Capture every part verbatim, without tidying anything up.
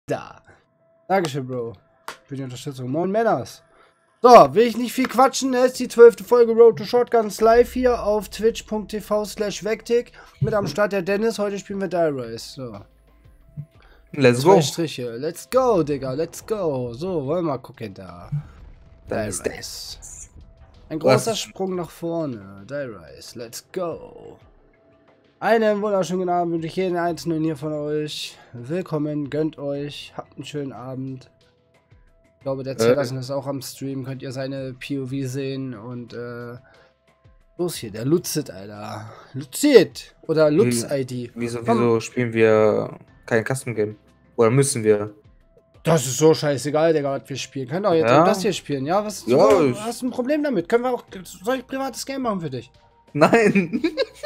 da. Dankeschön, Bro. Für die Unterstützung. Moin Männers. So, will ich nicht viel quatschen, ne? Ist die zwölfte Folge Road to Shotguns live hier auf twitch punkt tv slash vectic. Mit am Start der Dennis. Heute spielen wir Die Rise. So. Let's Zwei go. Striche. Let's go, Digga. Let's go. So, wollen wir mal gucken da. Die Rise. Ein großer Was? Sprung nach vorne. Die Rise. Let's go. Einen wunderschönen guten Abend wünsche ich jeden einzelnen hier von euch. Willkommen, gönnt euch. Habt einen schönen Abend. Ich glaube, der Zerlassen äh. ist auch am Stream. Könnt ihr seine P O V sehen. Und, äh... los hier, der Lutzit, Alter. Lutzit! Oder Lutz-I D. Wieso, wieso spielen wir kein Custom Game? Oder müssen wir? Das ist so scheißegal, Digga, was wir spielen. Könnt ihr auch jetzt Ja. das hier spielen, ja? Was, Ja, so, ich- hast du ein Problem damit? Können wir auch... Soll ich ein privates Game machen für dich? Nein!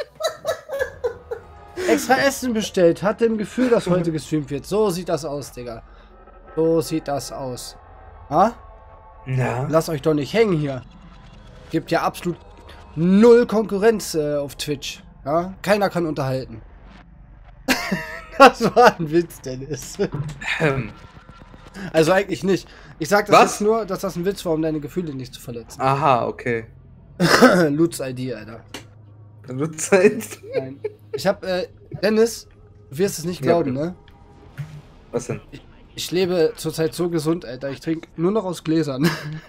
Extra Essen bestellt. Hatte im Gefühl, dass heute gestreamt wird. So sieht das aus, Digga. So sieht das aus. Ha? Ja. Lasst euch doch nicht hängen hier. Gibt ja absolut null Konkurrenz äh, auf Twitch. Ja? Keiner kann unterhalten. Das war ein Witz, Dennis. Ähm. Also eigentlich nicht. Ich sag das Was? jetzt nur, dass das ein Witz war, um deine Gefühle nicht zu verletzen. Aha, okay. Lutz-I D, Alter. Zeit. Nein. Ich hab, äh, Dennis, du wirst es nicht glauben, Ja, ne? Was denn? Ich lebe zurzeit so gesund, Alter. Ich trinke nur noch aus Gläsern.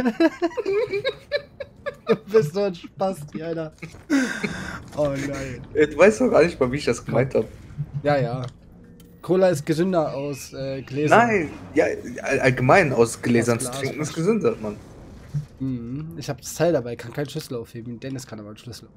Du bist so ein Spasti, Alter. Oh nein. Du weißt doch gar nicht mal, wie ich das gemeint habe. Ja, ja. Cola ist gesünder aus äh, Gläsern. Nein, ja, all- allgemein aus Gläsern Aus zu Glas. trinken ist gesünder, Mann. Mhm. Ich habe das Teil dabei, kann keinen Schlüssel aufheben. Dennis kann aber einen Schlüssel.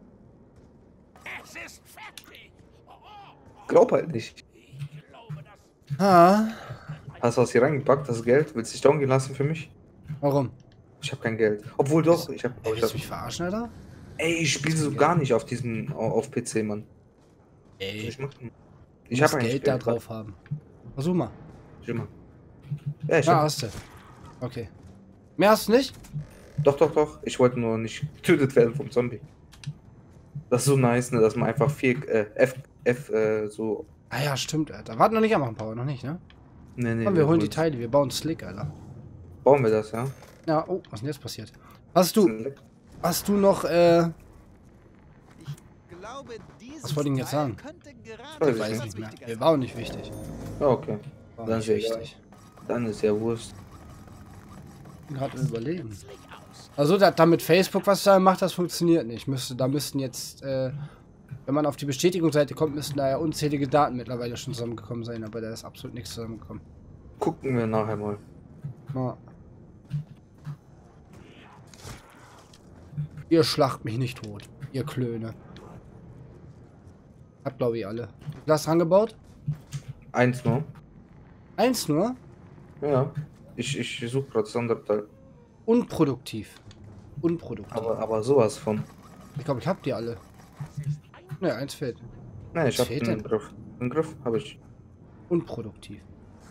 Glaub halt nicht. Ah. Hast du was hier reingepackt, das Geld? Willst du dich down gehen lassen für mich? Warum? Ich habe kein Geld. Obwohl doch, ich habe. Ey, Ich willst du hab, mich verarschen, Alter? ey, ich spiele so gar nicht auf diesem au- auf P C, Mann. Was Ey, soll ich machen? ich Ich muss habe Geld da drauf haben. Versuch mal. Immer. Ja, ich Ja, hab, hast du. Okay. Mehr hast du nicht? doch, doch, doch. Ich wollte nur nicht getötet werden vom Zombie. Das ist so nice, ne, dass man einfach vier äh, F F äh, so. Ah ja, stimmt, Alter. Warten noch nicht am Power, noch nicht, ne? Nee, nee. Komm, wir holen die holen's. Teile, wir bauen Slick, Alter. Bauen wir das, ja? Ja, oh, was ist denn jetzt passiert? Hast du, hast du noch, äh, was wollte ich denn jetzt sagen? Weiß Ich ich weiß nicht. nicht mehr. Wir war auch nicht wichtig. Ja, okay. War Dann nicht ist ja egal. wichtig. Dann ist ja Wurst. Gerade überlegen. Also, da, damit Facebook was da macht, das funktioniert nicht. Müsste, da müssten jetzt, äh, wenn man auf die Bestätigungsseite kommt, müssten da ja unzählige Daten mittlerweile schon zusammengekommen sein, aber da ist absolut nichts zusammengekommen. Gucken wir nachher mal. Ja. Ihr schlacht mich nicht tot, ihr Klöne. Hab glaube ich alle. Glas rangebaut? Eins nur. Eins nur? Ja. Ich, ich suche gerade das andere Teil. Unproduktiv. Unproduktiv. Aber, aber sowas von. Ich glaube, ich hab die alle. Ne, eins fehlt. Nein, ich Was habe fehlt den denn? Griff. Den Griff habe ich. Unproduktiv.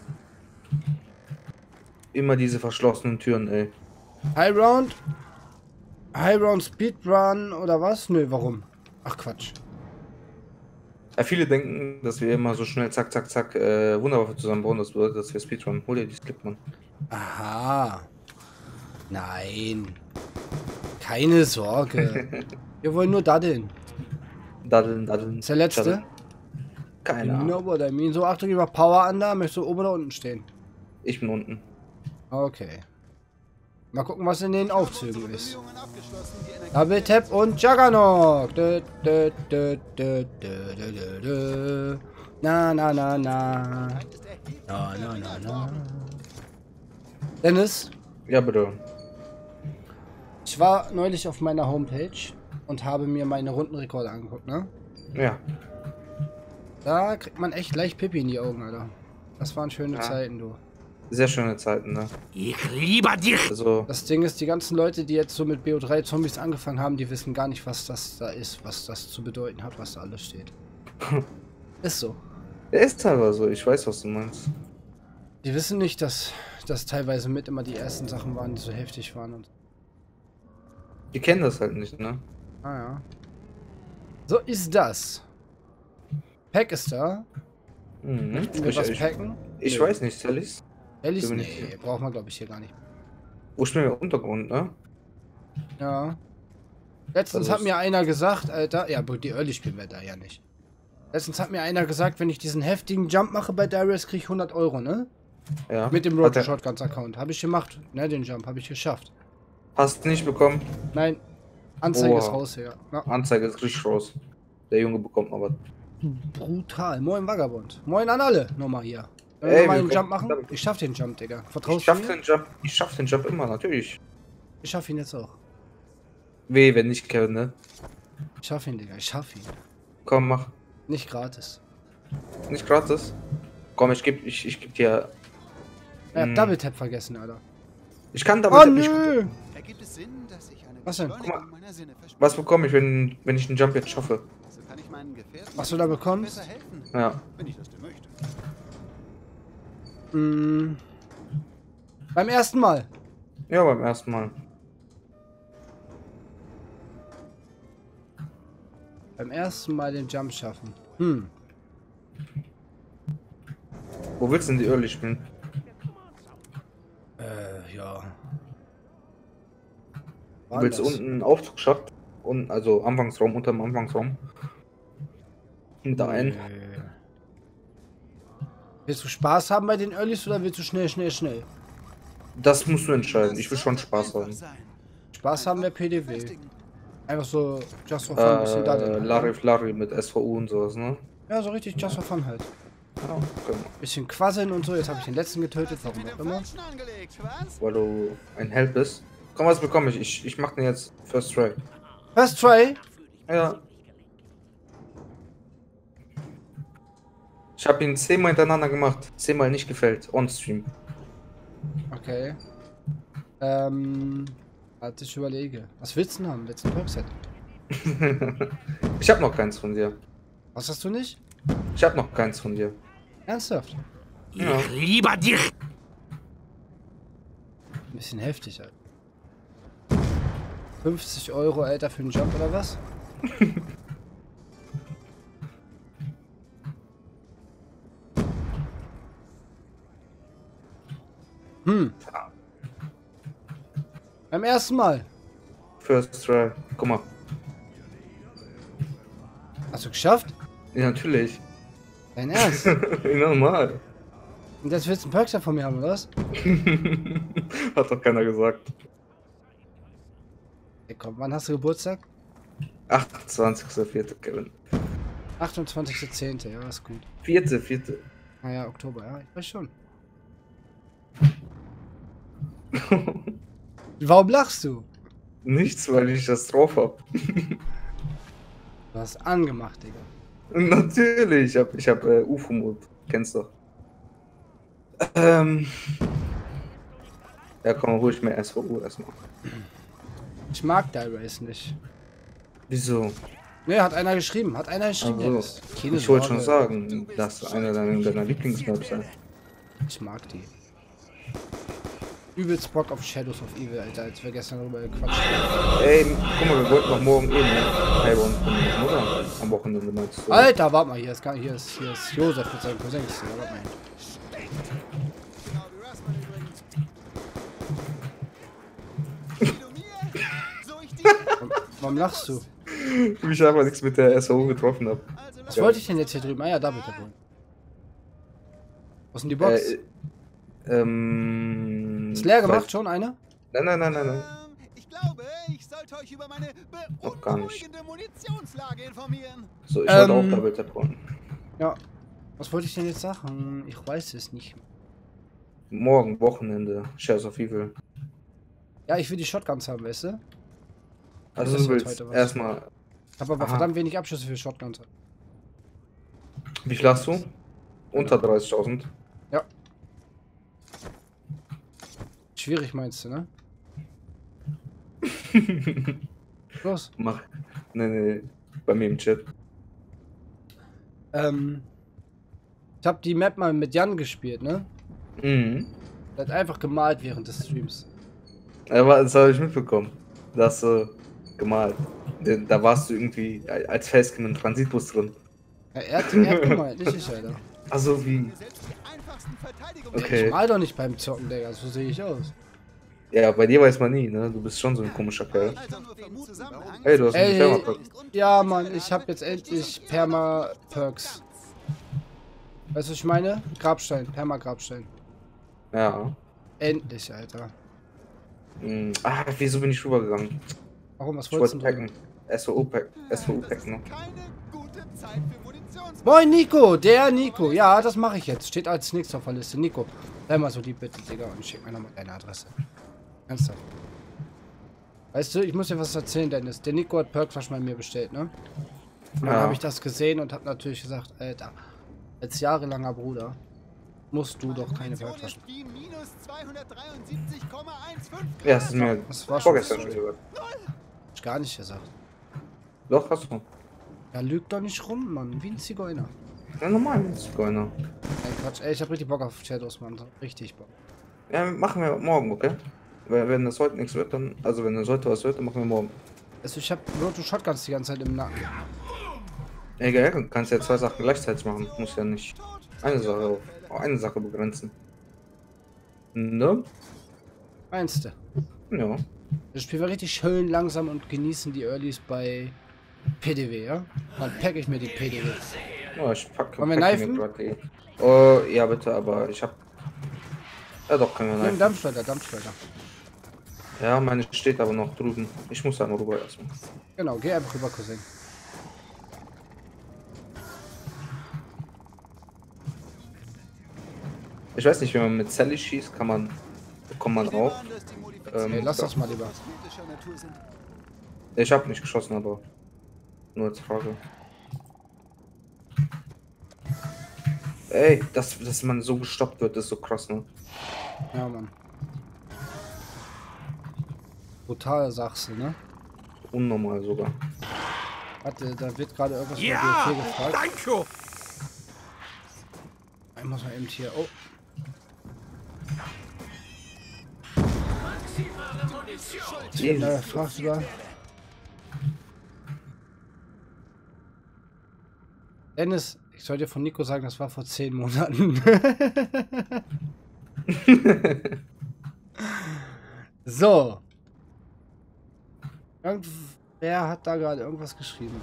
Immer diese verschlossenen Türen, ey. High Round? High Round Speedrun oder was? Nö, warum? Ach Quatsch. Ja, viele denken, dass wir immer so schnell zack, zack, zack äh, Wunderwaffe zusammenbauen. Das bedeutet, dass wir Speedrun. Hol dir die Slip, Mann. Aha. Nein. Keine Sorge. Wir wollen nur daddeln. Daddeln, daddeln. Ist der letzte? daddeln. Keine You Ahnung. know what I mean. So, Achtung, über Power an da. Möchtest du oben oder unten stehen? Ich bin unten. Okay. Mal gucken, was in den Aufzügen ist. Double Tap und Juggernaut. Dö, dö, dö, dö, dö, dö, dö, dö. Na, na, na, na. Na, na, na, na. Dennis, Ja, bitte. ich war neulich auf meiner Homepage und habe mir meine Rundenrekorde angeguckt, ne? Ja. Da kriegt man echt leicht Pipi in die Augen, Alter. Das waren schöne Ja. Zeiten, du. Sehr schöne Zeiten, ne? Ich liebe dich! Also, Das Ding ist, die ganzen Leute, die jetzt so mit B O drei Zombies angefangen haben, die wissen gar nicht, was das da ist, was das zu bedeuten hat, was da alles steht. Ist so. er ist teilweise so. Ich weiß, was du meinst. Die wissen nicht, dass das teilweise mit immer die ersten Sachen waren, die so heftig waren und. Die kennen das halt nicht, ne? Ah ja. So ist das. Pack ist da. Mhm. Möchten wir Ich, was ich, packen? ich Nö. weiß nicht, soll ich's? Ehrlich? Bin mir Nee, nicht sicher. braucht man glaube ich hier gar nicht. Wo spielen wir im Untergrund, ne? Ja. Letztens Also hat mir einer gesagt, Alter, ja, gut, die Early spielen wir da ja nicht. Letztens hat mir einer gesagt, wenn ich diesen heftigen Jump mache bei Darius, kriege ich hundert Euro, ne? Ja. Mit dem Hat Road to er- Shotguns Account. Habe ich gemacht, ne, den Jump, habe ich geschafft. Hast du nicht bekommen? Nein, Anzeige ist Oha. raus, ja. Ja. Anzeige ist richtig raus. Der Junge bekommt mal was. Brutal. Moin Vagabond. Moin an alle. Nochmal hier. Wollen wir Ey, nochmal wir einen Jump kommen- machen? Ich schaff den Jump, Digga. Ich Vertraust du schaff mir? den Jump, ich schaff den Jump immer, natürlich. Ich schaff ihn jetzt auch. Weh, wenn nicht Kevin, ne? Ich schaff ihn, Digga. Ich schaff ihn. Komm, mach. Nicht gratis. Nicht gratis? Komm, ich geb, ich, ich geb dir. Ich hab Hm. Double Tap vergessen, Alter. Ich kann Double Oh Tap nicht. nö! Ergibt es Sinn, dass ich eine Was denn? Beschleunigung Guck meiner Sinne verspreche? Was bekomme ich, wenn, wenn ich den Jump jetzt schaffe? So kann ich meinen Gefährten Was du da bekommst? besser helfen, Ja. wenn ich das denn möchte. Mm. Beim ersten Mal. Ja, beim ersten Mal. Beim ersten Mal den Jump schaffen. Hm. Wo willst du denn die Early spielen? Äh, ja. Du willst Woanders. unten einen Aufzugsschacht und also Anfangsraum unter dem Anfangsraum. Hinter ein. Äh. Willst du Spaß haben bei den Earlys oder willst du schnell, schnell, schnell? Das musst du entscheiden. Ich will schon Spaß haben. Spaß haben wir P D W. Einfach so just for fun, ein bisschen Äh, daddeln. Larry Flurry mit S V U und sowas, ne? Ja, so richtig just for fun halt. Ja, genau. Bisschen quasseln und so. Jetzt habe ich den letzten getötet, warum auch immer. Angelegt, was? Weil du ein Held bist. Komm, was bekomme ich? Ich, ich mach den jetzt First Try. First try. Ja. Ich habe ihn zehnmal hintereinander gemacht. Zehnmal nicht gefällt. On Stream. Okay. Ähm. Warte, ich überlege. Was willst du denn haben? Letzten Perkset. Ich habe noch keins von dir. Was hast du nicht? Ich habe noch keins von dir. Ernsthaft? Ja. Lieber dich! Ein bisschen heftig, Alter. fünfzig Euro, Alter, für einen Jump oder was? Hm. Beim ersten Mal. First Try. Guck mal. Hast du geschafft? Ja, natürlich. Dein Ernst? Normal. Und jetzt willst du einen Perkset von mir haben, oder was? Hat doch keiner gesagt. Ey, komm, wann hast du Geburtstag? achtundzwanzigster vierte Kevin. achtundzwanzigster zehnte Ja, ist gut. Vierte, vierte. Naja, Oktober, ja, ich weiß schon. Warum lachst du? Nichts, weil ich das drauf hab. Du hast angemacht, Digga. Natürlich, ich hab, ich hab äh, U F O-Mode. Kennst doch. Ähm. Ja, komm, hol ich mir S V U erstmal. Ich mag Die Race nicht. Wieso? Ne, hat einer geschrieben. Hat einer geschrieben. Also, Dennis. Keine ich wollte Sorge. schon sagen, dass einer deiner, deiner Lieblingsmaps sein. Ich mag die. Übelst Bock auf Shadows of Evil, Alter, als wir gestern darüber gequatscht haben. Ey, guck mal, wir wollten noch morgen eben Highborn machen, oder? Am Wochenende meinst du? Alter, warte mal, hier ist, gar, hier ist, hier ist Josef mit seinen Cousins. Ja, warte mal. Genau wie Russman übrigens. Wie du mir, so ich dir. Warum, warum lachst du? Wie ich einfach nichts mit der S V U getroffen habe. Also Was Ja. wollte ich denn jetzt hier drüben? Ah ja, da bitte wohl. Was ist denn die Box? Äh, ähm. ist leer gemacht, weiß- schon eine? Nein, nein, nein, nein, nein. Ähm, ich glaube, ich sollte euch über meine Noch gar nicht. beunruhigende Munitionslage informieren. So, ich wollte Ähm. auch Double Tap holen. Ja. Was wollte ich denn jetzt sagen? Ich weiß es nicht. Morgen, Wochenende, Shares of Evil. Ja, ich will die Shotguns haben, weißt du? Also Das du wird willst heute was. erstmal. Ich habe aber Aha. verdammt wenig Abschüsse für Shotguns. Wie viel hast du? Unter dreißigtausend. Schwierig meinst du, ne? Los. Mach. Nee, nee, bei mir im Chat. Ähm. Ich habe die Map mal mit Jan gespielt, ne? Mhm. Der hat einfach gemalt während des Streams. Aber das habe ich mitbekommen. Da hast du gemalt. Da- Da warst du irgendwie als Facecam im Transitbus drin. Ja, er, hat, er hat gemalt, nicht ich, Alter. Also wie. Mir selbst die einfachsten Verteidigungs- Okay. Ich mal doch nicht beim Zocken, Digga. So sehe ich aus. Ja, bei dir weiß man nie, ne? Du bist schon so ein komischer Kerl. Also nur vermuten, Zusammenhang. Ey, du hast einen Ey, Permapack. ja, Mann, ich habe jetzt endlich Perma-Perks. Weißt du, was ich meine? Grabstein, Perma-Grabstein. Ja. Endlich, Alter. Hm. Ah, wieso bin ich rübergegangen? Warum, was Ich wolltest wollte du packen. drücken? S O O-Pack. S O Das O-Pack, ist ne? keine gute Zeit für Munitions. Moin, Nico, der Nico. Ja, das mache ich jetzt. Steht als nächstes auf der Liste. Nico, sei mal so lieb bitte, Digga, und schick mir nochmal deine Adresse. Ernsthaft. Weißt du, ich muss dir was erzählen, Dennis. Der Nico hat Perkflash bei mir bestellt, ne? Und dann Ja. habe ich das gesehen und habe natürlich gesagt, Alter, als jahrelanger Bruder musst du doch keine Munition Perkflaschen. ist die minus zweihundertdreiundsiebzig Komma fünfzehn Ja, das ist mir Das war schon vorgestern schon sorry. gehört. Hab ich gar nicht gesagt. Doch, hast du. Ja, lügt doch nicht rum, Mann. Wie ein Zigeuner. Ja, normal, das ist Zigeuner. Ey, Quatsch. Ey, ich hab richtig Bock auf Shadows, Mann. Richtig Bock. Ja, machen wir morgen, okay? Wenn, wenn das heute nichts wird, dann. Also, wenn das heute was wird, dann machen wir morgen. Also, ich hab Road to Shotguns die ganze Zeit im Nacken. Egal, du kannst ja zwei Sachen gleichzeitig machen. Du musst ja nicht eine Sache auf auf eine Sache begrenzen. Ne? Meinst du? Ja. Das Spiel war richtig schön langsam und genießen die Earlys bei P D W, ja? Dann pack ich mir die P D W. Ja, ich packe. Wollen wir pack knifen? mir grad die- Oh, ja, bitte, aber ich hab. Ja, doch, können wir Nimm knifen. Dampfschleuder, Dampfschleuder. Ja, meine steht aber noch drüben. Ich muss einmal rüber erstmal. Genau, geh einfach rüber, Cousin. Ich weiß nicht, wenn man mit Sally schießt, kann man. Kommt man drauf. Ähm, Ey, lass ja. das mal lieber. Kritischer Natur sind. Ich hab nicht geschossen, aber. Nur als Frage. Ey, dass, dass man so gestoppt wird, ist so krass, ne? Ja, Mann. Brutal, sagst du, ne? Unnormal sogar. Warte, da wird gerade irgendwas Ja, bei D F P gefragt. danke. Ich muss mal eben hier. Oh. Jesus. Da fragt über. Dennis, ich soll dir von Nico sagen, das war vor zehn Monaten. So. Irgendwer hat da gerade irgendwas geschrieben.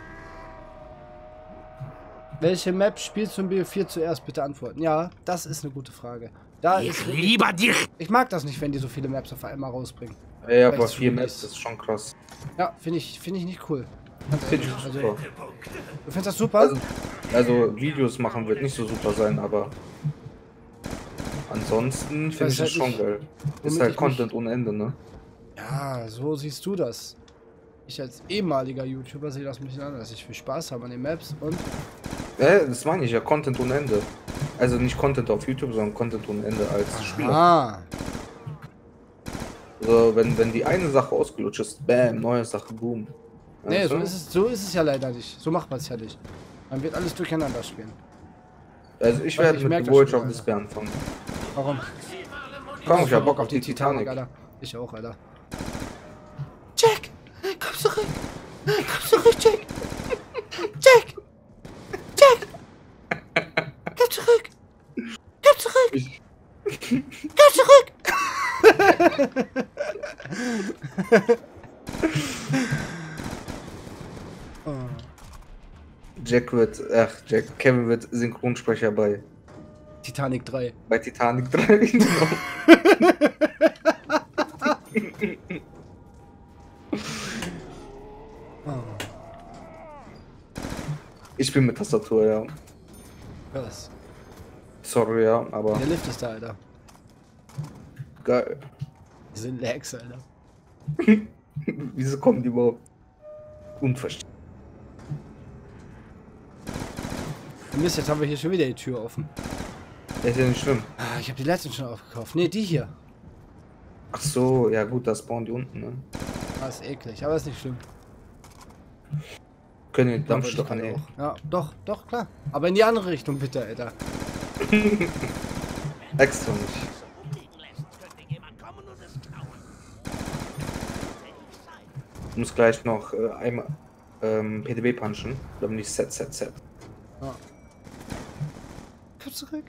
Welche Map spielst du in B O vier zuerst? Bitte antworten. Ja, das ist eine gute Frage. Da ist Ich wirklich, lieber dich. ich mag das nicht, wenn die so viele Maps auf einmal rausbringen. Ey, aber Rechts vier von Maps links. ist schon krass. Ja, finde ich, finde ich nicht cool. Ganz Finde ich ehrlich, super. also, du findest das super? Also, also Videos machen wird nicht so super sein, aber ansonsten finde ich weiß das halt schon nicht, geil. womit Ist halt ich Content ohne Ende, ne? Ja, so siehst du das. Ich als ehemaliger YouTuber sehe das ein bisschen anders. Ich will Spaß haben an den Maps und Ja, das meine ich ja, Content ohne Ende. Also nicht Content auf YouTube, sondern Content ohne Ende als Spieler. ah, Also wenn, wenn die eine Sache ausgelutscht ist, bam, neue Sache, boom. nee, Weißt so du? ist es, so ist es ja leider nicht. So macht man es ja nicht. Man wird alles durcheinander spielen. Also ich Warte, werde ich mit merk The das Voyage schon, of Alter. Despair anfangen. Warum? Komm, ich hab Bock auf die Titanic. Alter. Ich auch, Alter. Jack! Komm zurück! Komm zurück, Jack! Jack! Jack! Komm zurück! Komm zurück! Ich- Komm zurück! Oh. Jack wird, ach, Jack, Kevin wird Synchronsprecher bei, Titanic drei. bei Titanic drei. Oh. Ich bin mit Tastatur, ja. Krass. Sorry, ja, aber Der Lift ist da, Alter. geil. Die sind Lags, Alter. Wieso kommen die überhaupt? Unverständlich. Mist, jetzt haben wir hier schon wieder die Tür offen. Das ist ja nicht schlimm. Ah, ich habe die letzten schon aufgekauft. Ne, die hier. Ach so, ja gut, das spawnen die unten, ne? Das ist eklig, aber ist nicht schlimm. Können die Ja, wollte ich Dampfstoffe gerade nehmen. auch. Ja, doch, doch, klar. Aber in die andere Richtung bitte, Alter. Extra nicht. Ich muss gleich noch äh, einmal ähm, P D B punchen. Dann bin ich set, set, set. Ja. zurück.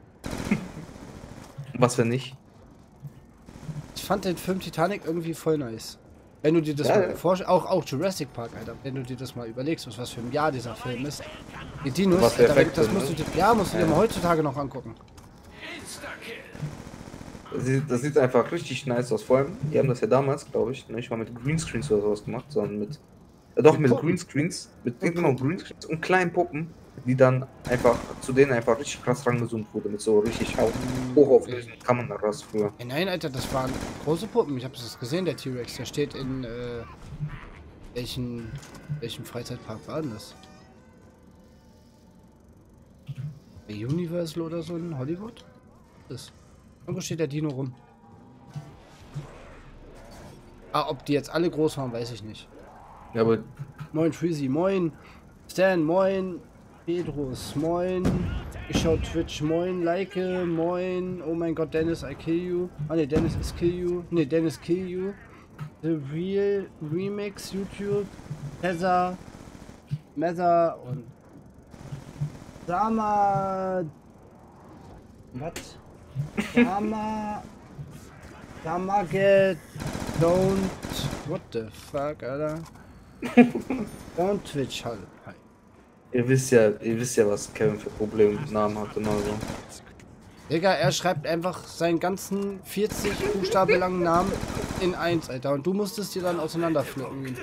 Was wenn nicht? Ich fand den Film Titanic irgendwie voll nice. Wenn du dir das Ja, mal ja. vorstellst, auch, auch Jurassic Park, Alter, wenn du dir das mal überlegst, was, was für ein Jahr dieser Film ist. Die Dinos, Was für Alter, wenn- Effekte, das musst du ne? dir, ja, musst du dir Ja. mal heutzutage noch angucken. Das sieht, das sieht einfach richtig nice aus. Vor allem, die haben das ja damals, glaube ich, nicht mal mit Greenscreens oder sowas gemacht, sondern mit. Äh, doch, Mit mit, Puppen. Greenscreens. Mit Und genau, Puppen. Greenscreens und kleinen Puppen, die dann einfach zu denen einfach richtig krass rangezoomt wurde. Mit so richtig hoch, hochauflösenden Kameras früher. Ey, nein, Alter, das waren große Puppen. Ich habe das gesehen, der T-Rex. Der steht in, äh, welchen, welchem Freizeitpark war denn das? Bei Universal oder so in Hollywood? Das. Irgendwo steht der Dino rum. Ah, ob die jetzt alle groß waren, weiß ich nicht. Ja, aber Moin Freezy, moin. Stan, moin. Pedros, moin. Ich schau Twitch, moin. Like, moin. Oh mein Gott, Dennis, I kill you. Ah ne, Dennis is kill you. Ne, Dennis kill you. The Real Remix, YouTube. Tessa, Messer und Sama. Was? Sama. Samage. Don't. What the fuck, Alter? Don't Twitch halt. Hi. ihr wisst ja, ihr wisst ja, was Kevin für Probleme mit Namen hat und also. Digga, er schreibt einfach seinen ganzen vierzig Buchstaben langen Namen in eins, Alter. Und du musstest dir dann auseinanderpflücken.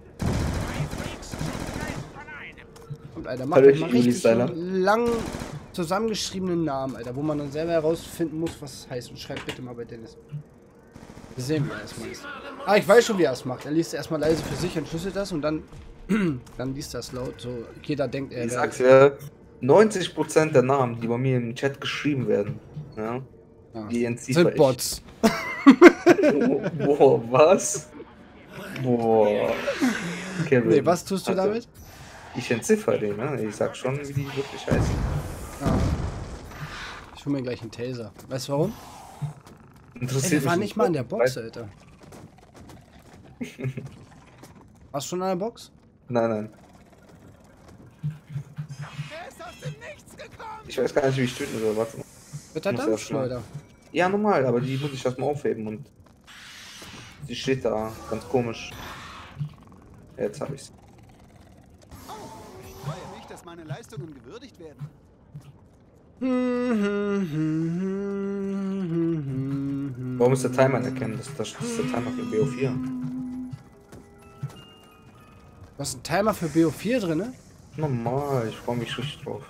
Und Alter, mach Hallo, doch mal Uli richtig Styler. einen lang zusammengeschriebenen Namen, Alter, wo man dann selber herausfinden muss, was es heißt. Und schreib bitte mal bei Dennis. Wir sehen, wie er es macht. Ah, ich weiß schon, wie er es macht. Er liest erstmal leise für sich, entschlüsselt das und dann, dann liest das laut. So, jeder denkt, er Ich wäre. sag's ja, neunzig Prozent der Namen, die bei mir im Chat geschrieben werden, ja, Ja. die entziffer Sind ich. Bots. Boah, was? Boah. Kevin. Nee, was tust du Also, damit? Ich entziffer den, ne? Ich sag schon, wie die wirklich heißen. Ja. Ich hol mir gleich einen Taser. Weißt du warum? Ey, Interessiert wir waren mich nicht mal in der Box, Weißt- Alter. Warst du schon an der Box? Nein, nein. Er ist aus dem Nichts gekommen! Ich weiß gar nicht, wie ich töten soll. Warte mal. Mit der Muss Dampfschleuder. Ja, normal, aber die muss ich erstmal aufheben und. Die steht da, ganz komisch. Jetzt hab ich's. Ich freue mich, dass meine Leistungen gewürdigt werden. Warum ist der Timer anerkennen? Das, das ist der Timer für B O vier. Du hast einen Timer für B O vier drin, ne? Normal, ich freue mich richtig drauf.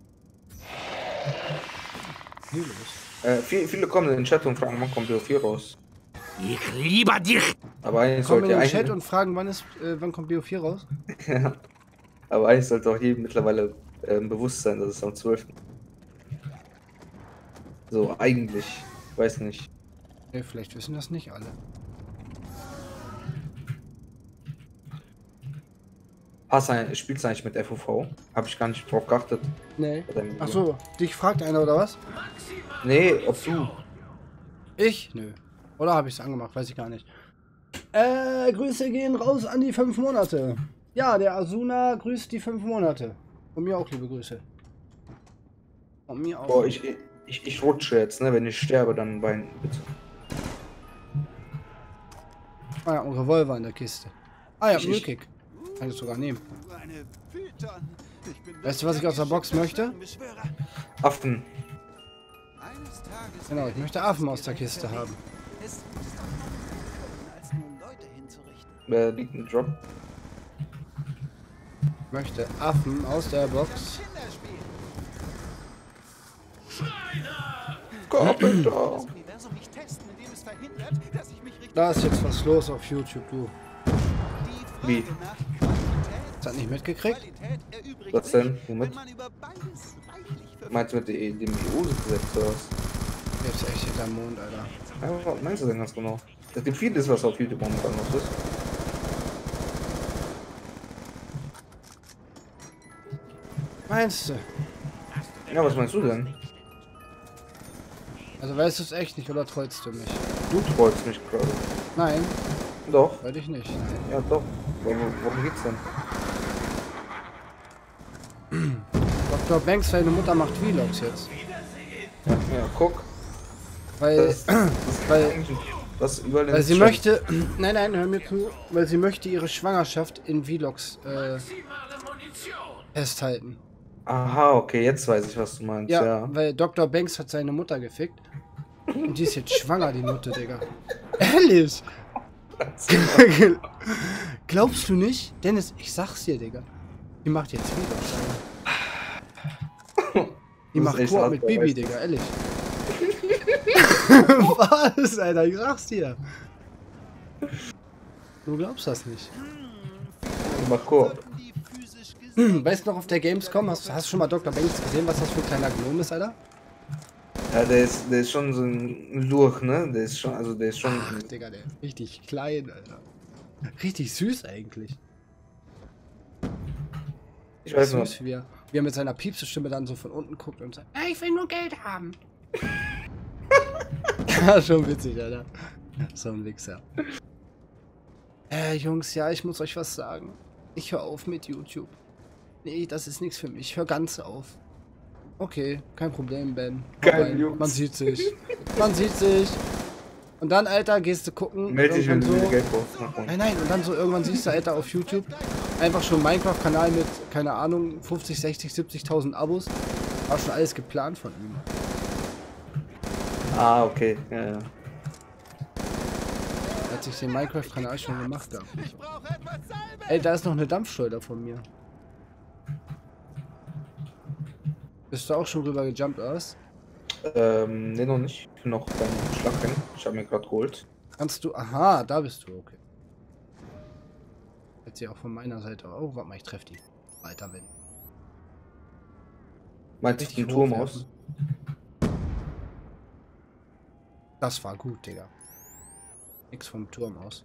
Hier los. Äh, viele, viele kommen in den Chat und fragen, wann kommt B O vier raus. Ich liebe dich! Aber eigentlich Kommen sollte in den eigentlich. Chat und fragen, wann ist, äh, wann kommt B O vier raus? Ja. Aber eigentlich sollte auch jedem mittlerweile ähm, bewusst sein, dass es am zwölften So, eigentlich. Ich weiß nicht. Nee, vielleicht wissen das nicht alle. Hast du spielst du eigentlich mit F O V? Hab ich gar nicht drauf geachtet. Nee. Bei deinem Video. Ach so, dich fragt einer oder was? Nee, ob du. Ich? Nö. Oder habe ich es angemacht? Weiß ich gar nicht. Äh, Grüße gehen raus an die fünf Monate. Ja, der Asuna grüßt die fünf Monate. Von mir auch liebe Grüße. Von mir auch. Boah, ich, ich, ich rutsche jetzt, ne? Wenn ich sterbe, dann weinen, bitte. Ah ja, ein Revolver in der Kiste. Ah ja, Ich- Müllkick. Kann ich sogar nehmen. Eine Python. Ich bin Weißt du, was ich aus der Box möchte? Beschwörer. Affen. Eines Tages Genau, ich werde möchte das Affen aus der Gefängnis Kiste haben. verrichten. Es ist doch nicht als nur Leute hinzurichten. Wer liegt ein Drop? Ich möchte Affen aus der Box. Kinderspiel. Carpenter. Das Universum nicht testen, indem es verhindert, dass ich mich richtig Da ist jetzt was los auf YouTube, du. Die Frage Wie? nach Qualität. Hast du das nicht mitgekriegt? Qualität erübrigt Was denn? sich, Womit? wenn man über beides reichlich verfügt. Meinst du mit dem dem E U-Gesetz oder was? Jetzt echt hinterm Mond, Alter. Ja, was meinst du denn ganz genau? Es gibt vieles, was auf YouTube momentan noch ist. Meinst du? Ja, was meinst du denn? Also weißt du es echt nicht oder trollst du mich? Du trollst mich gerade. Nein, Doch. wollte ich nicht. Nein. Ja, doch. Worum, worum geht's denn? Doch, Doktor Banks, seine Mutter macht Vlogs jetzt. Ja, ja, guck. Weil, Das, das weil, was überall weil sie möchte, nein, nein, hör mir zu, weil sie möchte ihre Schwangerschaft in Vlogs äh, festhalten. Aha, okay, jetzt weiß ich, was du meinst, Ja, ja. weil Doktor Banks hat seine Mutter gefickt. Und die ist jetzt schwanger, die Nutte, Digga. Ehrlich? Glaubst du nicht? Dennis, ich sag's dir, Digga. Die macht jetzt Vlogs, Alter. Die Das ist macht echt Koop hart, mit weißt Bibi, du. Digga, ehrlich. Was, Alter? Ich sag's dir. Du glaubst das nicht. Mal gucken. Hm, weißt du noch auf der Gamescom, hast, hast du schon mal Doktor Banks gesehen, was das für ein kleiner Gnome ist, Alter? Ja, der ist, der ist schon so ein Lurch, ne? Der ist schon, also der ist schon. Ach, Digga, der ist richtig klein, Alter. Richtig süß eigentlich. Ich weiß süß, nicht. wie er, wie er mit seiner Piepse-Stimme dann so von unten guckt und sagt, hey, ich will nur Geld haben. Ja, schon witzig, Alter. So ein Wichser. Äh, Jungs, ja, ich muss euch was sagen. Ich höre auf mit YouTube. Nee, das ist nichts für mich. Ich höre ganz auf. Okay, kein Problem, Ben. Geil, Rein. Jungs. Man sieht sich. Man sieht sich. Und dann, Alter, gehst du gucken. Meld dich, wenn du irgendwann wieder so. Geld brauchst. Nein, nein, und dann so irgendwann siehst du, Alter, auf YouTube einfach schon Minecraft-Kanal mit, keine Ahnung, fünfzig, sechzig, siebzigtausend Abos. War schon alles geplant von ihm. Ah, okay. Ja, ja. Er hat sich den Minecraft-Kanal schon gemacht gehabt. Ich brauche etwas Salbe. Ey, da ist noch eine Dampfschleuder von mir. Bist du auch schon rüber gejumpt, oder was? Ähm, ne, noch nicht. Ich bin noch beim Schlagrennen. Ich habe mir gerade geholt. Kannst du... Aha, da bist du, okay. Jetzt hier auch von meiner Seite. Oh, warte mal, ich treffe die. Weiter, wenn. Meinst du den Turm aus? Das war gut, Digga. Nix vom Turm aus.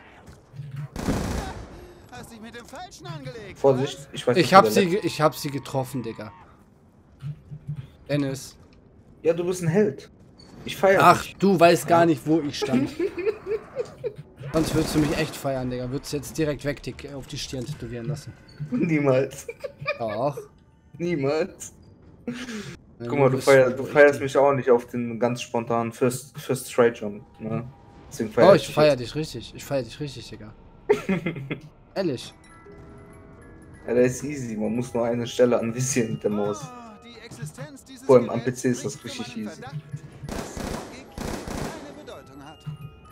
Hast dich mit dem Falschen angelegt. Vorsicht, ich weiß Ich nicht, hab wo der sie, letzte- ge- ich hab sie getroffen, Digga. Dennis. Ja, du bist ein Held. Ich feiere Ach, dich. du weißt gar nicht, wo ich stand. Sonst würdest du mich echt feiern, Digga. Würdest du jetzt direkt weg dick auf die Stirn tätowieren lassen. Niemals. Doch. Niemals. Ja, Guck mal, du bist feierst, so du feierst richtig. mich auch nicht auf den ganz spontanen First, First Try Jump, ne? Deswegen Oh, feier ich dich feier jetzt. dich richtig. Ich feier dich richtig, Digga. Ehrlich. Ja, der ist easy. Man muss nur eine Stelle anvisieren mit der Maus. Oh, die Existenz dieses Vor allem am Geräts P C ist das spricht richtig für meinen easy. Verdacht, dass Logik keine Bedeutung hat.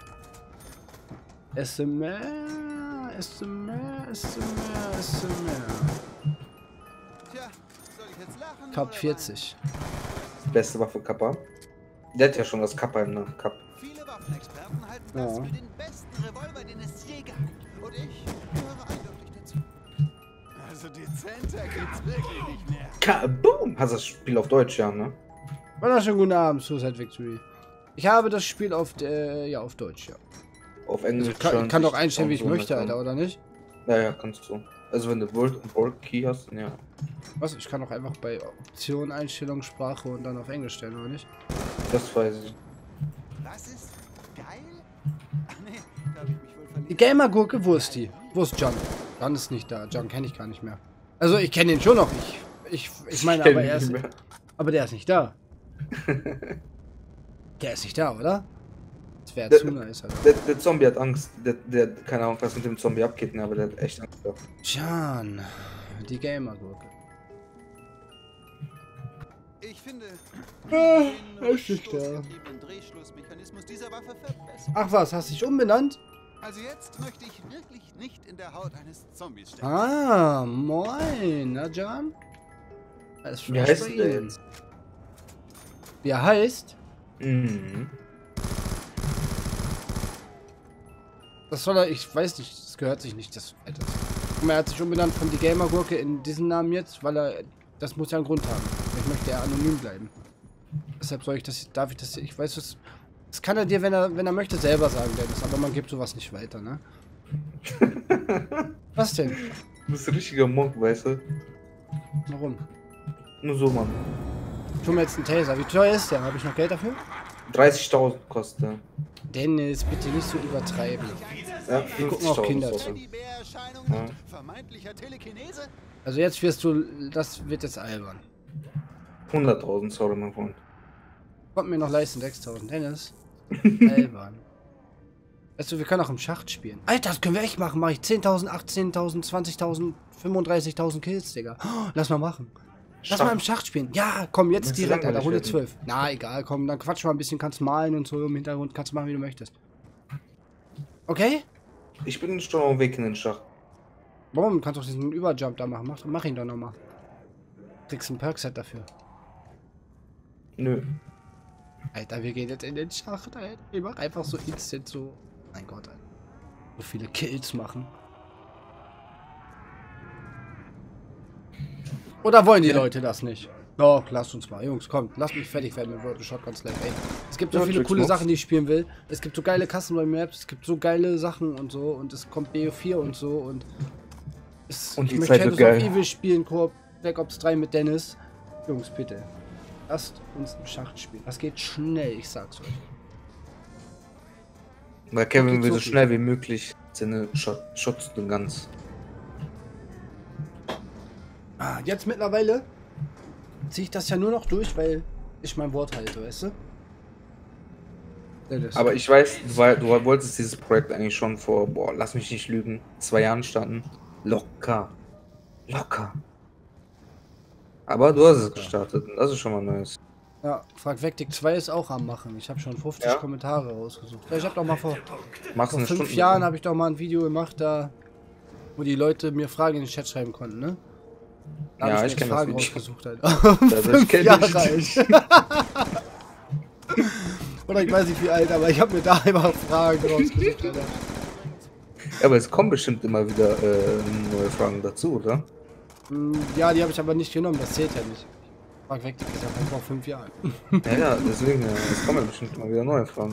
S M R, S M R, S M R, S M R. Tja, soll ich jetzt lachen? Cup oder vierzig. Beste Waffe Kappa. Der hat ja schon das Kappa im Namen. Cup. weinen? Viele Waffenexperten halten Ja. das für den besten Revolver, den es je gab. Und ich gehöre eindeutig dazu. Also dezenter geht's wirklich nicht mehr. Kaboom! Hast das Spiel auf Deutsch, ja, ne? Wunderschönen guten Abend, Suicide Victory. Ich habe das Spiel auf, äh, ja, auf Deutsch, ja. Auf Englisch. Ich kann, ich kann doch einstellen, wie ich möchte, Alter, oder nicht? Ja, ja, kannst du. Also wenn du World und World Key hast, dann ja. Was? Ich kann doch einfach bei Option, Einstellung, Sprache und dann auf Englisch stellen, oder nicht? Das weiß ich. Was ist geil? Ach nee, da hab ich mich wohl verliebt. Die Gamer-Gurke, wo ist die? Wo ist John? John ist nicht da. John kenne ich gar nicht mehr. Also, ich kenne ihn schon noch. Ich, ich, ich meine, kenn aber ihn er ist, nicht mehr. aber der ist nicht da. Der ist nicht da, oder? Das wäre Der- zu nice, Alter. Der, der Zombie hat Angst. Der, der, keine Ahnung, was mit dem Zombie abgeht, ne, aber der hat echt Angst. Ja. John, die Gamer-Gurke. Ich finde, Ah, den ist nicht da. rückstoßgetriebenen Drehschlussmechanismus dieser Waffe verbessern. Ach was, hast du dich umbenannt? Also jetzt möchte ich wirklich nicht in der Haut eines Zombies stecken. Ah, moin, na John? Das ist Wie fresh heißt bei der Ihnen. jetzt? Wie er heißt? Mhm. Das soll er, ich weiß nicht, das gehört sich nicht, das Alter. Guck mal, er hat sich umbenannt von die Gamer-Gurke in diesen Namen jetzt, weil er, das muss ja einen Grund haben. Ich möchte ja anonym bleiben. Deshalb soll ich das, darf ich das, ich weiß es, das kann er dir, wenn er, wenn er möchte, selber sagen, Dennis, aber man gibt sowas nicht weiter, ne? Was denn? Du bist ein richtiger Monk, weißt du? Warum? Nur so, Mann. Ich tu mir jetzt einen Taser. Wie teuer ist der? Habe ich noch Geld dafür? dreißigtausend kostet der. Dennis, bitte nicht so übertreiben. Ja, gucken auch Kinder fünfzigtausend zu. kostet Teddybär-Erscheinungen Ja. mit vermeintlicher Telekinese? Also jetzt wirst du, das wird jetzt albern. hunderttausend, sorry, mein Freund. Kommt mir noch leisten, sechstausend. Dennis. Elban. Weißt du, wir können auch im Schacht spielen. Alter, das können wir echt machen. Mach ich zehntausend, achtzehntausend, zwanzigtausend, fünfunddreißigtausend Kills, Digga. Oh, lass mal machen. Lass Schacht. mal im Schacht spielen. Ja, komm, jetzt Das ist direkt, Alter. langweilig Runde werden. zwölf. Na, egal, komm, dann quatsch mal ein bisschen. Kannst malen und so im Hintergrund. Kannst machen, wie du möchtest. Okay? Ich bin schon auf dem Weg in den Schacht. Warum? Du kannst doch diesen Überjump da machen. Mach, mach ihn doch nochmal. Kriegst ein Perkset dafür. Nö. Alter, wir gehen jetzt in den Schacht, Alter. Ich mach einfach so instant so. Mein Gott, Alter. So viele Kills machen. Oder wollen die Ja. Leute das nicht? Doch, lasst uns mal. Jungs, kommt. Lasst mich fertig werden mit World of Shotgun Slap, ey. Es gibt so Ja, viele Tricks coole Mods. Sachen, die ich spielen will. Es gibt so geile Custom-Maps, es gibt so geile Sachen und so. Und es kommt B O vier und so. Und, es, Und ich die möchte Zeit wird Shadows of geil. Evil spielen, Koop, Black Ops drei mit Dennis. Jungs, bitte. Lasst uns im Schacht spielen. Das geht schnell, ich sag's euch. Weil Kevin geht will so so viel. schnell wie möglich seine Shot, Shots und Guns. Ah, jetzt mittlerweile ziehe ich das ja nur noch durch, weil ich mein Wort halte, weißt du? Dennis. Aber ich weiß, du, war, du wolltest dieses Projekt eigentlich schon vor, boah, lass mich nicht lügen, zwei Jahren starten. Locker. Locker. Aber du hast es gestartet und das ist schon mal nice. Ja, Frag Vectic zwei ist auch am Machen. Ich habe schon fünfzig Ja? Kommentare rausgesucht. Ja, ich habe doch mal vor, Machst vor eine fünf Stunde. Jahren habe ich doch mal ein Video gemacht, da wo die Leute mir Fragen in den Chat schreiben konnten, ne? Da Ja, hab ich mir kenn das Fragen Video. rausgesucht, halt. Das fünf kenn Jahre ich. alt. Oder ich weiß nicht wie alt, aber ich habe mir da immer Fragen rausgesucht, Alter. Ja, aber es kommen bestimmt immer wieder äh, neue Fragen dazu, oder? Hm, Ja, die habe ich aber nicht genommen, das zählt ja nicht. Frag Vectic ist ja von vor fünf Jahren. Ja, ja, deswegen, ja, es kommen ja bestimmt immer wieder neue Fragen.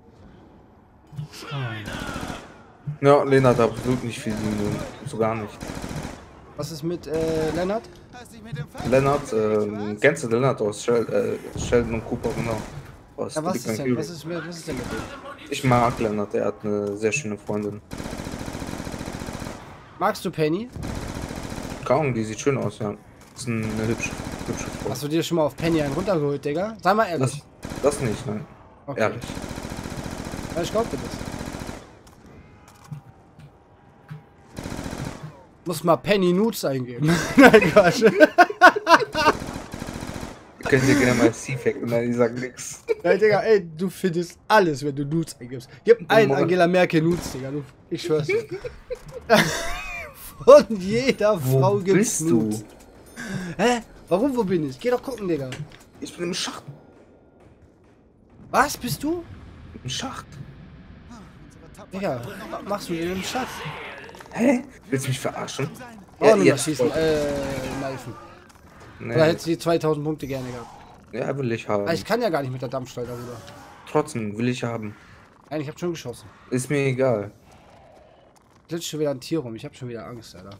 Ja, Lena hat absolut nicht viel Sinn, so gar nicht. Was ist mit äh, Lennart? Hast dich mit dem Pferd Lennart, ähm, kennst du Lennart aus Shel äh, Sheldon und Cooper, genau. Aus Ja, was Big ist Bang denn? Theory. Was ist, mit- was ist denn mit dem? Ich mag Lennart, der hat eine sehr schöne Freundin. Magst du Penny? Kaum, die sieht schön aus, ja. Ist eine hübsche, hübsche Frau. Hast du dir schon mal auf Penny einen runtergeholt, Digga? Sei mal Das, ehrlich. das nicht, nein. Okay. Ehrlich. Ja, ich glaub dir das. Muss mal Penny Nudes eingeben. Nein, Quatsch. Könnt ihr gerne mal C-Fact und dann die sagen nix. Ja, Digga, ey, du findest alles, wenn du Nudes eingibst. Gib ein Moment. Angela Merkel Nudes, Digga. Du, ich schwör's dir. Von jeder Wo Frau gibt's bist Nudes. du? Hä? Warum, wo bin ich? Geh doch gucken, Digga. Ich bin im Schacht. Was, bist du? Im Schacht. Digga, was machst du denn im Schatz? Hä? Willst du mich verarschen? Oh, nur jetzt schießen, voll. äh, Kneifen. Nee. Oder hättest du die zweitausend Punkte gerne gehabt? Ja, will ich haben. Ah, ich kann ja gar nicht mit der Dampfschleuder rüber. Trotzdem will ich haben. Nein, ich hab schon geschossen. Ist mir egal. Glitscht schon wieder ein Tier rum. Ich hab schon wieder Angst, Alter.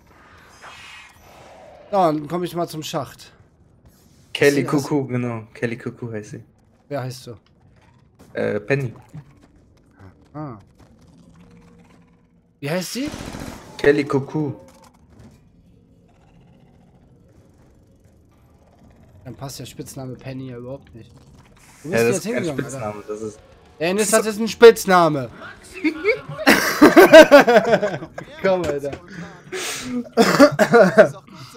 Ja, dann komme ich mal zum Schacht. Kelly Sie- Cuckoo, genau. Kelly Cuckoo heißt sie. Wer heißt du? Äh, Penny. Ah. Wie heißt sie? Kelly Cuckoo. Dann passt der Spitzname Penny ja überhaupt nicht. Wo bist Ja, du das jetzt ist kein hingegangen, Alter? Spitzname, das ist. Dennis hat jetzt einen Spitzname. Komm, Alter. Ist auch gut so.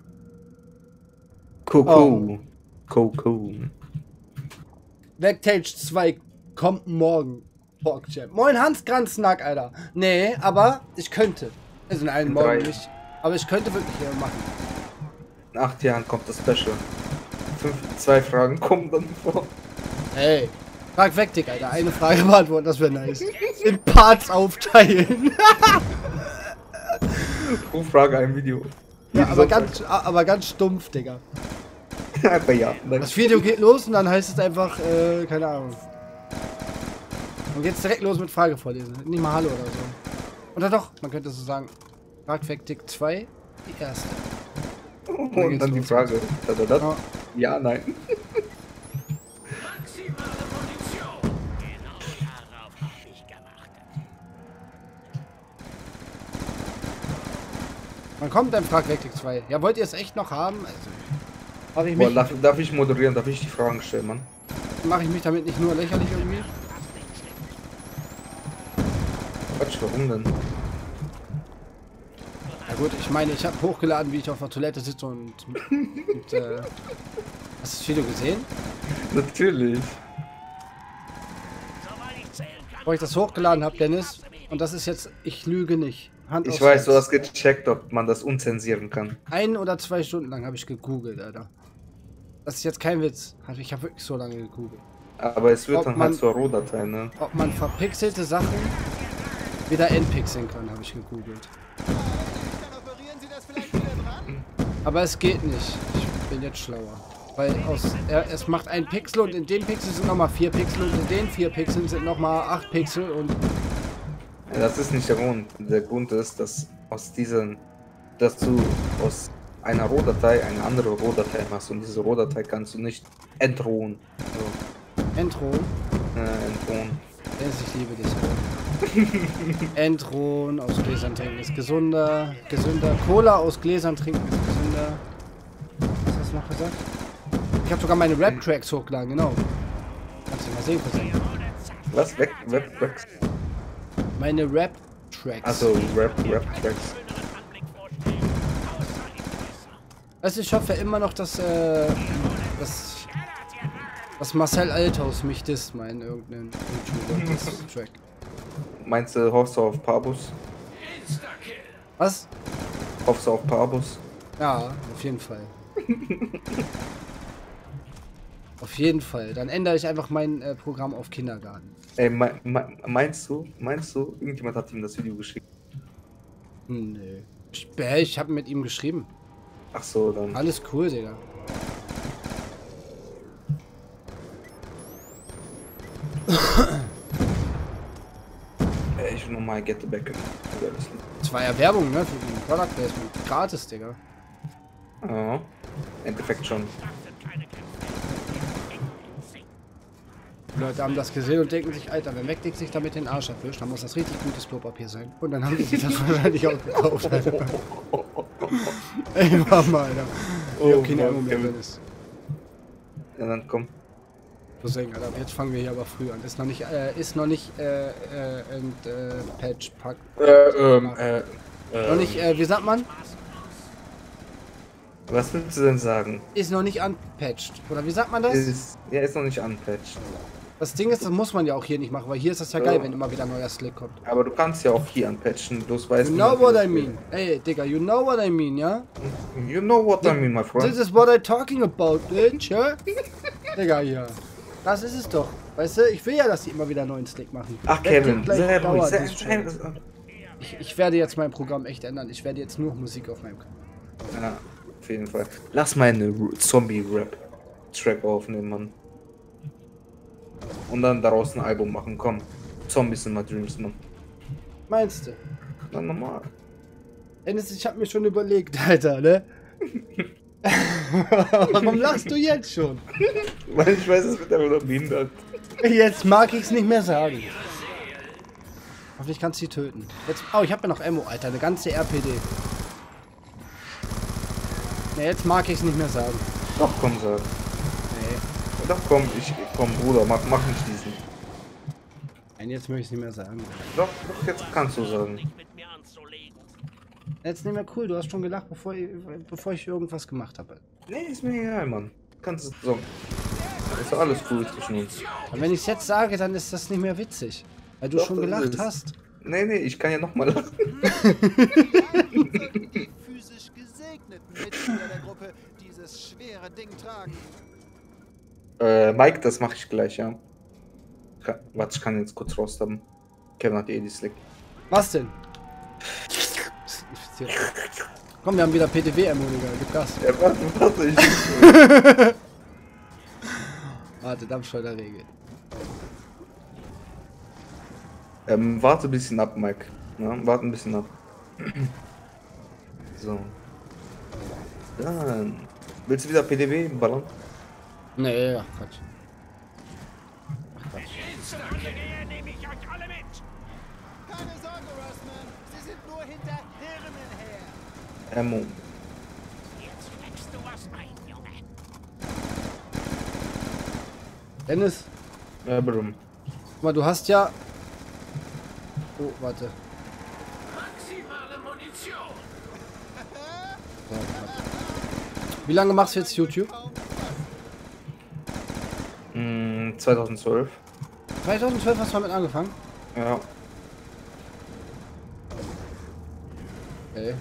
Cuckoo. Cuckoo. Backstage zwei kommt morgen. Talk-Champ. Moin Hans Granznack, Alter. Nee, aber ich könnte. Also in einem In Morgen drei. nicht. Aber ich könnte wirklich hier machen. In acht Jahren kommt das Special. Fünf, zwei Fragen kommen dann vor. Hey. Frag weg, Dick, Alter. Eine Frage beantworten, das wäre nice. In Parts aufteilen. Pro Frage ein Video. Ja, aber ganz, aber ganz stumpf, Digga. Einfach ja. Nein. Das Video geht los und dann heißt es einfach, äh, keine Ahnung. Dann geht's direkt los mit Frage vorlesen. Nicht mal Hallo oder so. Oder doch, man könnte so sagen, Frag weg, Dick zwei, die erste. Und dann die los. Frage. Da, da, da. Ja. Ja, nein. Maximale Munition. Genau darauf hab ich gewartet. Man kommt dann Frag weg, Dick zwei. Ja, wollt ihr es echt noch haben? Also, Mache ich, Boah, mich- darf, darf ich moderieren? Darf ich die Fragen stellen, Mann? mach ich mich damit nicht nur lächerlich irgendwie? Quatsch, warum denn? Ja gut, ich meine, ich habe hochgeladen, wie ich auf der Toilette sitze und... und äh, hast du das Video gesehen? Natürlich. Soweit ich zählen kann. Wo ich das hochgeladen habe, Dennis. Und das ist jetzt... Ich lüge nicht. Hand Ich aufs weiß, du Herz. hast gecheckt, ob man das unzensieren kann. Ein oder zwei Stunden lang habe ich gegoogelt, Alter. Das ist jetzt kein Witz. Also ich habe wirklich so lange gegoogelt. Aber es wird Ob dann man- halt zur Rohdatei, ne? Ob man verpixelte Sachen wieder entpixeln kann, habe ich gegoogelt. Dann operieren Sie das vielleicht wieder dran? Aber es geht nicht. Ich bin jetzt schlauer. Weil aus, er, es macht ein Pixel und in dem Pixel sind nochmal vier Pixel und in den vier Pixeln sind nochmal acht Pixel und Ja, das ist nicht der Grund. Der Grund ist, dass aus diesen, dass du aus einer Rohdatei eine andere Rohdatei machst und diese Rohdatei kannst du nicht entrohen. So, Entron. äh, entrohen. Dennis, ich liebe dich. Alter. Entron aus Gläsern trinken ist gesunder. Gesünder. Cola aus Gläsern trinken ist gesünder. Was hast du noch gesagt? Ich habe sogar meine Rap-Tracks hochgeladen, genau. Kannst du mal sehen, Cousin. Was? Weg, weg, weg. Meine Rap-Tracks. Also Rap, Rap, Tracks. Also ich hoffe immer noch, dass, äh, dass, dass Marcel Althaus mich disst, mein irgendein YouTuber-Track. Meinst du, hoffst du auf Pabus? Was? Hoffst du auf Pabus? Ja, auf jeden Fall. Auf jeden Fall. Dann ändere ich einfach mein äh, Programm auf Kindergarten. Ey, me me meinst du, meinst du, irgendjemand hat ihm das Video geschickt? Hm, nee. Ich, äh, ich habe mit ihm geschrieben. Ach so, dann. Alles cool, Digga. Ey, ich will nochmal Get the Back. Das war ja Werbung, ne? Für den Product Placement. Gratis, Digga. Ja, im Endeffekt schon. Die Leute haben das gesehen und denken sich, Alter, wenn Wegdick sich damit den Arsch abwischt, dann muss das richtig gutes Klopapier sein. Und dann haben die sich das wahrscheinlich auch gekauft, Alter. Ey, Mama, Alter. Ich hab keine Ahnung mehr, wenn es. Ja, dann komm. Cousin, Alter, jetzt fangen wir hier aber früh an. Ist noch nicht, äh, ist noch nicht, äh, äh, und, äh, Patch, Pack. Äh, ähm, äh, Noch nicht, äh, wie sagt man? Was willst du denn sagen? Ist noch nicht unpatched. Oder wie sagt man das? Ist, ja, ist noch nicht unpatched. Das Ding ist, das muss man ja auch hier nicht machen, weil hier ist das ja geil, wenn immer wieder ein neuer Slick kommt. Aber du kannst ja auch hier unpatchen, bloß weißt You du. know nicht, what wie I das mean. Ey, Digga, you know what I mean, ja? geht. You know what I mean, my friend. This is what I'm talking about, bitch, ja? Digga, ja. Das ist es doch. Weißt du, ich will ja, dass die immer wieder einen neuen Slick machen. Ach, Der Kevin, kriegt gleich sehr ruhig, Dauer, sehr, das sehr, schon. ich, ich werde jetzt mein Programm echt ändern. Ich werde jetzt nur Musik auf meinem Kanal. Ja, auf jeden Fall. Lass mal eine Zombie-Rap-Track aufnehmen, Mann. Und dann daraus ein Album machen, komm. Zombies in my dreams, Mann. Meinst du? Na, normal. Dennis, ich hab mir schon überlegt, Alter, ne? Warum lachst du jetzt schon? Weil ich weiß, es wird einfach noch behindert. Jetzt mag ich's nicht mehr sagen. Hoffentlich kannst du sie töten. Jetzt, oh, ich habe ja noch Ammo, Alter, eine ganze R P D. Ja, jetzt mag ich's nicht mehr sagen. Doch, komm, sag. Nee. Doch, komm, ich, komm, Bruder, mach, mach nicht diesen. Nein, jetzt möchte ich nicht mehr sagen. Doch, doch, jetzt kannst du sagen. Nicht mit mir anzulegen. Jetzt nicht mehr cool, du hast schon gelacht, bevor ich, bevor ich irgendwas gemacht habe. Nee, ist mir egal, Mann. Kannst es so. Ist doch alles cool zwischen uns. Und wenn ich's jetzt sage, dann ist das nicht mehr witzig. Weil du Doch, schon das gelacht ist- hast. Nee, nee, ich kann ja nochmal lachen. Die physisch gesegneten Mitglieder der Gruppe dieses schwere Ding tragen. Äh, Mike, das mache ich gleich, ja. Ka- Warte, ich kann jetzt kurz raus haben. Kevin hat eh die Slick. Was denn? Komm, wir haben wieder P T W-Ammo, Digga. Gib Gas. Ja, warte, warte, ich. Warte, Dampfschleuderregel. ähm, warte ein bisschen ab, Mike. Ja, warte ein bisschen ab. So. Dann. Willst du wieder P D W ballern? Nee, ja, Quatsch. Gehe, nehme ich euch alle mit. Keine Sorge, Rossman. Sie sind nur hinter Hirnen her. Ammo. Jetzt steckst du was ein, Junge. Dennis, Ja, warum? guck mal, du hast ja... Oh, warte. Maximale Munition. So, warte. Wie lange machst du jetzt YouTube? Hm, zweitausendzwölf. zweitausendzwölf hast du damit angefangen? Ja. Okay.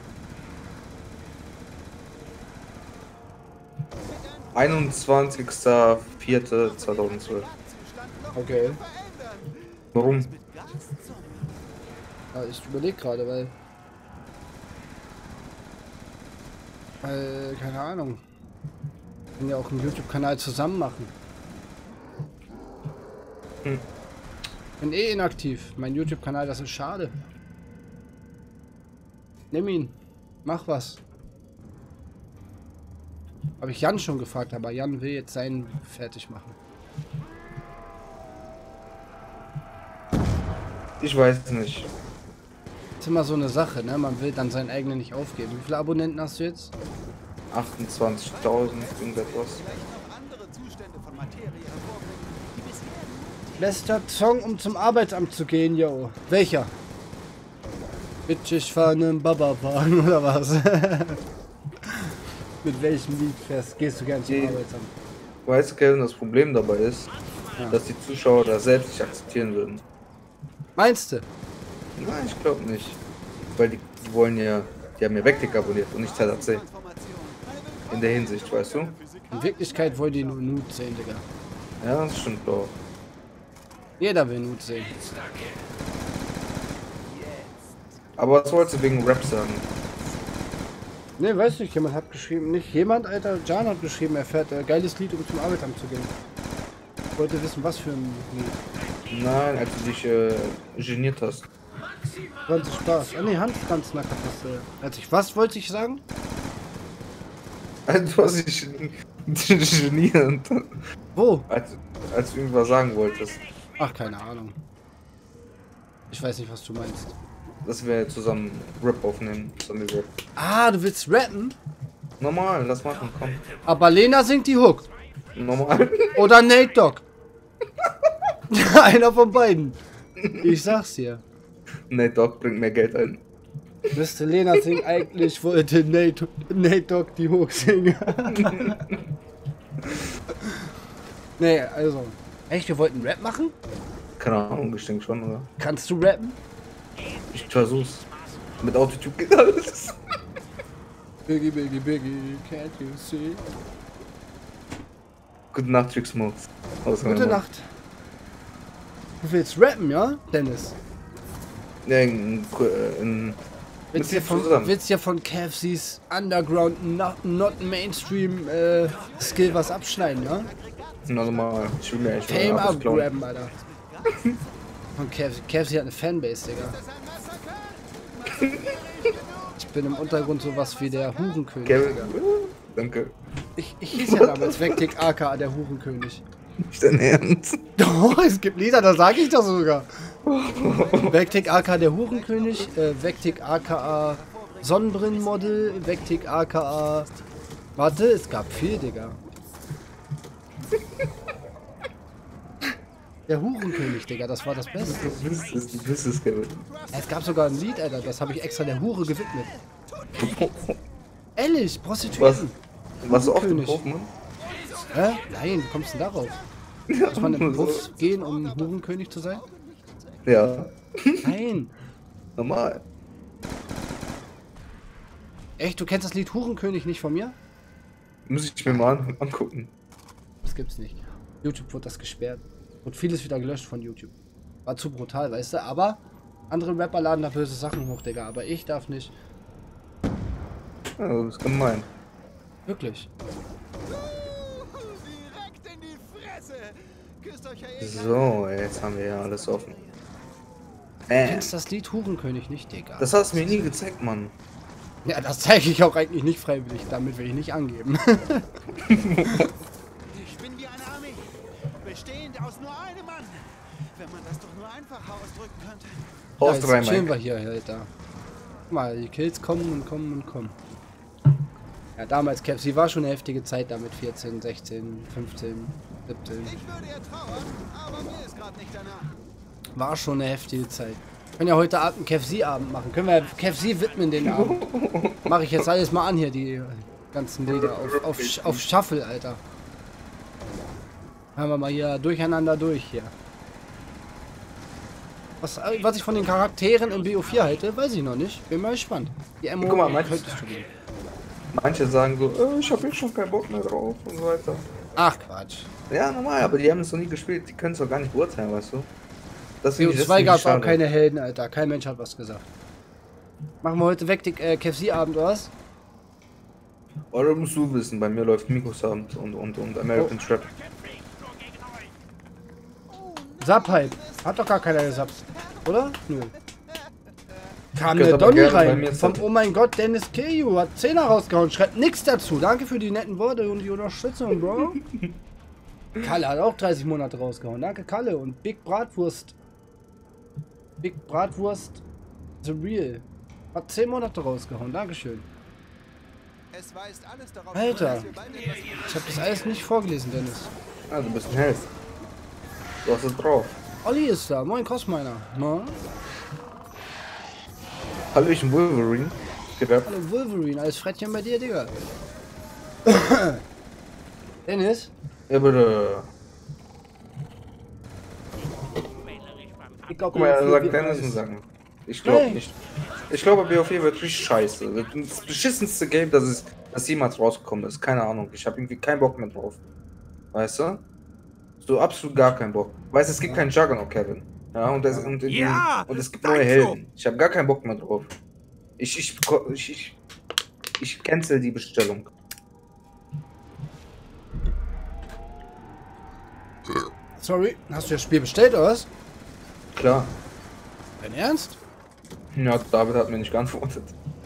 einundzwanzigster vierter zweitausendzwölf. Okay. Warum? Ja, ich überlege gerade, weil... Weil, keine Ahnung. Wir können ja auch einen YouTube-Kanal zusammen machen. Hm. Bin eh inaktiv. Mein YouTube-Kanal, das ist schade. Nimm ihn. Mach was. Habe ich Jan schon gefragt, aber Jan will jetzt seinen fertig machen. Ich weiß nicht. Das ist immer so eine Sache, ne? Man will dann seinen eigenen nicht aufgeben. Wie viele Abonnenten hast du jetzt? achtundzwanzigtausend, irgendetwas. Bester Song, um zum Arbeitsamt zu gehen, yo. Welcher? Bitch, ich fahr einen Baba-Wagen oder was? Mit welchem Lied fährst, gehst du gern zum Die- Arbeitsamt? Weißt du, Kevin, das Problem dabei ist, Ja. dass die Zuschauer das selbst nicht akzeptieren würden. Meinst du? Nein, ich glaube nicht. Weil die, die wollen ja, die haben ja Vectic abonniert und nicht Z A C. In der Hinsicht, weißt du? In Wirklichkeit wollen die nur Nude sehen, Digga. Ja, das stimmt doch. Jeder will Nude sehen. Aber was wolltest du wegen Rap sagen? Ne, weiß nicht, jemand hat geschrieben, nicht jemand, Alter, Jan hat geschrieben, er fährt ein geiles Lied, um zum Arbeitsamt zu gehen. Ich wollte wissen, was für ein Lied. Nein, als du dich äh, geniert hast. zwanzig Spaß. Ah ne, Handfranznacker hast du. Als ich, was wollte ich sagen? Als du hast dich geniert. Wo? Als, als du irgendwas sagen wolltest. Ach, keine Ahnung. Ich weiß nicht, was du meinst. Dass wir zusammen Rap aufnehmen. Zusammen Rap. Ah, du willst rappen? Normal, lass machen, komm. Aber Lena singt die Hook. Normal. Oder Nate Dogg. Einer von beiden. Ich sag's dir. Nate Dogg bringt mehr Geld ein. Müsste Lena singen, eigentlich wollte Nate, Nate Dogg die Hook singen. Nee, also. Echt, wir wollten Rap machen? Keine Ahnung, ich denke schon, oder? Kannst du rappen? Ich versuch's. Mit Autotune geht alles. Biggie, Biggie, Biggie, can't you see? Gute Nacht, Trick Smokes. Aus Gute meinem Mund. Nacht. Du willst rappen, ja, Dennis? Ja, in, in, Willst mit ja dir von, zusammen. willst ja von K F Cs Underground, not, not Mainstream äh, Skill was abschneiden, ja? Normal. Ich will mir echt Fame mal abklauen. abgraben, Alter. Von K F C. K F C hat eine Fanbase, Digga. Ich bin im Untergrund sowas wie der Hurenkönig, Kevin, Digga. danke. Ich, ich hieß ja damals Vectic aka der Hurenkönig. Nicht dein Ernst. Doch, es gibt Lieder, da sage ich das sogar. Vectic aka der Hurenkönig, äh, Vectic aka Sonnenbrillenmodel, Vectic aka... Warte, es gab viel, Digga. Der Hurenkönig, Digga, das war das Beste. Du bist es, du bist es, Kevin. Es gab sogar ein Lied, Alter, das habe ich extra der Hure gewidmet. Ehrlich, Was? Prostituierten. Warst du oft im König. Hof, Mann? Hä? Nein, wie kommst du denn darauf? Muss man im Beruf gehen, um Hurenkönig zu sein? Ja, Nein. normal. Echt, du kennst das Lied Hurenkönig nicht von mir? Muss ich mir mal an, angucken. Das gibt's nicht. YouTube wurde das gesperrt. Und vieles wieder gelöscht von YouTube. War zu brutal, weißt du? Aber andere Rapper laden da böse Sachen hoch, Digga. Aber ich darf nicht. Ja, du bist gemein. Wirklich. Direkt in die Fresse. Küsst euch ja eh So, jetzt haben wir ja alles offen. Du Äh, kennst das Lied Hurenkönig nicht, Digga. das hast du mir nie gezeigt, Mann. Ja, das zeige ich auch eigentlich nicht freiwillig. Damit will ich nicht angeben. Ich bin wie eine Armee, bestehend aus nur einem Mann. Wenn man das doch nur einfacher ausdrücken könnte. Ja, Haus jetzt drei, chillen wir Mike. hier, Alter. Guck mal, die Kills kommen und kommen und kommen. Ja, damals, K F C war schon eine heftige Zeit damit. vierzehn, sechzehn, fünfzehn, siebzehn. Ich würde ja trauern, aber mir ist gerade nicht danach. War schon eine heftige Zeit. Wir können ja heute Abend einen K F C-Abend machen. Können wir K F C widmen den Abend. Mache ich jetzt alles mal an hier, die ganzen Lieder. Auf, auf, auf Shuffle, Alter. Hören wir mal hier durcheinander durch hier. Was, was ich von den Charakteren in B O vier halte, weiß ich noch nicht. Bin mal gespannt. Die M M O Guck mal, manche, könntest du gehen. manche sagen so, äh, ich habe jetzt schon keinen Bock mehr drauf und so weiter. Ach Quatsch. Ja, normal, aber die haben es noch nie gespielt, die können es doch gar nicht beurteilen, weißt du? Das B O finde ich zwei gab es auch schade. keine Helden, Alter. Kein Mensch hat was gesagt. Machen wir heute weg den äh, K F C-Abend, oder was? Oder musst du wissen, bei mir läuft Mikrosound und, und, und American Oh. Trap. Zaphype. Hat doch gar keiner gesappt. Oder? Nö. Kam Könnt der aber Donny gerne bei rein. mir Vom zappen. Oh mein Gott, Dennis Keju hat Zehner rausgehauen. Schreibt nichts dazu. Danke für die netten Worte und die Unterstützung, Bro. Kalle hat auch dreißig Monate rausgehauen. Danke, Kalle. Und Big Bratwurst. Big Bratwurst The Real. Hat zehn Monate rausgehauen. Dankeschön. Es weist alles darauf Alter. hin, dass wir bald etwas Ich habe das alles nicht vorgelesen, Dennis. Ah, du bist ein Held. Du hast es drauf. Olli ist da. Moin, Cosminer. Na? Hallo, ich bin Wolverine. Geht ab. Hallo Wolverine. Alles Frettchen bei dir, Digga. Dennis? Ja, bitte. Ich glaub, Guck mal, er sagt wird Dennis nice. und sagen. Ich glaube Hey. nicht. Ich glaube, B O vier wird richtig scheiße. Das ist das beschissenste Game, das, ist, das jemals rausgekommen ist. Keine Ahnung. Ich habe irgendwie keinen Bock mehr drauf. Weißt du? So absolut gar keinen Bock. Weißt du, es gibt keinen Juggernaut, Kevin. Ja, und, das, und, Ja, und es gibt neue Helden. Ich habe gar keinen Bock mehr drauf. Ich, ich, ich, ich, ich cancel die Bestellung. Sorry, hast du das Spiel bestellt oder was? Klar. Dein Ernst? Ja, David hat mir nicht geantwortet.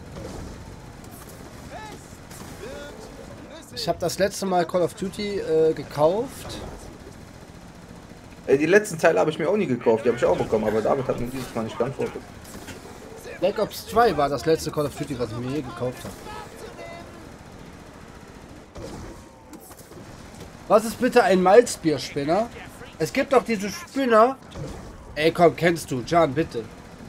Ich habe das letzte Mal Call of Duty äh, gekauft. Ey, die letzten Teile habe ich mir auch nie gekauft, die habe ich auch bekommen, aber David hat mir dieses Mal nicht geantwortet. Black Ops zwei war das letzte Call of Duty, was ich mir je gekauft habe. Was ist bitte ein Malzbierspinner? Es gibt doch diese Spinner. Ey, komm, kennst du, Can, bitte.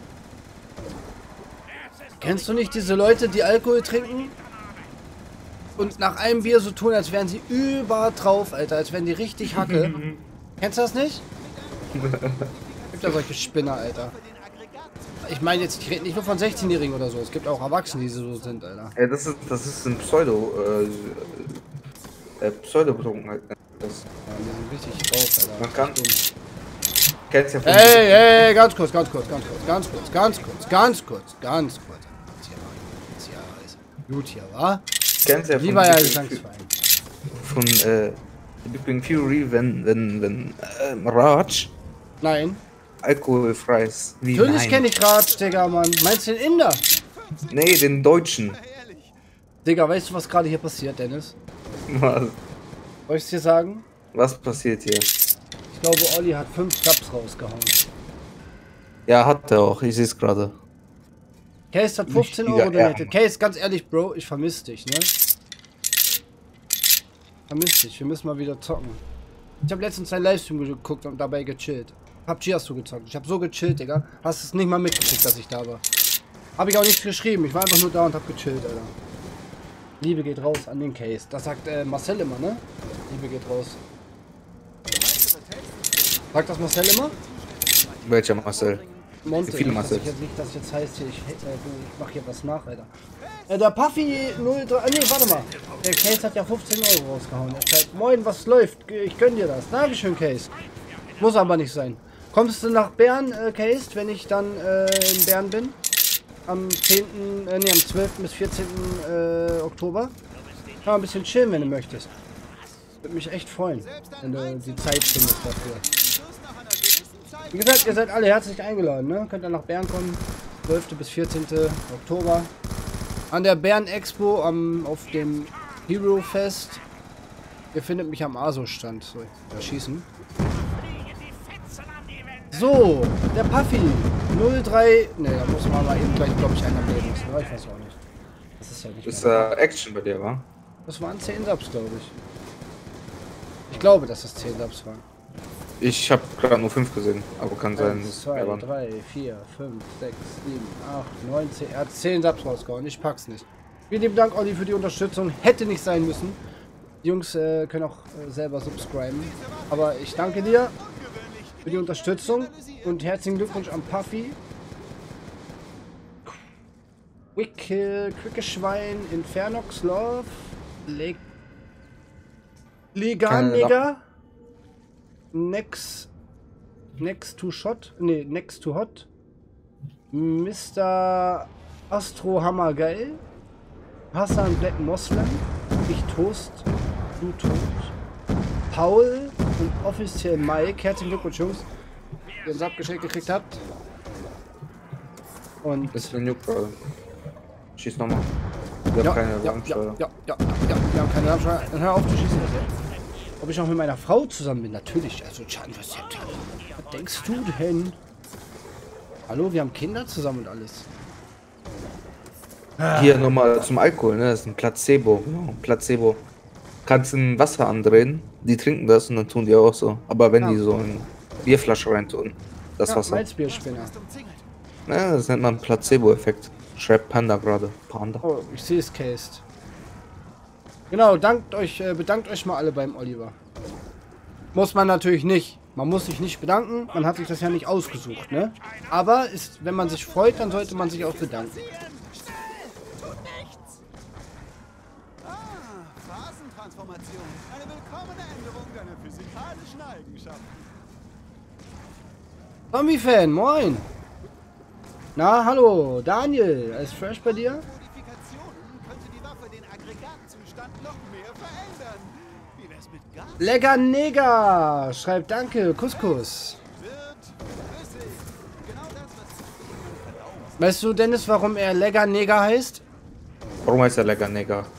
Kennst du nicht diese Leute, die Alkohol trinken? Und nach einem Bier so tun, als wären sie über drauf, Alter, als wären die richtig Hacke. Kennst du das nicht? Gibt ja solche Spinner, Alter. Ich meine jetzt, ich rede nicht nur von sechzehnjährigen oder so. Es gibt auch Erwachsene, die so sind, Alter. Ey, das ist, das ist ein Pseudo, äh, äh Pseudo-Betrunkenheit. Das, Ja, die sind richtig drauf, Alter. Man kann- Dumm. kennst ja von Ey, ey, ganz kurz, ganz kurz, ganz kurz, ganz kurz, ganz kurz, ganz kurz, ganz kurz. Jetzt hier mal, jetzt hier alles gut hier, wa? kennst ja von Lieber ja Big Bang Gesangsverein. Fu- von äh, Big Bang Theory, wenn, wenn, wenn äh, Raj Nein. alkoholfreies wie Natürlich Wein. kenne ich Ratsch, Digga, Mann. Meinst du den Inder? Nee, den Deutschen. ehrlich. Digga, weißt du, was gerade hier passiert, Dennis? Was, Soll ich dir sagen? was passiert hier? Ich glaube, Olli hat fünf Subs rausgehauen. Ja, hat er auch, ich sehe es gerade. Case hat fünfzehn Richtiger Euro donated. Ehrenmann. Case, ganz ehrlich, Bro, ich vermisse dich, ne? Vermiss dich, wir müssen mal wieder zocken. Ich habe letztens deinen Livestream geguckt und dabei gechillt. P U B G hast du gezockt. Ich habe so gechillt, Digga. Hast es nicht mal mitgekriegt, dass ich da war. Habe ich auch nichts geschrieben. Ich war einfach nur da und hab gechillt, Alter. Liebe geht raus an den Case. Das sagt äh, Marcel immer, ne? Liebe geht raus. Sagt das Marcel immer? Welcher Marcel? Monte, Wie viele nicht, dass Marcel? ich jetzt nicht, dass jetzt heißt hier, ich, äh, du, ich mach hier was nach, Alter. Äh, der Puffy null drei, äh, nee, warte mal. Der Case hat ja fünfzehn Euro rausgehauen. Er schreibt, moin, was läuft? Ich gönn dir das. Dankeschön, Case. Muss aber nicht sein. Kommst du nach Bern, äh, Case, wenn ich dann äh, in Bern bin? Am zehnten, äh, nee, am zwölften bis vierzehnten Äh, Oktober? Kann man ein bisschen chillen, wenn du möchtest. Würde mich echt freuen, wenn du die Zeit findest dafür. Wie gesagt, ihr seid alle herzlich eingeladen, ne? Könnt ihr nach Bern kommen. zwölften bis vierzehnten Oktober. An der Bern Expo am, auf dem Hero Fest. Ihr findet mich am A S O-Stand. So, da schießen. So, der Puffy. null drei. Ne, da muss man mal eben gleich, glaube ich, einer melden müssen. Aber ich weiß auch nicht. Das ist ja nicht Ist mehr. äh, Action bei dir, wa? Das waren zehn Subs, glaube ich. Ich glaube, dass es zehn Subs waren. Ich habe gerade nur fünf gesehen, aber kann sein. eins, zwei, drei, vier, fünf, sechs, sieben, acht, neun, zehn. Er hat zehn Subs rausgehauen. Ich pack's nicht. Vielen lieben Dank, Olli, für die Unterstützung. Hätte nicht sein müssen. Die Jungs äh, können auch äh, selber subscriben. Aber ich danke dir für die Unterstützung und herzlichen Glückwunsch an Puffy. Wickel, Quickeschwein, Infernox Love, Le Leganiger, Next, Next to Shot, nee, Next to Hot, Mister Astro Hammergeil, Hassan Black Moslem, Ich Toast, Du Tot, Paul und offiziell Mike. Herzlichen Glückwunsch, Jungs, ihr uns abgeschickt gekriegt habt. Und Das ist ein Juck gerade. Schieß nochmal. Wir ja, haben keine ja, ja, Lampensteuer. ja, ja, ja, wir haben keine Lampensteuer. Dann hör auf zu schießen, bitte. Ob ich noch mit meiner Frau zusammen bin? Natürlich. Also, Chan, was, was denkst du denn? Hallo, wir haben Kinder zusammen und alles. Hier nochmal zum Alkohol, ne? Das ist ein Placebo. Genau, Placebo. Kannst ein Wasser andrehen, die trinken das und dann tun die auch so. Aber wenn Ja. die so in Bierflasche reintun, das Ja, Wasser. Malzbierspinner. Ja, das nennt man Placebo-Effekt. Schreibt Panda gerade. Panda. Oh, ich sehe es cased. Genau, dankt euch, äh, bedankt euch mal alle beim Oliver. Muss man natürlich nicht. Man muss sich nicht bedanken, man hat sich das ja nicht ausgesucht, ne? Aber ist, wenn man sich freut, dann sollte man sich auch bedanken. Tut nichts! Ah, Phasentransformation. Eine willkommene Änderung deiner physikalischen Eigenschaften. Zombie-Fan, moin! Na, hallo, Daniel, alles fresh bei dir? Modifikationen könnte die Waffe den Aggregatzustand noch mehr verändern. Wie wär's mit Gas? Lecker Neger, schreibt danke, Couscous. Wird flüssig. Genau das, was Zufrieden verdauung. Weißt du, Dennis, warum er Lecker Neger heißt? Warum heißt er lecker Neger?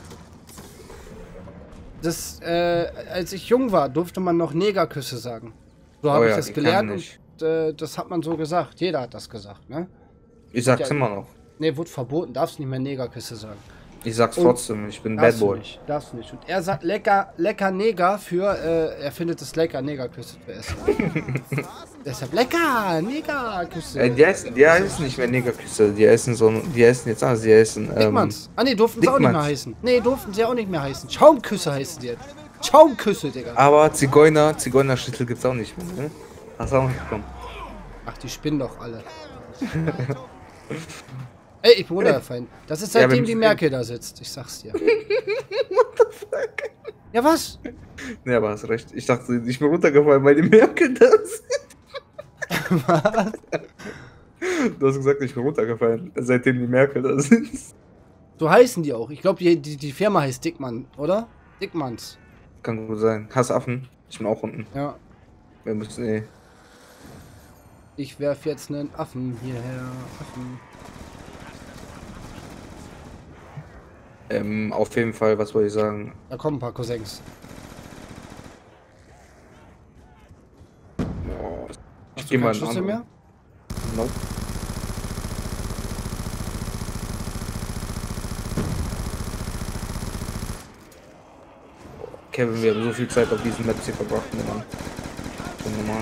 Das, äh, als ich jung war, durfte man noch Negerküsse sagen. So habe Oh ich ja, das die gelernt kann ich. und äh, das hat man so gesagt. Jeder hat das gesagt, ne? Ich sag's Ja. immer noch. Ne, wurde verboten, darfst nicht mehr Negerküsse sagen. Ich sag's Und- trotzdem, ich bin Bad Darfst du Boy. nicht, darfst du nicht. Und er sagt lecker, lecker Neger für, äh, er findet es lecker, Negerküsse zu essen. Deshalb lecker, Negerküsse. Äh, die heißen, die heißen nicht mehr Negerküsse, die heißen so, die heißen jetzt anders, die heißen, ähm, Dickmanns. Ah ne, durften sie auch nicht mehr Dickmanns. heißen. Ne, durften sie auch nicht mehr heißen. Schaumküsse heißen die jetzt. Schaumküsse, Digga. aber Zigeuner, Zigeunerschnitzel gibt's auch nicht mehr, ne? Hast du auch nicht bekommen. Ach, die spinnen doch alle. Ey, ich bin runtergefallen. Das ist Ja, seitdem wir die müssen- Merkel da sitzt. Ich sag's dir. What the fuck? Ja, was? Ne, aber hast recht. Ich dachte, ich bin runtergefallen, weil die Merkel das. Was? Du hast gesagt, ich bin runtergefallen, seitdem die Merkel da sind. So heißen die auch. Ich glaube, die, die, die Firma heißt Dickmann, oder? Dickmanns. Kann gut sein. Hast Affen? Ich bin auch unten. Ja. Wir müssen eh. Ich werf jetzt einen Affen hierher. Affen. Ähm, auf jeden Fall, was wollte ich sagen? Da kommen ein paar Cousins. Oh, ich Hast geh du mal keinen in Schlüssel mehr? andere. Nope. Kevin, wir haben so viel Zeit auf diesen Maps hier verbracht, ne, Mann. Schon normal.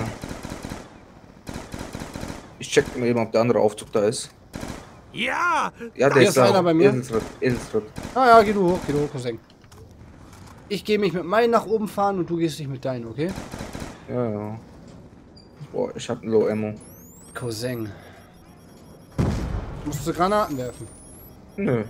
Ich check mal eben, ob der andere Aufzug da ist. Ja! Ja, Hier der ist ist da. einer bei mir. Eselsritt, Eselsritt. Ah ja, geh du hoch, geh du hoch, Cousin. Ich gehe mich mit meinen nach oben fahren und du gehst dich mit deinen, okay? Ja, ja. Boah, ich hab ein Low Ammo. Cousin. Musst du Granaten werfen? Nö.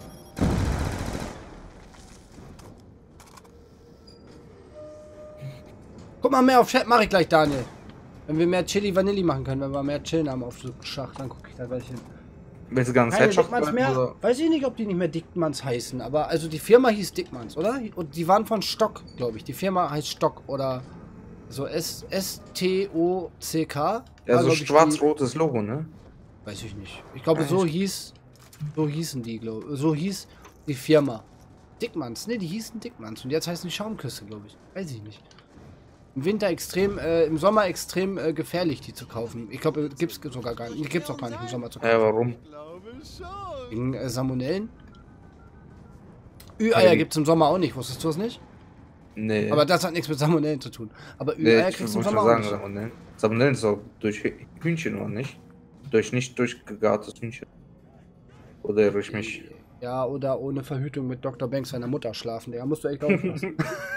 Guck mal, mehr auf Chat mache ich gleich, Daniel. Wenn wir mehr Chili Vanilli machen können, wenn wir mehr chillen haben auf so Schacht, dann gucke ich da gleich hin. Willst du ganz Keine Headshot Dickmanns bleiben, mehr? oder? Weiß ich nicht, ob die nicht mehr Dickmanns heißen, aber also die Firma hieß Dickmanns, oder? Und die waren von Stock, glaube ich. Die Firma heißt Stock oder so S T O C K. Ja, war, so glaub ich, die- schwarz-rotes Logo, ne? Weiß ich nicht. Ich glaube, Ja, so ich- hieß, so hießen die, glaube so hieß die Firma. Dickmanns, ne, die hießen Dickmanns und jetzt heißen die Schaumküsse, glaube ich. Weiß ich nicht. Im Winter extrem, äh, im Sommer extrem äh, gefährlich, die zu kaufen. Ich glaube, gibt's sogar gar nicht. Gibt's auch gar nicht im Sommer zu kaufen. Ja, warum? Ich glaube schon. Wegen äh, Salmonellen. Ü-Eier Weil- gibt's im Sommer auch nicht, wusstest du es nicht? Nee. Aber das hat nichts mit Salmonellen zu tun. Aber nee, Ü-Eier ich kriegst du muss im schon Sommer auch sagen, nicht. Salmonellen. Salmonellen ist auch durch Hü- Hühnchen, oder nicht? Durch nicht durchgegartes Hühnchen. Oder irre ich mich? Ja, oder ohne Verhütung mit Doktor Banks seiner Mutter schlafen. Da musst du echt aufpassen.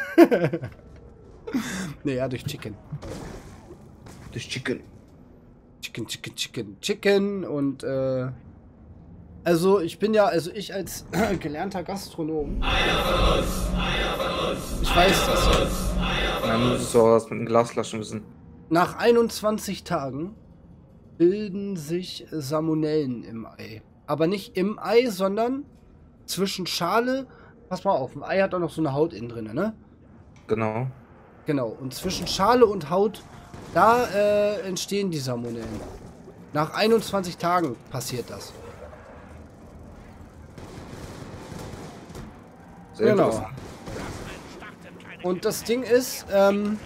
Nee, ja, durch Chicken. Durch Chicken. Chicken, Chicken, Chicken, Chicken und äh. Also ich bin ja, also ich als gelernter Gastronom. Einer von uns, einer von uns. Ich weiß das ja. Dann musst du auch was mit den Glasflaschen wissen. Nach einundzwanzig Tagen bilden sich Salmonellen im Ei. Aber nicht im Ei, sondern zwischen Schale. Pass mal auf, ein Ei hat auch noch so eine Haut innen drin, ne? Genau. Genau. Und zwischen Schale und Haut, da äh, entstehen die Salmonellen. Nach einundzwanzig Tagen passiert das. Sehr Genau. interessant. Und das Ding ist, ähm,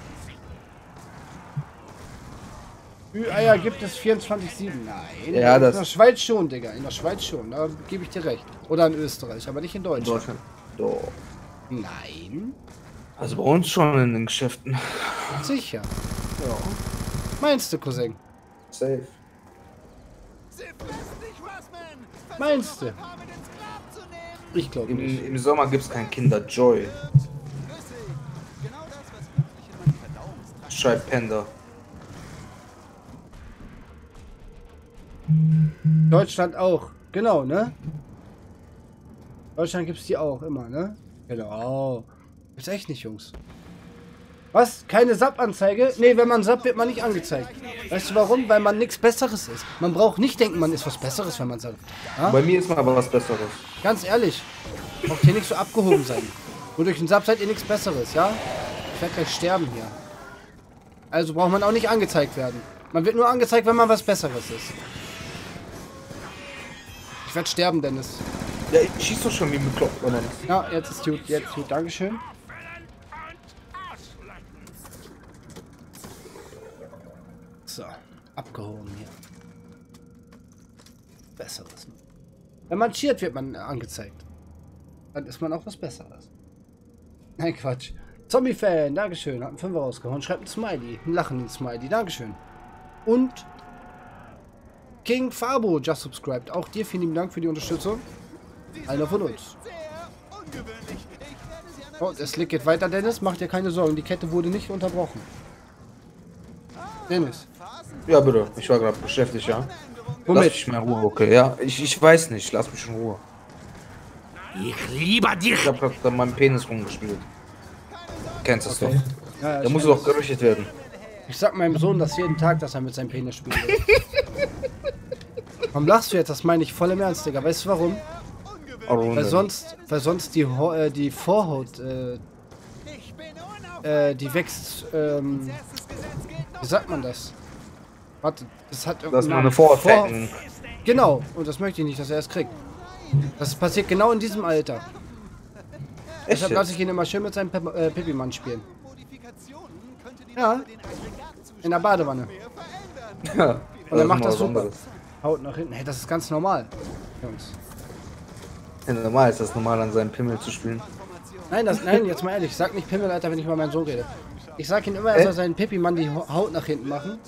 Ü-Eier gibt es vierundzwanzig sieben. Nein, Ja, in das- der Schweiz schon, Digga. In der Schweiz schon, da gebe ich dir recht. Oder in Österreich, aber nicht in In Deutschland. Deutschland. Doch. Nein, Also bei uns schon in den Geschäften. sicher. Ja. Meinst du, Cousin? Safe. Sie frisst dich, Russman! Versuch Meinst du? noch ein paar mit ins Grab zu nehmen! Ich glaube Im, nicht. Im Sommer gibt es kein Kinder Joy. Grüß Sie! Genau das, was wirklich in meinen Verdauungstrakt Schreibt Panda. Deutschland auch. Genau, ne? Deutschland gibt's die auch immer, ne? Genau. Ist echt nicht, Jungs. Was? Keine S A P-Anzeige? Nee, wenn man S A P, wird man nicht angezeigt. Weißt du warum? Weil man nichts Besseres ist. Man braucht nicht denken, man ist was Besseres, wenn man S A P. Ja? Bei mir ist mal aber was Besseres. Ganz ehrlich. Braucht hier nicht so abgehoben sein. Nur durch den S A P seid ihr nichts Besseres, ja? Ich werde gleich sterben hier. Also braucht man auch nicht angezeigt werden. Man wird nur angezeigt, wenn man was Besseres ist. Ich werde sterben, Dennis. Ja, ich schieß doch schon wie bekloppt, oder nicht? Ja, jetzt ist gut, jetzt ist gut. Dankeschön. So, abgehoben hier. Besseres. Wenn man cheert, wird man angezeigt. Dann ist man auch was Besseres. Nein, Quatsch. Zombie-Fan, Dankeschön. Hat einen Fünfer rausgehauen. Schreibt ein Smiley. Ein lachenden Smiley. Dankeschön. Und King Fabo just subscribed. Auch dir vielen lieben Dank für die Unterstützung. Einer von uns. sehr ungewöhnlich. Ich werde sie Oh, analysieren. es liegt geht weiter, Dennis. Mach dir keine Sorgen. Die Kette wurde nicht unterbrochen. Dennis. Ja, bitte. Ich war gerade beschäftigt, ja. Lass Womit? mich mal in Ruhe, okay? Ja, ich, ich weiß nicht. Lass mich in Ruhe. Ich liebe dich. Ich hab gerade an meinem Penis rumgespielt. Kennst du es Okay. doch. Ja, Der ich, muss doch gerüchtet werden. ich sag meinem Sohn das jeden Tag, dass er mit seinem Penis spielt. Warum lachst du jetzt? Das meine ich voll im Ernst, Digga. Weißt du warum? Weil sonst, weil sonst die, Ho äh, die Vorhaut, äh, Ich bin äh, die wächst, ähm, Erstes Gesetz gilt noch. wie sagt man das? Warte, das hat Das ist irgendeinen mal eine Namen. Vorurteilung. Genau, und das möchte ich nicht, dass er es kriegt. Das passiert genau in diesem Alter. Echt Deshalb lasse jetzt? ich ihn immer schön mit seinem Pep äh, Pipi-Mann spielen. Modifikationen könnte die Ja. Waffe den Aggregatzustand in der Badewanne. mehr verändern. Ja. Und er ist macht mal das was super. anderes. Haut nach hinten. Hey, das ist ganz normal, Jungs. Ja, normal ist das normal, an seinem Pimmel zu spielen. Nein, das, nein, jetzt mal ehrlich. Sag nicht Pimmel, Alter, wenn ich über meinen Sohn rede. Ich sag ihm immer, er soll seinen Pipi-Mann die Ho- Haut nach hinten machen.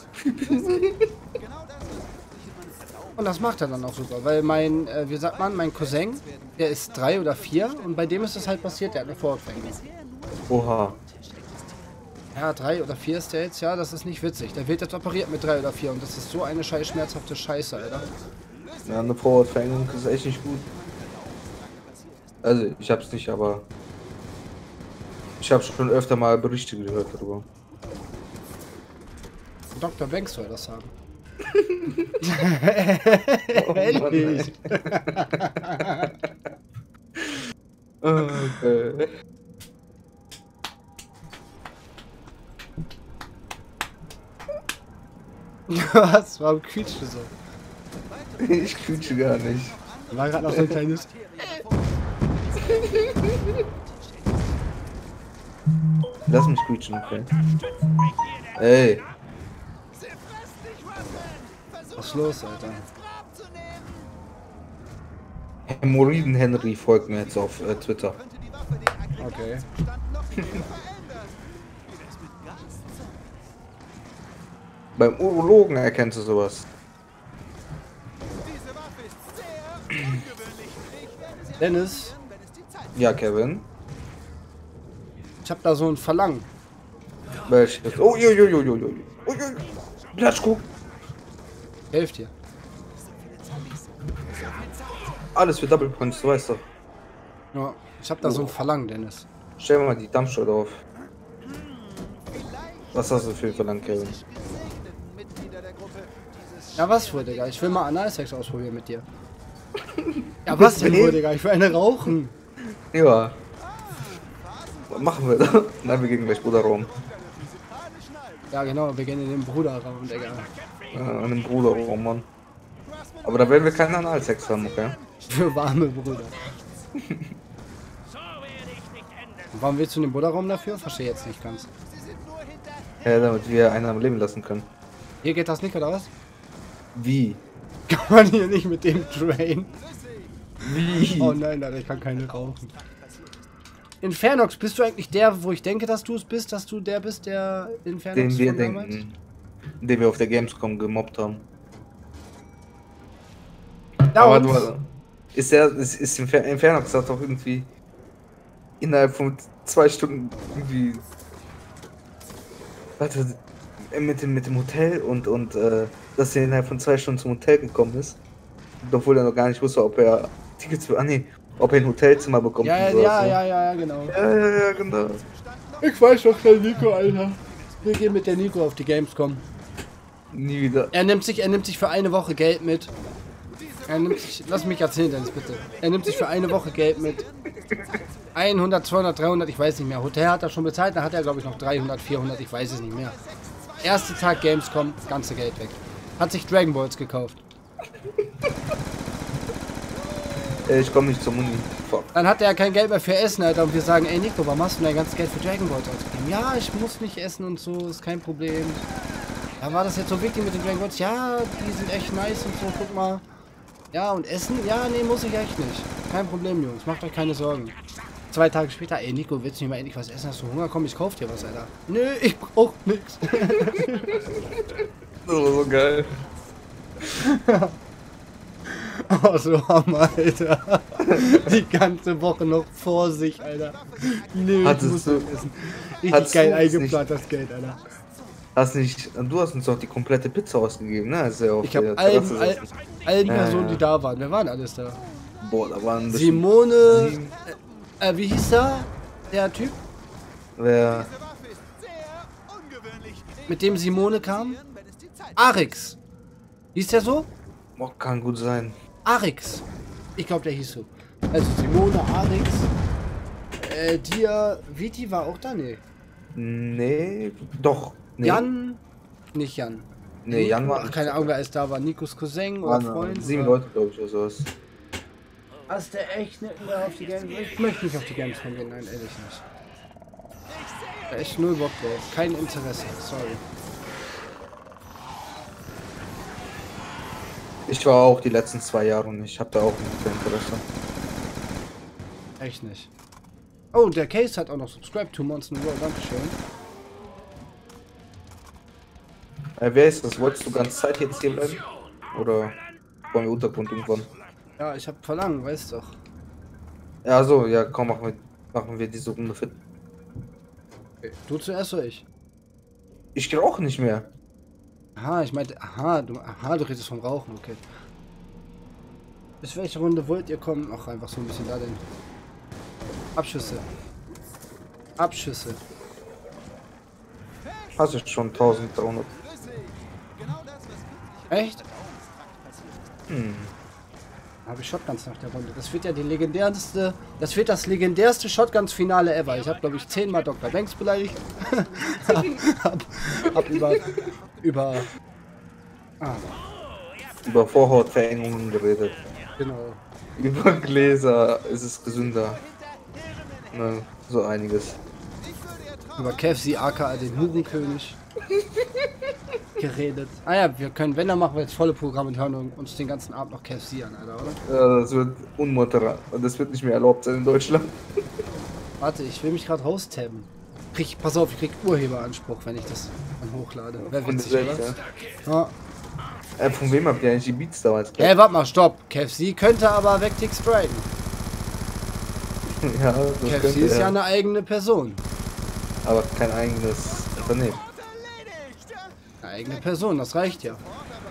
Und das macht er dann auch super, weil mein, äh, wie sagt man, mein Cousin, der ist drei oder vier und bei dem ist das halt passiert, der hat eine Vorhautveränderung. Oha. Ja, drei oder vier ist der jetzt, ja, das ist nicht witzig. Der wird jetzt operiert mit drei oder vier und das ist so eine scheiß schmerzhafte Scheiße, Alter. Ja, eine Vorhautverengung ist echt nicht gut. Also, ich hab's nicht, aber ich habe schon öfter mal Berichte gehört darüber. Doktor Banks soll das sagen. Oh, Mann, ey. Okay. Was? Warum quietscht du so? Ich quietsche gar nicht. War gerade noch so ein kleines... Lass mich quietschen, okay? Ey, Sie frisst dich, Russman. Versuch Was ist los, Alter? ins Grab zu nehmen. Hämorrhoiden Henry folgt mir jetzt auf äh, Twitter. Könnte die Waffe den Okay. Aggregatzustand noch mehr verändern. Beim Urologen erkennst du sowas. Diese Waffe ist sehr ungewöhnlich. Ich werde sie Dennis, aktivieren, wenn es die Zeit Ja, Kevin. ich hab da so ein Verlangen. Welches? Oh, jo, jo, jo, jo, jo. Oh, jo. Platschkuh. Helft dir. Alles für Double Punch, du weißt doch. Ja, ich hab da so ein Verlangen, Dennis. Stell mal die Dampfschuld auf. Was hast du für ein Verlangen, Kevin? gesegneten Mitglieder der Gruppe dieses Ja, was wohl, Digga? Ich will mal Analsex ausprobieren mit dir. Ja, was denn wohl, Digga? Ich will eine rauchen. Ja. Was machen wir da? Nein, wir gehen gleich Bruderraum. Ja, genau, wir gehen in den Bruderraum, Digga. Äh, in den Bruderraum, Mann. Aber da werden wir keinen Analsex haben, okay? Für warme Brüder. So werde ich nicht enden. Und warum willst du den Bruderraum dafür? Verstehe jetzt nicht ganz. Ja, damit wir einen am Leben lassen können. Hier geht das nicht, oder was? Wie? Kann man hier nicht mit dem Train? Wie? Oh nein, Alter, ich kann keine rauchen. Infernox, bist du eigentlich der, wo ich denke, dass du es bist, dass du der bist, der Infernox Den wir von damals? denken. Den wir auf der Gamescom gemobbt haben. Ja, Aber und? du, ist der, ist, ist Infer Infernox hat doch irgendwie innerhalb von zwei Stunden irgendwie. Warte, mit dem, mit dem Hotel und, und äh, dass er innerhalb von zwei Stunden zum Hotel gekommen ist. Obwohl er noch gar nicht wusste, ob er Tickets für. Ah nee, ob er ein Hotelzimmer bekommt. Ja, und ja, sowas, ja, ne? ja, ja, genau. Ja, ja, ja, genau. Ich weiß doch, der Nico, Alter. Wir gehen mit der Nico auf die Gamescom. Nie wieder. Er nimmt sich, er nimmt sich für eine Woche Geld mit. Er nimmt sich, lass mich erzählen, Dennis, bitte. Er nimmt sich für eine Woche Geld mit. hundert, zweihundert, dreihundert, ich weiß nicht mehr. Hotel hat er schon bezahlt, da hat er, glaube ich, noch dreihundert, vierhundert, ich weiß es nicht mehr. Erster Tag Gamescom, ganze Geld weg. Hat sich Dragon Balls gekauft. Äh, Ich komme nicht zur Uni. Fuck. Dann hat er kein Geld mehr für Essen, Alter. Und wir sagen, ey Nico, warum hast du dein ganzes Geld für Dragon Balls ausgegeben? Ja, ich muss nicht essen und so, ist kein Problem. Ja, war das jetzt so wichtig mit den Dragon Balls? Ja, die sind echt nice und so, guck mal. Ja, und Essen? Ja, nee, muss ich echt nicht. Kein Problem, Jungs, macht euch keine Sorgen. Zwei Tage später, ey Nico, willst du nicht mal endlich was essen? Hast du Hunger? Komm, ich kauf dir was, Alter. Nö, ich brauch nix. Das war so geil. Oh, so Hammer, Alter. Die ganze Woche noch vor sich, Alter. Nö, ich Hattest muss du- was essen. Richtig hattest geil du es eingeplant, das Geld, Alter. Hast nicht. Du hast uns doch die komplette Pizza ausgegeben, ne? Als er auf Ich der habe allen, Terrasse all, saß. allen Ja, Personen, ja. die da waren, wer waren alles da? Boah, da waren bestimmt Simone, sieben. äh, wie hieß er? Der Typ, Wer? Diese Waffe ist sehr ungewöhnlich. Ich mit dem Simone kam? aktivieren, wenn es die Zeit Arix. Hieß der so? Boah, kann gut sein. Arix. Ich glaube, der hieß so. Also Simone, Arix. Äh, Dia, Viti war auch da? Nee. Nee, doch. Nee. Jan, nicht Jan. Nee, Jan war Ach, nicht keine Ahnung, wer ist da war. Nikos Cousin oder waren Freund? sieben oder? Leute, glaube ich, oder sowas. Hast der echt nicht mehr auf die Games? Ich möchte nicht auf die Games gehen, nein, ehrlich nicht. Da echt null Bock drauf. Kein Interesse, sorry. Ich war auch die letzten zwei Jahre und ich habe da auch nicht viel Interesse. Echt nicht. Oh, der Case hat auch noch subscribed to Monster World, dankeschön. Äh, wer ist das? Wolltest du ganz Zeit jetzt hier bleiben? Oder wollen wir Untergrund irgendwann? Ja, ich hab Verlangen, weißt doch. Ja, so, ja, komm, machen wir, machen wir diese Runde fit. Okay. Du zuerst oder ich? Ich rauche nicht mehr. Aha, ich meinte, aha, du, aha, du redest vom Rauchen, okay. Bis welche Runde wollt ihr kommen? Ach, einfach so ein bisschen da denn. Abschüsse. Abschüsse. Hast du schon eintausenddreihundert? Genau das, was Echt? Hm. Habe ich Shotguns nach der Runde. Das wird ja die legendärste, das wird das legendärste Shotguns-Finale ever. Ich habe, glaube ich, zehnmal Doktor Banks beleidigt. hab, hab über, über, ah, Über Vorhautverengungen geredet. genau. Über Gläser ist es gesünder. Ne, so einiges. Über K F C aka den Hurenkönig geredet. Ah ja, wir können, wenn, dann machen wir jetzt volle Programm und hören uns den ganzen Abend noch K F C an, Alter, oder? Ja, das wird unmoderat. Das wird nicht mehr erlaubt sein in Deutschland. Warte, ich will mich gerade raustabben. krieg, pass auf, ich krieg Urheberanspruch, wenn ich das dann hochlade. Wäre Von witzig, selbst, oder? ja. Ja. Äh, von wem habt ihr eigentlich die Beats damals Hey, warte mal, stopp. K F C könnte aber Vectix sprayen. Ja, das K F C könnte ist ja er. eine eigene Person. Aber kein eigenes Unternehmen. Eine eigene Person, das reicht ja.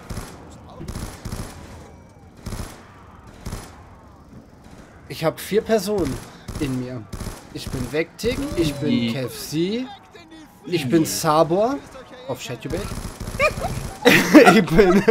Ich habe vier Personen in mir. Ich bin Vectic, ich bin K F C, ich bin Sabor auf Chatubate. Ich bin...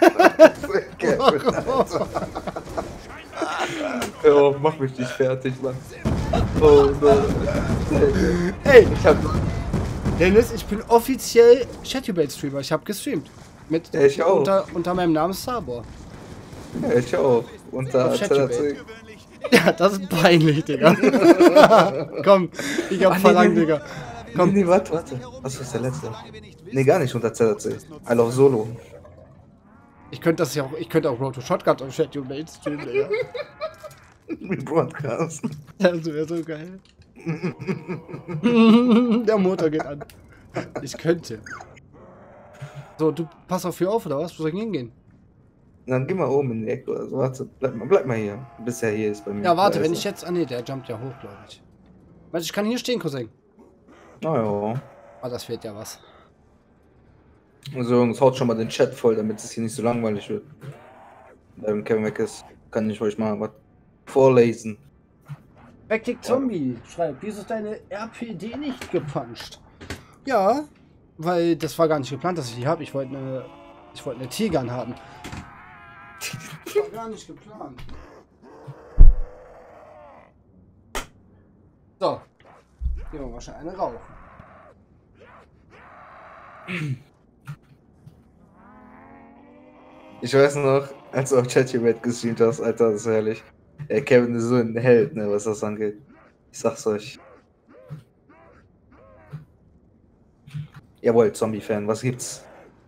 Hör auf, mach mich nicht fertig, Mann. Oh no. Ey, Ich hab. Dennis, ich bin offiziell Chatubate-Streamer. Ich habe gestreamt. Mit, Ja, ich auch. Unter, unter meinem Namen Sabor. Ja, ich auch. Unter Auf Z R C. Gewöhnlich. Ja, das ist peinlich, Digga. Komm, ich hab Ah, nee, verlangt, nee, Digga. Komm. Nee, nee, warte, warte. Was ist der letzte? Nee, gar nicht unter Z R C. I love Solo. Ich könnte das ja auch, ich könnte auch Road to Shotgun auf Chatubate streamen, Digga. Mit Broadcast. Das wäre so geil. Der Motor geht an. Ich könnte. So, du pass auf hier auf, oder was? Wo soll ich hingehen? Dann geh mal oben in die Ecke oder so. Warte, bleib mal, bleib mal hier. Bis er hier ist bei mir. Ja, warte, Da wenn ist ich jetzt... Ah, nee, der jumpt ja hoch, glaube ich. Warte, ich kann hier stehen, Cousin. er. Oh ja. Ah, das wird ja was. Also, Jungs, haut schon mal den Chat voll, damit es hier nicht so langweilig wird. Wenn Kevin weg ist, kann ich euch mal was vorlesen. Vectic Zombie schreibt, wieso ist deine R P D nicht gepuncht? Ja, weil das war gar nicht geplant, dass ich die habe. Ich wollte eine, ich wollte eine Tigern haben. Das war gar nicht geplant. So, gehen wir mal schnell eine rauchen. Ich weiß noch, als du auf ChatGPT gestreamt hast, Alter, das ist herrlich. Ja, Kevin ist so ein Held, ne, was das angeht. Ich sag's euch. Jawohl, Zombie-Fan, was gibt's?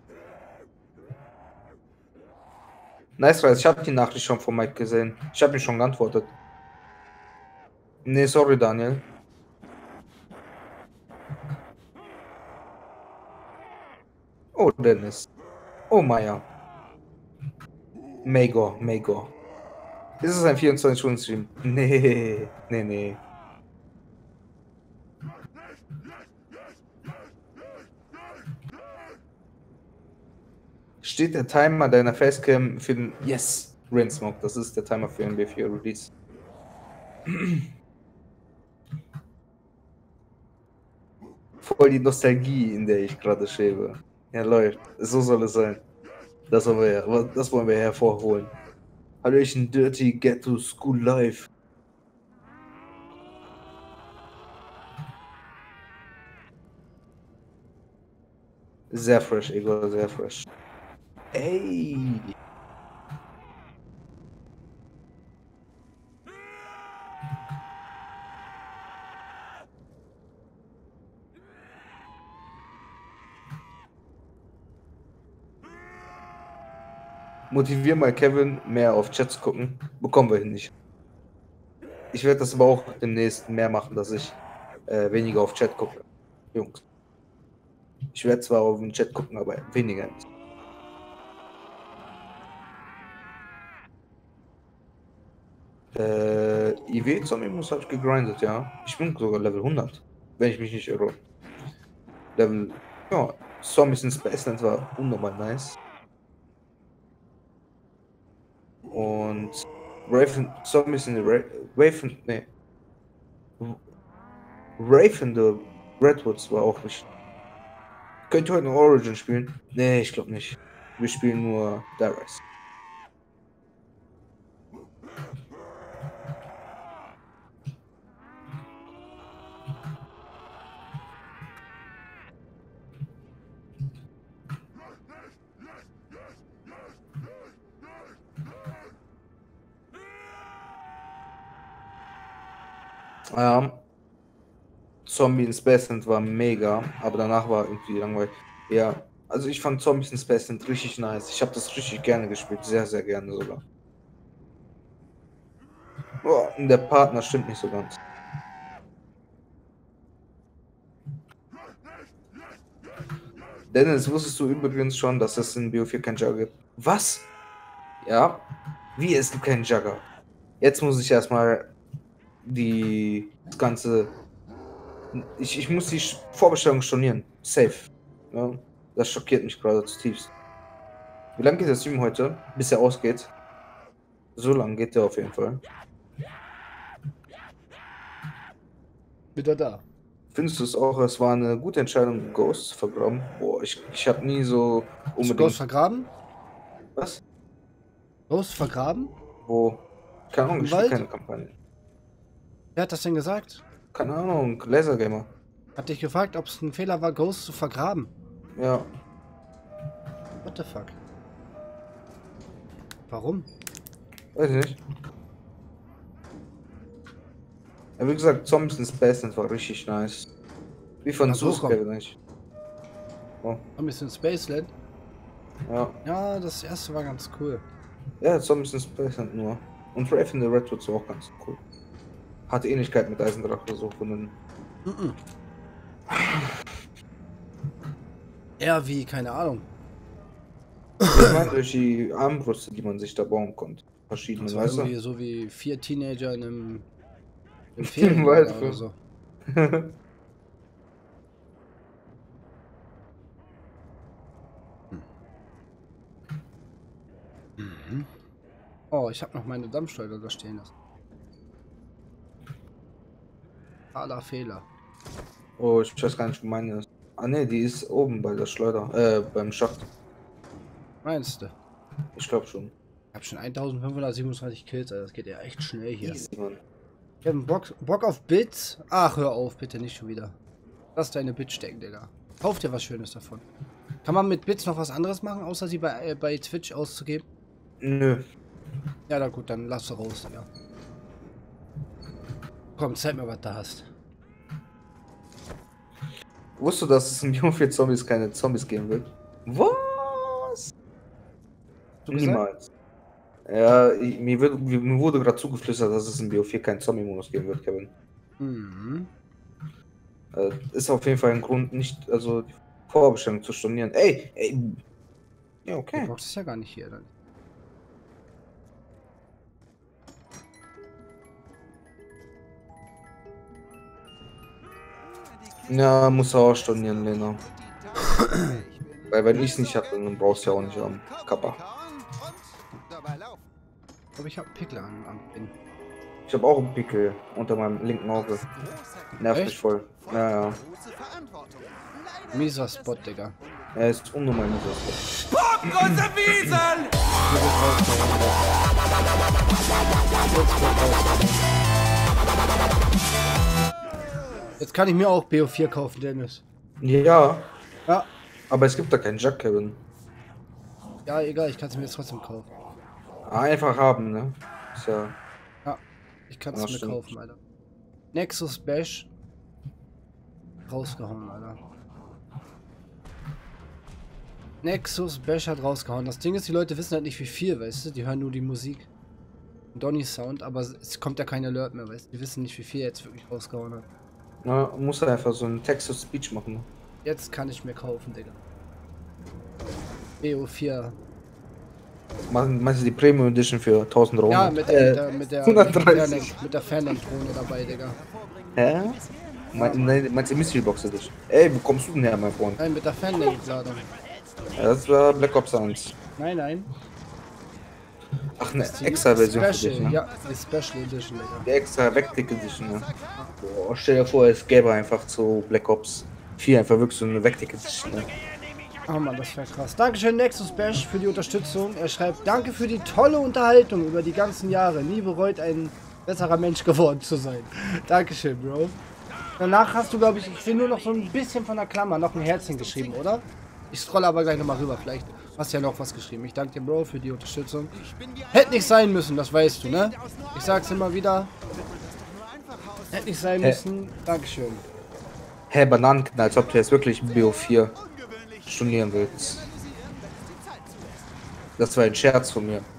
Nice, Rice, ich hab die Nachricht schon von Mike gesehen. Ich hab ihm schon geantwortet. Nee, sorry, Daniel. Oh, Dennis. Oh, Maya. Mego, Mego. Ist es ein vierundzwanzig-Stunden-Stream? Nee, nee, nee. Steht der Timer deiner Facecam für den... Yes! Rainsmoke, das ist der Timer für den B vier Release. Voll die Nostalgie, in der ich gerade schwebe. Ja, läuft. So soll es sein. Das wollen wir, das wollen wir hervorholen. Hallöchen, Dirty Ghetto School Life. Sehr fresh, Igor, sehr fresh. Ey! Motivier mal Kevin, mehr auf Chats gucken. Bekommen wir hin nicht. Ich werde das aber auch demnächst mehr machen, dass ich äh, weniger auf Chat gucke. Jungs. Ich werde zwar auf den Chat gucken, aber weniger. Äh, I W-Zombie-Muss habe ich gegrindet, ja. Ich bin sogar Level hundert, wenn ich mich nicht irre. Level, ja, Zombies in Spaceland war unnormal nice. Und Raven, Zombies in the Ra Raven, ne. Raven the Redwoods war auch nicht. Könnt ihr heute noch Origin spielen? Nee, ich glaube nicht. Wir spielen nur Darius. Ja, Zombie in Spaceland war mega, aber danach war irgendwie langweilig. Ja, also ich fand Zombies in Spaceland richtig nice. Ich habe das richtig gerne gespielt, sehr, sehr gerne sogar. Oh, der Partner stimmt nicht so ganz. Dennis, wusstest du übrigens schon, dass es in B O vier keinen Jugger gibt? Was? Ja. Wie, es gibt keinen Jugger? Jetzt muss ich erstmal die das ganze... Ich, ich muss die Vorbestellung stornieren. Safe. Ja, das schockiert mich gerade zutiefst. Wie lange geht der Stream heute? Bis er ausgeht? So lange geht der auf jeden Fall. Wieder da. Findest du es auch, es war eine gute Entscheidung, Ghost zu vergraben? Boah, ich, ich habe nie so Hast du unbedingt... Ghost vergraben? Was? Ghost vergraben? Wo? Keine Ahnung, Im ich spiele Wald? keine Kampagne. Wer hat das denn gesagt? Keine Ahnung, Lasergamer. Hat dich gefragt, ob es ein Fehler war, Ghost zu vergraben. Ja, What the fuck? Warum? weiß ich nicht. Ja, wie gesagt, Zombies in Space Land war richtig nice. Wie von Ach so, Sus komm. Kevin eigentlich. Oh, Ein bisschen Spaceland. ja. Ja, das erste war ganz cool. Ja, Zombies in Space Land nur. Und Brave in the Redwoods war auch ganz cool. Hatte Ähnlichkeit mit Eisendrache so von den... Mhm. Eher wie, keine Ahnung. Ich meine durch die Armbrüste, die man sich da bauen konnte. Verschiedene, Das war weißt irgendwie du? so wie vier Teenager in einem, im Im Ferienlager Wald, oder so. Mhm. Oh, ich habe noch meine Dampfschleuder da stehen lassen. Aller Fehler. Oh, ich weiß gar nicht, wo meine ist. Ah ne, die ist oben bei der Schleuder, äh, beim Schacht. Meinst du? Ich glaube schon. Ich habe schon eintausendfünfhundertsiebenundzwanzig Kills, also das geht ja echt schnell hier. Easy, Mann. Ich hab Bock, Bock auf Bits. Ach, hör auf, bitte nicht schon wieder. Lass deine Bits stecken, Digga. Kauf dir was Schönes davon. Kann man mit Bits noch was anderes machen, außer sie bei, äh, bei Twitch auszugeben? Nö. Ja, na gut, dann lass du raus, Digga. Komm, zeig mir, was du hast. Wusstest du, dass es in B O vier Zombies keine Zombies geben wird? Was? Du gesagt? Niemals. Ja, ich, mir, wird, mir wurde gerade zugeflüstert, dass es in B O vier keinen Zombie-Modus geben wird, Kevin. Mhm. Äh, ist auf jeden Fall ein Grund, nicht, also die Vorbestellung zu stornieren. Ey, ey. Ja, Die okay. Box ist ja gar nicht hier dann. Ja, muss er auch stornieren, Lena. Weil wenn ich es nicht habe, dann brauchst du ja auch nicht haben. Kappa. Ich glaube, ich habe Pickel am, am Bin. Ich habe auch einen Pickel unter meinem linken Auge. Nervt mich Echt? voll. Ja, ja. Mieser Spot, Digga. Er ist unnormal dieser Spot. Jetzt kann ich mir auch B O vier kaufen, Dennis. Ja, Ja, aber es gibt da keinen Jack, Kevin. ja, egal, ich kann es mir jetzt trotzdem kaufen. Einfach haben, ne? Ist ja. Ja, ich kann es Ja, mir stimmt. kaufen, Alter. Nexus Bash. Rausgehauen, Alter. Nexus Bash hat rausgehauen. Das Ding ist, die Leute wissen halt nicht wie viel, weißt du? Die hören nur die Musik. Donny Sound, aber es kommt ja kein Alert mehr, weißt du? Die wissen nicht, wie viel er jetzt wirklich rausgehauen hat. Na, muss er einfach so einen Text-to-Speech machen. Jetzt kann ich mir kaufen, Digga. B O vier. Machen- Meinst du die Premium Edition für tausend Euro? Ja, mit der, mit der, mit der, hundertdreißig. Fernlenk- mit der Fernlenkdrohne dabei, Digga. Hä? Mein, nein, meinst du die Mystery Box Edition? Ey, wo kommst du denn her, mein Freund? Nein, mit der Fernlenkladung. Ja, das war Black Ops eins. Nein, nein. Ach, eine Die extra Version für Special, dich, ne? ja, die Special Edition, Digga. Die extra Vectic Edition, ne? Boah, stell dir vor, es gäbe einfach zu Black Ops vier einfach wirklich so eine Vectic Edition, ne? Oh Mann, das wäre krass. Dankeschön, Nexus Bash, für die Unterstützung. Er schreibt, danke für die tolle Unterhaltung über die ganzen Jahre. Nie bereut, ein besserer Mensch geworden zu sein. Dankeschön, Bro. Danach hast du, glaube ich, ich sehe nur noch so ein bisschen von der Klammer, noch ein Herzchen geschrieben, oder? Ich scrolle aber gleich nochmal rüber, vielleicht hast du ja noch was geschrieben. Ich danke dir, Bro, für die Unterstützung. Hätte nicht sein müssen, das weißt du, ne? Ich sag's immer wieder. Hätte nicht sein Hä? müssen. Dankeschön. Hä, Bananenknall, als ob du jetzt wirklich B O vier stornieren willst. Das war ein Scherz von mir.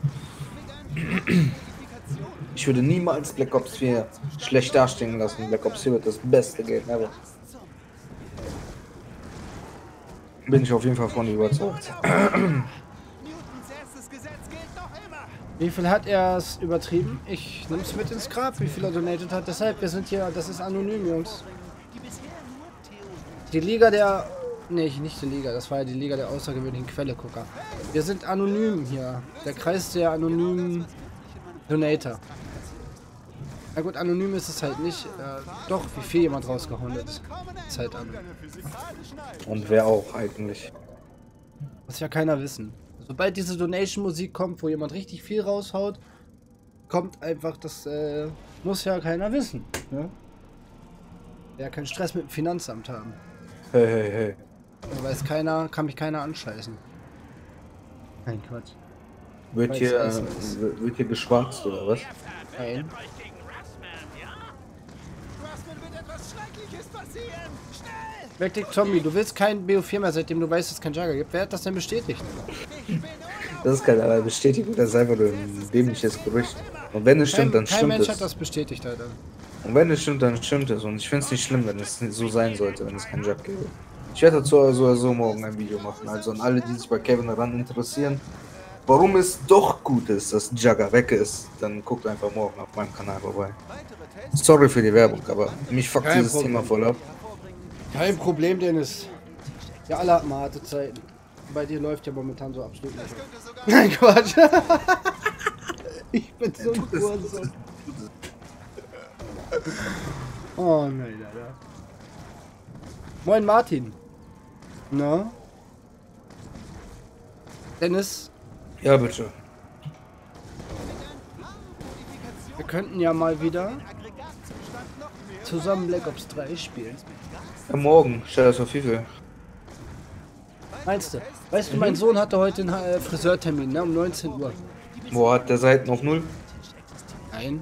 Ich würde niemals Black Ops vier schlecht dastehen lassen. Black Ops vier wird das beste Game ever. Bin ich auf jeden Fall von überzeugt. Newtons erstes Gesetz gilt noch immer. Wie viel hat er es übertrieben? Ich nehme es mit ins Grab, wie viel er donated hat. Deshalb, wir sind hier, das ist anonym, Jungs. Die bisher nur Theorie. Die Liga der... Nee, nicht die Liga, das war ja die Liga der außergewöhnlichen Quellegucker. Wir sind anonym hier. Der Kreis der anonymen Donator. Na gut, anonym ist es halt nicht. Äh, doch, wie viel jemand rausgehauen hat. Ist halt anonym. Und wer auch eigentlich. Muss ja keiner wissen. Sobald diese Donation-Musik kommt, wo jemand richtig viel raushaut, kommt einfach, das äh, muss ja keiner wissen. Ne? Ja, keinen Stress mit dem Finanzamt haben. Hey, hey, hey. Da weiß keiner, kann mich keiner anscheißen. Nein, Quatsch. Wird Weiß hier, alles äh, was. wird hier geschwarzt oder was? Nein. Russman wird etwas Schreckliches passieren. Schnell! Wirklich, Zombie, du willst kein B O vier mehr, seitdem du weißt, dass es kein Jagger gibt. Wer hat das denn bestätigt? Das ist keine Bestätigung, das ist einfach nur ein dämliches Gerücht. Und wenn es stimmt, Kein, dann kein stimmt Mensch es. hat das bestätigt, Alter. Und wenn es stimmt, dann stimmt es. Und ich finde es nicht schlimm, wenn es so sein sollte, wenn es keinen Jug gäbe. Ich werde dazu so, so morgen ein Video machen. Also an alle, die sich bei Kevin Run interessieren, warum es doch gut ist, dass Jugger weg ist, dann guckt einfach morgen auf meinem Kanal vorbei. Sorry für die Werbung, aber mich fuckt Kein dieses Problem. Thema voll ab. Kein Problem, Dennis. Ja, alle hatten mal harte Zeiten. Bei dir läuft ja momentan so absolut nicht. Nein, Quatsch. Ich bin so ein Hurensohn. Oh nein, Alter. Moin Martin. Na? Dennis, Ja, bitte. wir könnten ja mal wieder zusammen Black Ops drei spielen. Ja, morgen. Stell das auf wie viel? Meinst du? Weißt du, mein Sohn hatte heute einen äh, Friseurtermin, ne? Um neunzehn Uhr. Wo hat der Seiten auf null? Nein.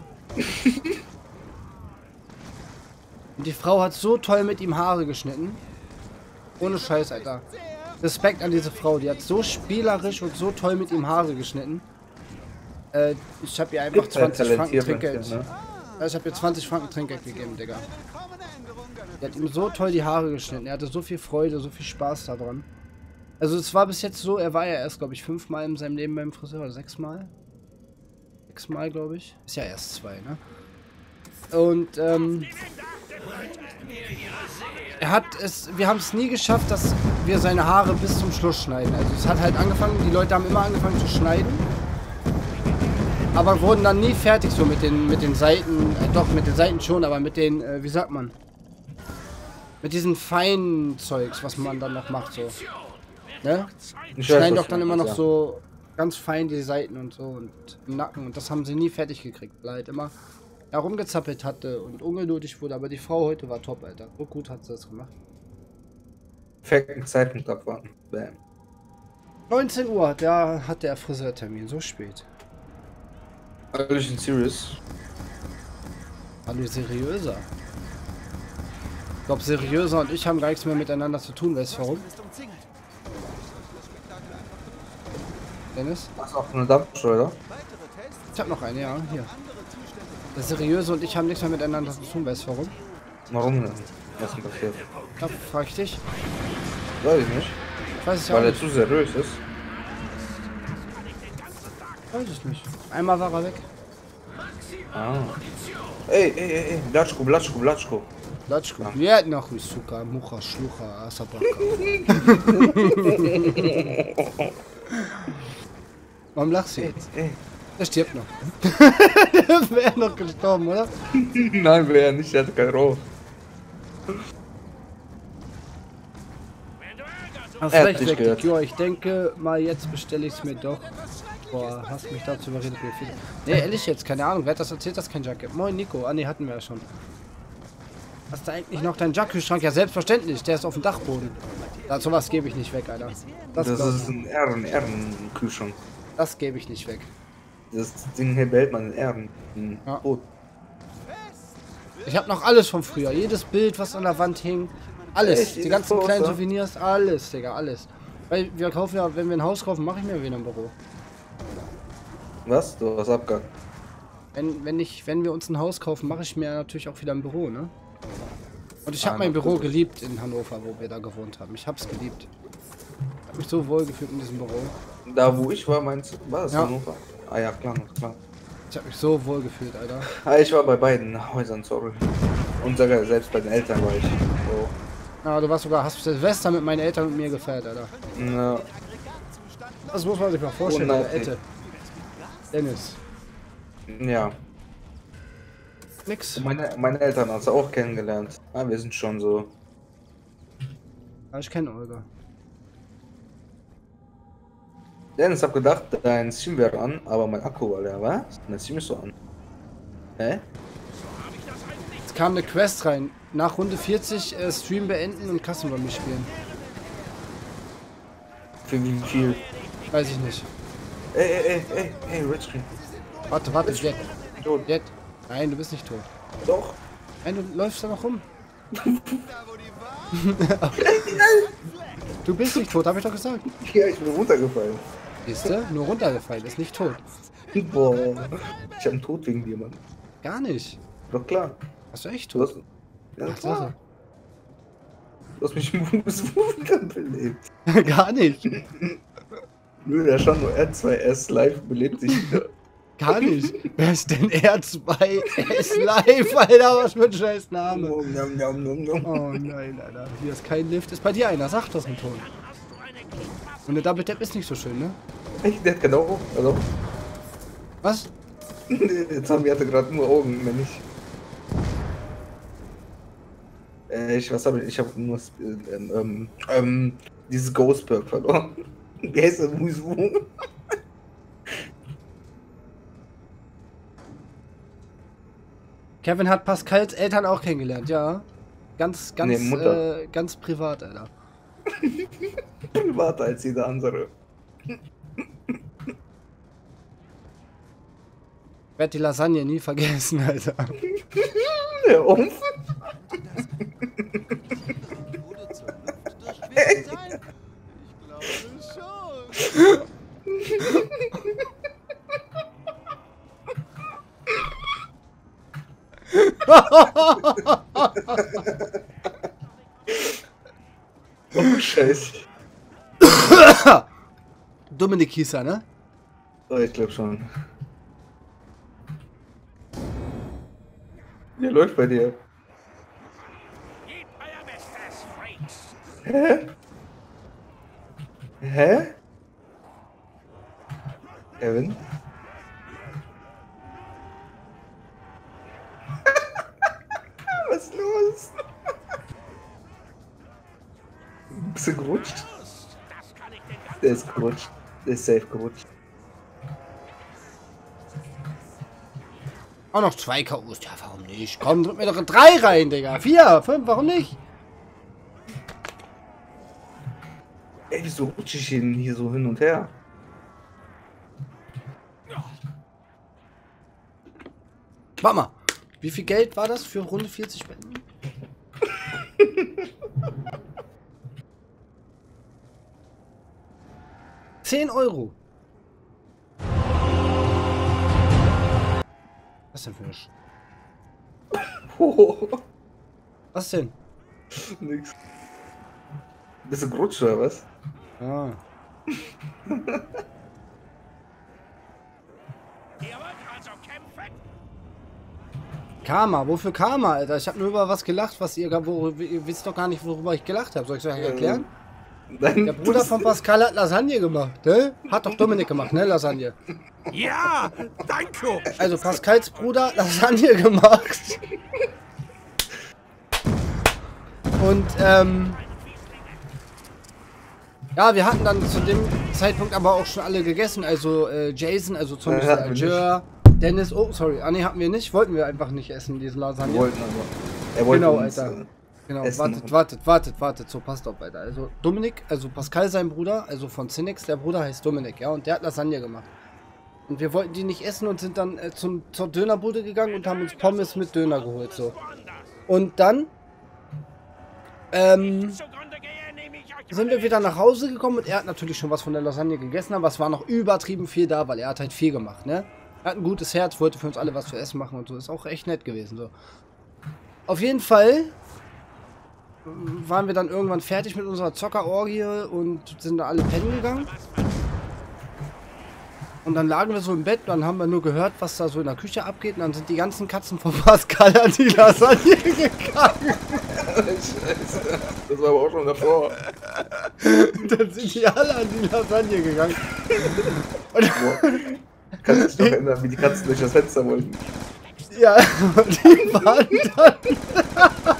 Und die Frau hat so toll mit ihm Haare geschnitten. Ohne Scheiß, Alter. Respekt an diese Frau. Die hat so spielerisch und so toll mit ihm Haare geschnitten. Äh, ich habe ihr einfach Gibt halt zwanzig Franken talentierte, Trinkgeld. ne? Ja, ich habe ihr zwanzig Franken Trinkgeld gegeben, Digga. Die hat ihm so toll die Haare geschnitten. Er hatte so viel Freude, so viel Spaß daran. Also es war bis jetzt so, er war ja erst, glaube ich, fünfmal in seinem Leben beim Friseur, oder sechsmal? Sechsmal, glaube ich. Ist ja erst zwei, ne? Und, ähm... er hat es, wir haben es nie geschafft, dass wir seine Haare bis zum Schluss schneiden. Also es hat halt angefangen, die Leute haben immer angefangen zu schneiden. Aber wurden dann nie fertig so mit den, mit den Seiten, äh, doch mit den Seiten schon, aber mit den, äh, wie sagt man? Mit diesen feinen Zeugs, was man dann noch macht, so. Ne? Ich Schneiden weiß, doch dann was immer du noch meinst, so ganz fein die Seiten und so und im Nacken. Und das haben sie nie fertig gekriegt, weil halt immer herumgezappelt hatte und ungeduldig wurde. Aber die Frau heute war top, Alter. So gut hat sie das gemacht. Perfekten Zeitpunkt abwarten. Bam. neunzehn Uhr, da hat der Friseurtermin, so spät. Ehrlich und serious. Hallo, seriöser. Ich glaube, seriöser und ich haben gar nichts mehr miteinander zu tun, weißt du warum? Dennis? Hast du auch eine Dampfschleuder? Ich hab noch eine, ja, hier. Der seriöse und ich haben nichts mehr miteinander zu tun, weißt du warum? Warum denn? Was denn passiert? Da frag ich dich. Weiß ich nicht. Ich weiß es ja auch Weil er nicht. zu seriös ist. Weiß ich nicht. Einmal war er weg. Ah. Ey, ey, ey, ey. Blatschko, Blatschko, Blatschko. Latschko. Ja, noch wie Suka, Mucha, Schlucha, Asabaka. Warum lachst du jetzt? Ey. Der stirbt noch. Der wäre noch gestorben, oder? Nein, wäre er nicht, der hatte kein Rohr. Hast Er hat recht, dich Vektik. gehört. Jo, ich denke mal, jetzt bestelle ich es mir doch. Boah, hast mich dazu überredet. mir viel- Nee, ehrlich jetzt, keine Ahnung. Wer hat das erzählt, dass kein Jug gibt? Moin, Nico. Ah, nee, hatten wir ja schon. Hast du eigentlich noch deinen Jug-Kühlschrank? Ja, selbstverständlich. Der ist auf dem Dachboden. Ja, sowas gebe ich nicht weg, Alter. Das, Das glaub ist ich. ein Ehren, Ehrenkühlschrank. Das gebe ich nicht weg. Das Ding hier behält man in Ehren. Ja. Oh. Ich habe noch alles von früher. Jedes Bild, was an der Wand hing. Alles. Echt? Die Jedes ganzen kleinen Poster? Souvenirs. Alles, Digga, alles. Weil wir kaufen ja, wenn wir ein Haus kaufen, mache ich mir wieder ein Büro. Was? Du hast Abgang. Wenn, wenn, ich, wenn wir uns ein Haus kaufen, mache ich mir natürlich auch wieder ein Büro, ne? Und ich habe Ah, mein na, Büro gut. geliebt in Hannover, wo wir da gewohnt haben. Ich habe es geliebt. habe mich so wohl gefühlt in diesem Büro. Da wo ich war, meinst du, war das Ja. Hannover? Ah ja, klar, klar. Ich habe mich so wohl gefühlt, Alter. Ah, ich war bei beiden Häusern, sorry. Und sogar selbst bei den Eltern war ich. So. Ja, du warst sogar, hast Silvester mit meinen Eltern und mir gefeiert, Alter. Na, Das muss man sich mal vorstellen, Oh, der nein. Ette. Dennis. ja. Nix. Meine, meine Eltern hast du auch kennengelernt. Ah, wir sind schon so. Aber ich kenne Olga. Dennis, hab gedacht, dein Stream wäre an, aber mein Akku war leer, was? Dein Stream ist so an. Hä? Jetzt kam eine Quest rein. Nach Runde vierzig äh, Stream beenden und Custom Run spielen. Für wie viel? Weiß ich nicht. Ey, ey, ey, ey, ey, Richard. Warte, warte, Jet. Tot. Jet. Nein, du bist nicht tot. Doch. Nein, du läufst da noch rum. Du bist nicht tot, habe ich doch gesagt. Ja, ich bin runtergefallen. Siehst du? Nur runtergefallen, ist nicht tot. Boah. Ich hab einen Tod wegen dir, Mann. Gar nicht. Doch klar. Hast du echt Du hast, tot? ja, Ach, klar. Du hast mich im Fußball belebt. Gar nicht. Nö, der stand nur R zwei S live belebt sich wieder. Gar nicht. Wer ist denn R zwei S Live, Alter? Was für ein scheiß Name. Nom, nom, nom, nom, nom. Oh nein, Alter. Hier ist kein Lift. Ist bei dir einer. Sag das mit Ton. Und der Double Tap ist nicht so schön, ne? Echt, der hat keine Augen. Also, Was? jetzt haben wir hatte gerade nur Augen, wenn ich. Äh, ich, was habe ich? Ich habe nur äh, ähm, ähm, dieses Ghost Perk verloren. Wie heißt der Musu? Kevin hat Pascals Eltern auch kennengelernt, ja. Ganz, ganz, Nee, Mutter. äh, ganz privat, Alter. Privater als jeder andere. Ich werde die Lasagne nie vergessen, Alter. Der auf. Oder zur Luft durchquert sein? Ich glaube schon. Oh, Scheiße. Dominik hieß er, ne? Oh, ich glaube schon. Wie läuft bei dir? Gebt euer Bestes, Freaks. Hä? Hä? Kevin? Was ist los? Bist du gerutscht? Das kann ich den ganzen Der ist gerutscht. Der ist safe gerutscht. Auch noch zwei K Os. Ja, warum nicht? Komm, drück mir doch drei rein, Digga. Vier, fünf, warum nicht? Ey, wieso rutsche ich hin, hier so hin und her? Warte mal. Wie viel Geld war das für Runde vierzig Spenden? zehn Euro. Was denn für ein Sch Oh, Was denn? nix. Bist du gerutscht oder was? Ah. Ihr wollt also kämpfen? Karma, wofür Karma, Alter? Ich habe nur über was gelacht, was ihr, wo, ihr wisst doch gar nicht, worüber ich gelacht habe. Soll ich euch erklären? Nein, Der Bruder von Pascal hat Lasagne gemacht, ne? Hat doch Dominik gemacht, ne? Lasagne. Ja, danke. Also Pascals Bruder hat Lasagne gemacht. Und, ähm... ja, wir hatten dann zu dem Zeitpunkt aber auch schon alle gegessen. Also äh, Jason, also zum Äh, Beispiel hatten wir Alger, Dennis, oh, sorry. Ah, nee, hatten wir nicht. Wollten wir einfach nicht essen, diese Wir Lasagne. wollten aber. Er wollte Genau, uns, Alter. äh, Genau, Essen wartet, machen. wartet, wartet, wartet. So, passt auf, Alter. Also Dominik, also Pascal, sein Bruder, also von Cinex, der Bruder heißt Dominik, ja, und der hat Lasagne gemacht. Und wir wollten die nicht essen und sind dann äh, zum, zur Dönerbude gegangen und haben uns Pommes mit Döner geholt, so. Und dann, ähm, Zugrunde gehe, nehme ich euch sind wir wieder nach Hause gekommen und er hat natürlich schon was von der Lasagne gegessen, aber es war noch übertrieben viel da, weil er hat halt viel gemacht, ne? Er hat ein gutes Herz, wollte für uns alle was zu essen machen und so. Ist auch echt nett gewesen, so. Auf jeden Fall waren wir dann irgendwann fertig mit unserer Zockerorgie und sind da alle pennen gegangen. Und dann lagen wir so im Bett, dann haben wir nur gehört, was da so in der Küche abgeht. Und dann sind die ganzen Katzen von Pascal an die Lasagne gegangen. Scheiße. Das war aber auch schon davor. Dann sind die alle an die Lasagne gegangen. Und Kannst du dich noch erinnern, wie die Katzen durch das Fenster wollten? ja, die waren dann...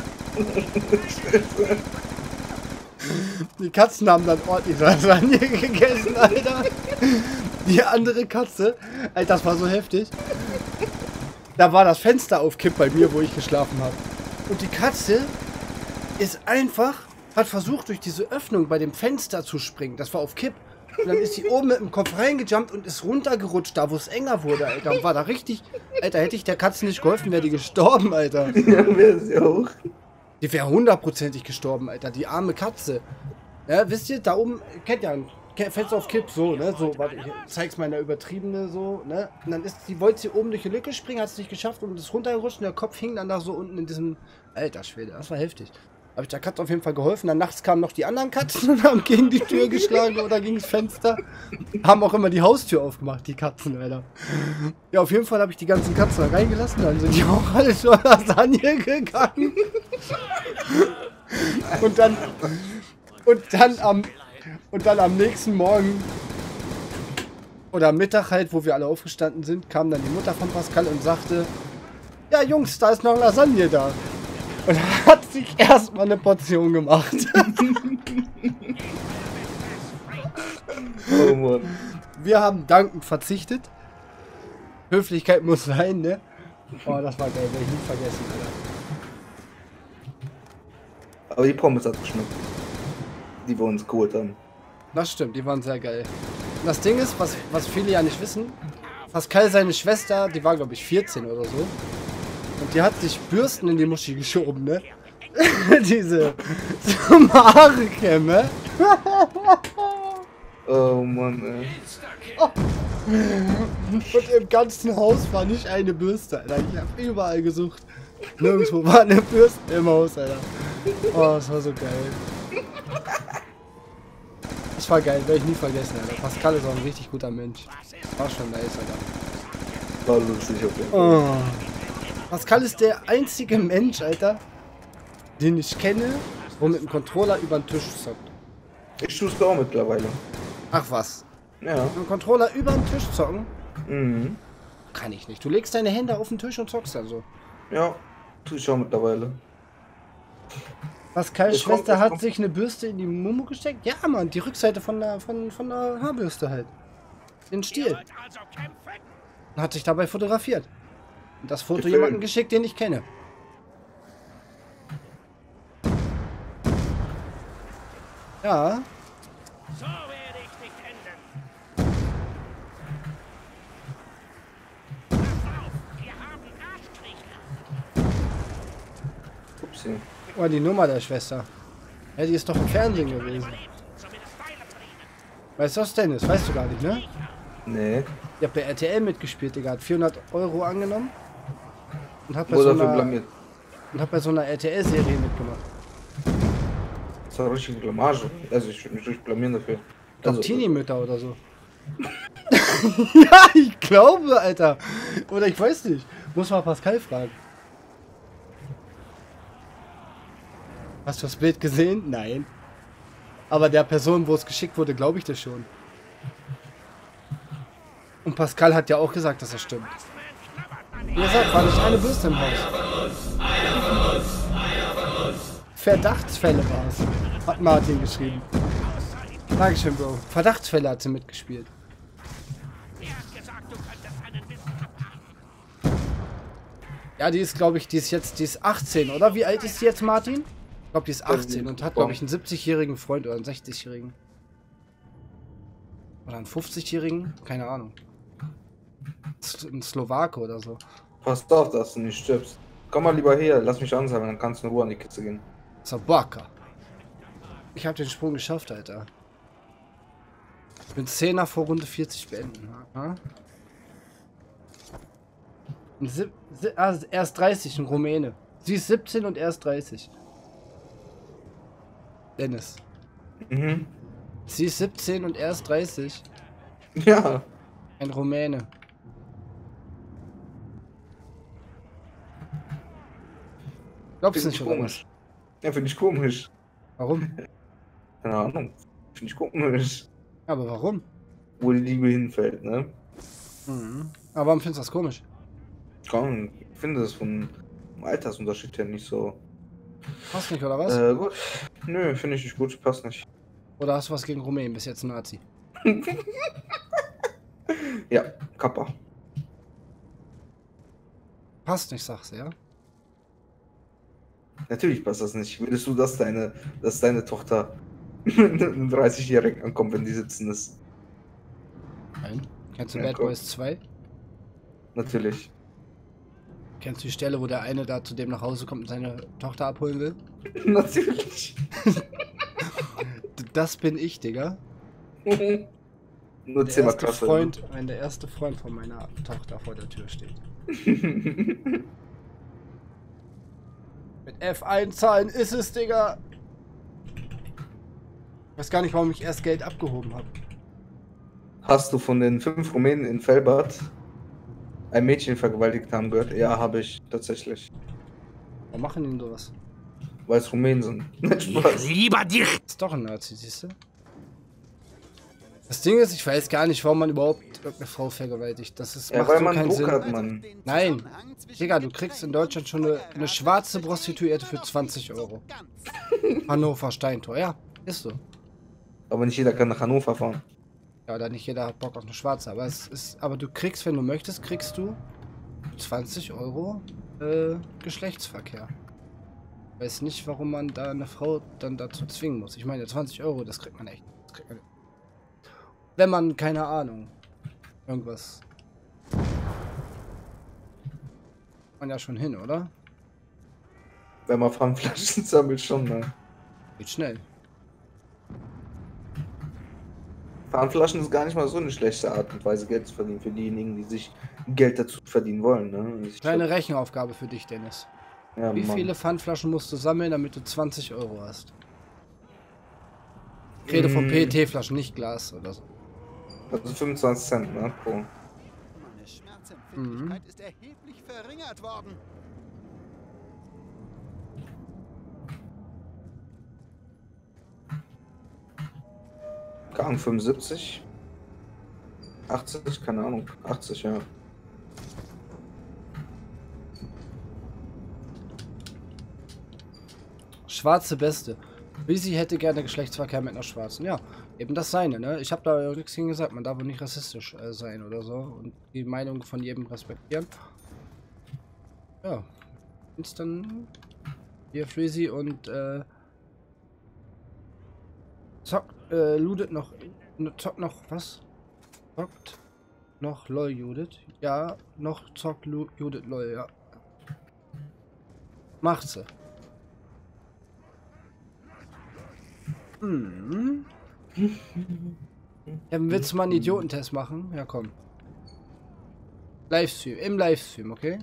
Die Katzen haben dann ordentlich Lasagne gegessen, Alter. Die andere Katze, Alter, das war so heftig. Da war das Fenster auf Kipp bei mir, wo ich geschlafen habe. Und die Katze ist einfach, hat versucht, durch diese Öffnung bei dem Fenster zu springen. Das war auf Kipp. Und dann ist sie oben mit dem Kopf reingejumpt und ist runtergerutscht, da wo es enger wurde, Alter. Und war da richtig... Alter, hätte ich der Katze nicht geholfen, wäre die gestorben, Alter. Ja, wäre sie auch. Die wäre hundertprozentig gestorben, Alter. Die arme Katze. Ja, wisst ihr, da oben, kennt ja, Fenster auf Kipp, so, ne? So, warte, ich zeig's mal in der übertriebene, so, ne? Und dann ist die, wollte sie oben durch die Lücke springen, hat es nicht geschafft und ist runtergerutscht und der Kopf hing dann da so unten in diesem. Alter Schwede, das war heftig. Habe ich der Katze auf jeden Fall geholfen. Dann nachts kamen noch die anderen Katzen und haben gegen die Tür geschlagen oder gegen das Fenster. Haben auch immer die Haustür aufgemacht, die Katzen, Alter. Ja, auf jeden Fall habe ich die ganzen Katzen da reingelassen. Dann sind die auch alle zur Lasagne gegangen. Und dann... Und dann am... Und dann am nächsten Morgen... Oder am Mittag halt, wo wir alle aufgestanden sind, kam dann die Mutter von Pascal und sagte... Ja, Jungs, da ist noch Lasagne da. Und hat sich erstmal eine Portion gemacht. Oh Mann. Wir haben dankend verzichtet. Höflichkeit muss sein, ne? Oh, das war geil, werde ich nie vergessen, Alter. Aber die Pommes hat geschmeckt. Die wir uns geholt haben. Das stimmt, die waren sehr geil. Und das Ding ist, was, was viele ja nicht wissen, Pascal, seine Schwester, die war glaube ich vierzehn oder so. Und die hat sich Bürsten in die Muschi geschoben, ne? Diese zum Haare kämme. Oh Mann, ey. Und im ganzen Haus war nicht eine Bürste, Alter. Ich habe überall gesucht. Nirgendwo war eine Bürste im Haus, Alter. Oh, das war so geil. Das war geil, werde ich nie vergessen, Alter. Pascal ist auch ein richtig guter Mensch. War schon nice, Alter. War lustig auf jeden Fall. Oh. Pascal ist der einzige Mensch, Alter, den ich kenne, wo mit dem Controller über den Tisch zockt. Ich tue es auch mittlerweile. Ach was. Ja. Mit dem Controller über den Tisch zocken? Mhm. Kann ich nicht. Du legst deine Hände auf den Tisch und zockst dann so. Ja, tue ich auch mittlerweile. Pascals Es kommt, Schwester es hat kommt. sich eine Bürste in die Mumu gesteckt? Ja, Mann, die Rückseite von der, von, von der Haarbürste halt. Den Stiel. Also kämpfen? Und hat sich dabei fotografiert. Und das Foto Gefilmt. jemanden geschickt, den ich kenne. Ja. So werde ich nicht enden. Pass auf, wir haben Arschkriecher. Upsi. Oh, die Nummer der Schwester. Ja, die ist doch im Fernsehen gewesen. Überlebt, zumindest Teile von ihnen. Weißt du was, Dennis? Weißt du gar nicht, ne? Nee. Ich hab bei R T L mitgespielt, Digga. Hat vierhundert Euro angenommen. Und hat bei, Wurde so dafür einer, blamiert. und hat bei so einer R T L-Serie mitgemacht. Das war richtig Blamage. Also ich würde mich richtig blamieren dafür. Ich glaub, Also, Teenie-Mütter oder so. Ja, ich glaube, Alter. Oder ich weiß nicht. Muss mal Pascal fragen. Hast du das Bild gesehen? Nein. Aber der Person, wo es geschickt wurde, glaube ich das schon. Und Pascal hat ja auch gesagt, dass das stimmt. Wie gesagt, war nicht eine Bürste im Haus. Verdachtsfälle war es. Hat Martin geschrieben. Dankeschön, Bro. Verdachtsfälle hat sie mitgespielt. Wer hat gesagt, du könntest einen Wissenschaft haben? Ja, die ist, glaube ich, die ist jetzt, die ist achtzehn, oder? Wie alt ist die jetzt, Martin? Ich glaube, die ist achtzehn und hat, glaube ich, einen siebzigjährigen Freund oder einen sechzigjährigen. Oder einen fünfzigjährigen? Keine Ahnung. Ein Slowake oder so. Pass auf, dass du nicht stirbst. Komm mal lieber her, lass mich ansagen, dann kannst du in Ruhe an die Kitze gehen. Zabaka. Ich habe den Sprung geschafft, Alter. Ich bin zehner vor Runde vierzig beenden. Aha. Ein sieb, sieb, ah, er ist dreißig, ein Rumäne. Sie ist siebzehn und er ist dreißig. Dennis. Mhm. Sie ist siebzehn und er ist dreißig. Ja. Ein Rumäne. Glaubst du Finde nicht, ich oder was? komisch. Ja, finde ich komisch. Warum? Keine Ahnung. Finde ich komisch. Aber warum? Wo die Liebe hinfällt, ne? Mhm. Aber warum findest du das komisch? Komm, ich finde das vom Altersunterschied her nicht so. Passt nicht, oder was? Äh, gut. Nö, finde ich nicht gut, passt nicht. Oder hast du was gegen Rumänen? Bis jetzt ein Nazi. Ja, Kappa. Passt nicht, sagst du, ja? Natürlich passt das nicht. Würdest du, dass deine, dass deine Tochter mit einem dreißigjährigen ankommt, wenn die siebzehn ist? Nein. Kennst du Ja, Bad guck. Boys zwei? Natürlich. Kennst du die Stelle, wo der eine da zu dem nach Hause kommt und seine Tochter abholen will? Natürlich. D- Das bin ich, Digga. Nur Der zehnmal erste krasser. Freund, wenn der erste Freund von meiner Tochter vor der Tür steht. Mit F einzahlen ist es, Digga. Ich weiß gar nicht, warum ich erst Geld abgehoben habe. Hast du von den fünf Rumänen in Felbert ein Mädchen vergewaltigt haben gehört? Ja, habe ich tatsächlich. Warum machen die denn sowas? Weil es Rumänen sind. Nicht Spaß. Ich lieber dich! Ist doch ein Nazi, siehst du? Das Ding ist, ich weiß gar nicht, warum man überhaupt irgendeine Frau vergewaltigt. Das ist, Ja, macht weil so man keinen Druck Sinn. hat, Mann. Nein. Digga, du kriegst in Deutschland schon eine, eine schwarze Prostituierte für zwanzig Euro. Hannover Steintor, ja, ist so. Aber nicht jeder kann nach Hannover fahren. Ja, oder nicht jeder hat Bock auf eine schwarze, aber es ist, aber du kriegst, wenn du möchtest, kriegst du zwanzig Euro äh, Geschlechtsverkehr. Ich weiß nicht, warum man da eine Frau dann dazu zwingen muss. Ich meine, zwanzig Euro, das kriegt man echt. Das kriegt man, wenn man, keine Ahnung, irgendwas. Man ja schon hin, oder? Wenn man Pfandflaschen sammelt, schon, ne? Geht schnell. Pfandflaschen ist gar nicht mal so eine schlechte Art und Weise, Geld zu verdienen für diejenigen, die sich Geld dazu verdienen wollen, ne? Ich Kleine glaub, Rechenaufgabe für dich, Dennis. ja, Wie Mann. viele Pfandflaschen musst du sammeln, damit du zwanzig Euro hast? Ich rede von Mm. P E T-Flaschen, nicht Glas oder so. Also fünfundzwanzig Cent, ne? Pro. Meine Schmerzempfindlichkeit ist erheblich verringert worden. Gang fünfundsiebzig. achtzig, keine Ahnung. achtzig, ja. Schwarze Beste. Lizzie hätte gerne Geschlechtsverkehr mit einer Schwarzen. Ja, eben das seine, ne? Ich habe da nichts gegen gesagt. Man darf auch nicht rassistisch äh, sein oder so. Und die Meinung von jedem respektieren. Ja. Ist dann hier Freezy und äh, zockt, äh, lootet noch. Zockt noch was? Zockt noch lol Judith. Ja, noch zockt Lu Judith lol, ja. Macht sie. Hm. Ja, willst du mal einen Idiotentest machen? Ja, komm. Livestream, im Livestream, okay?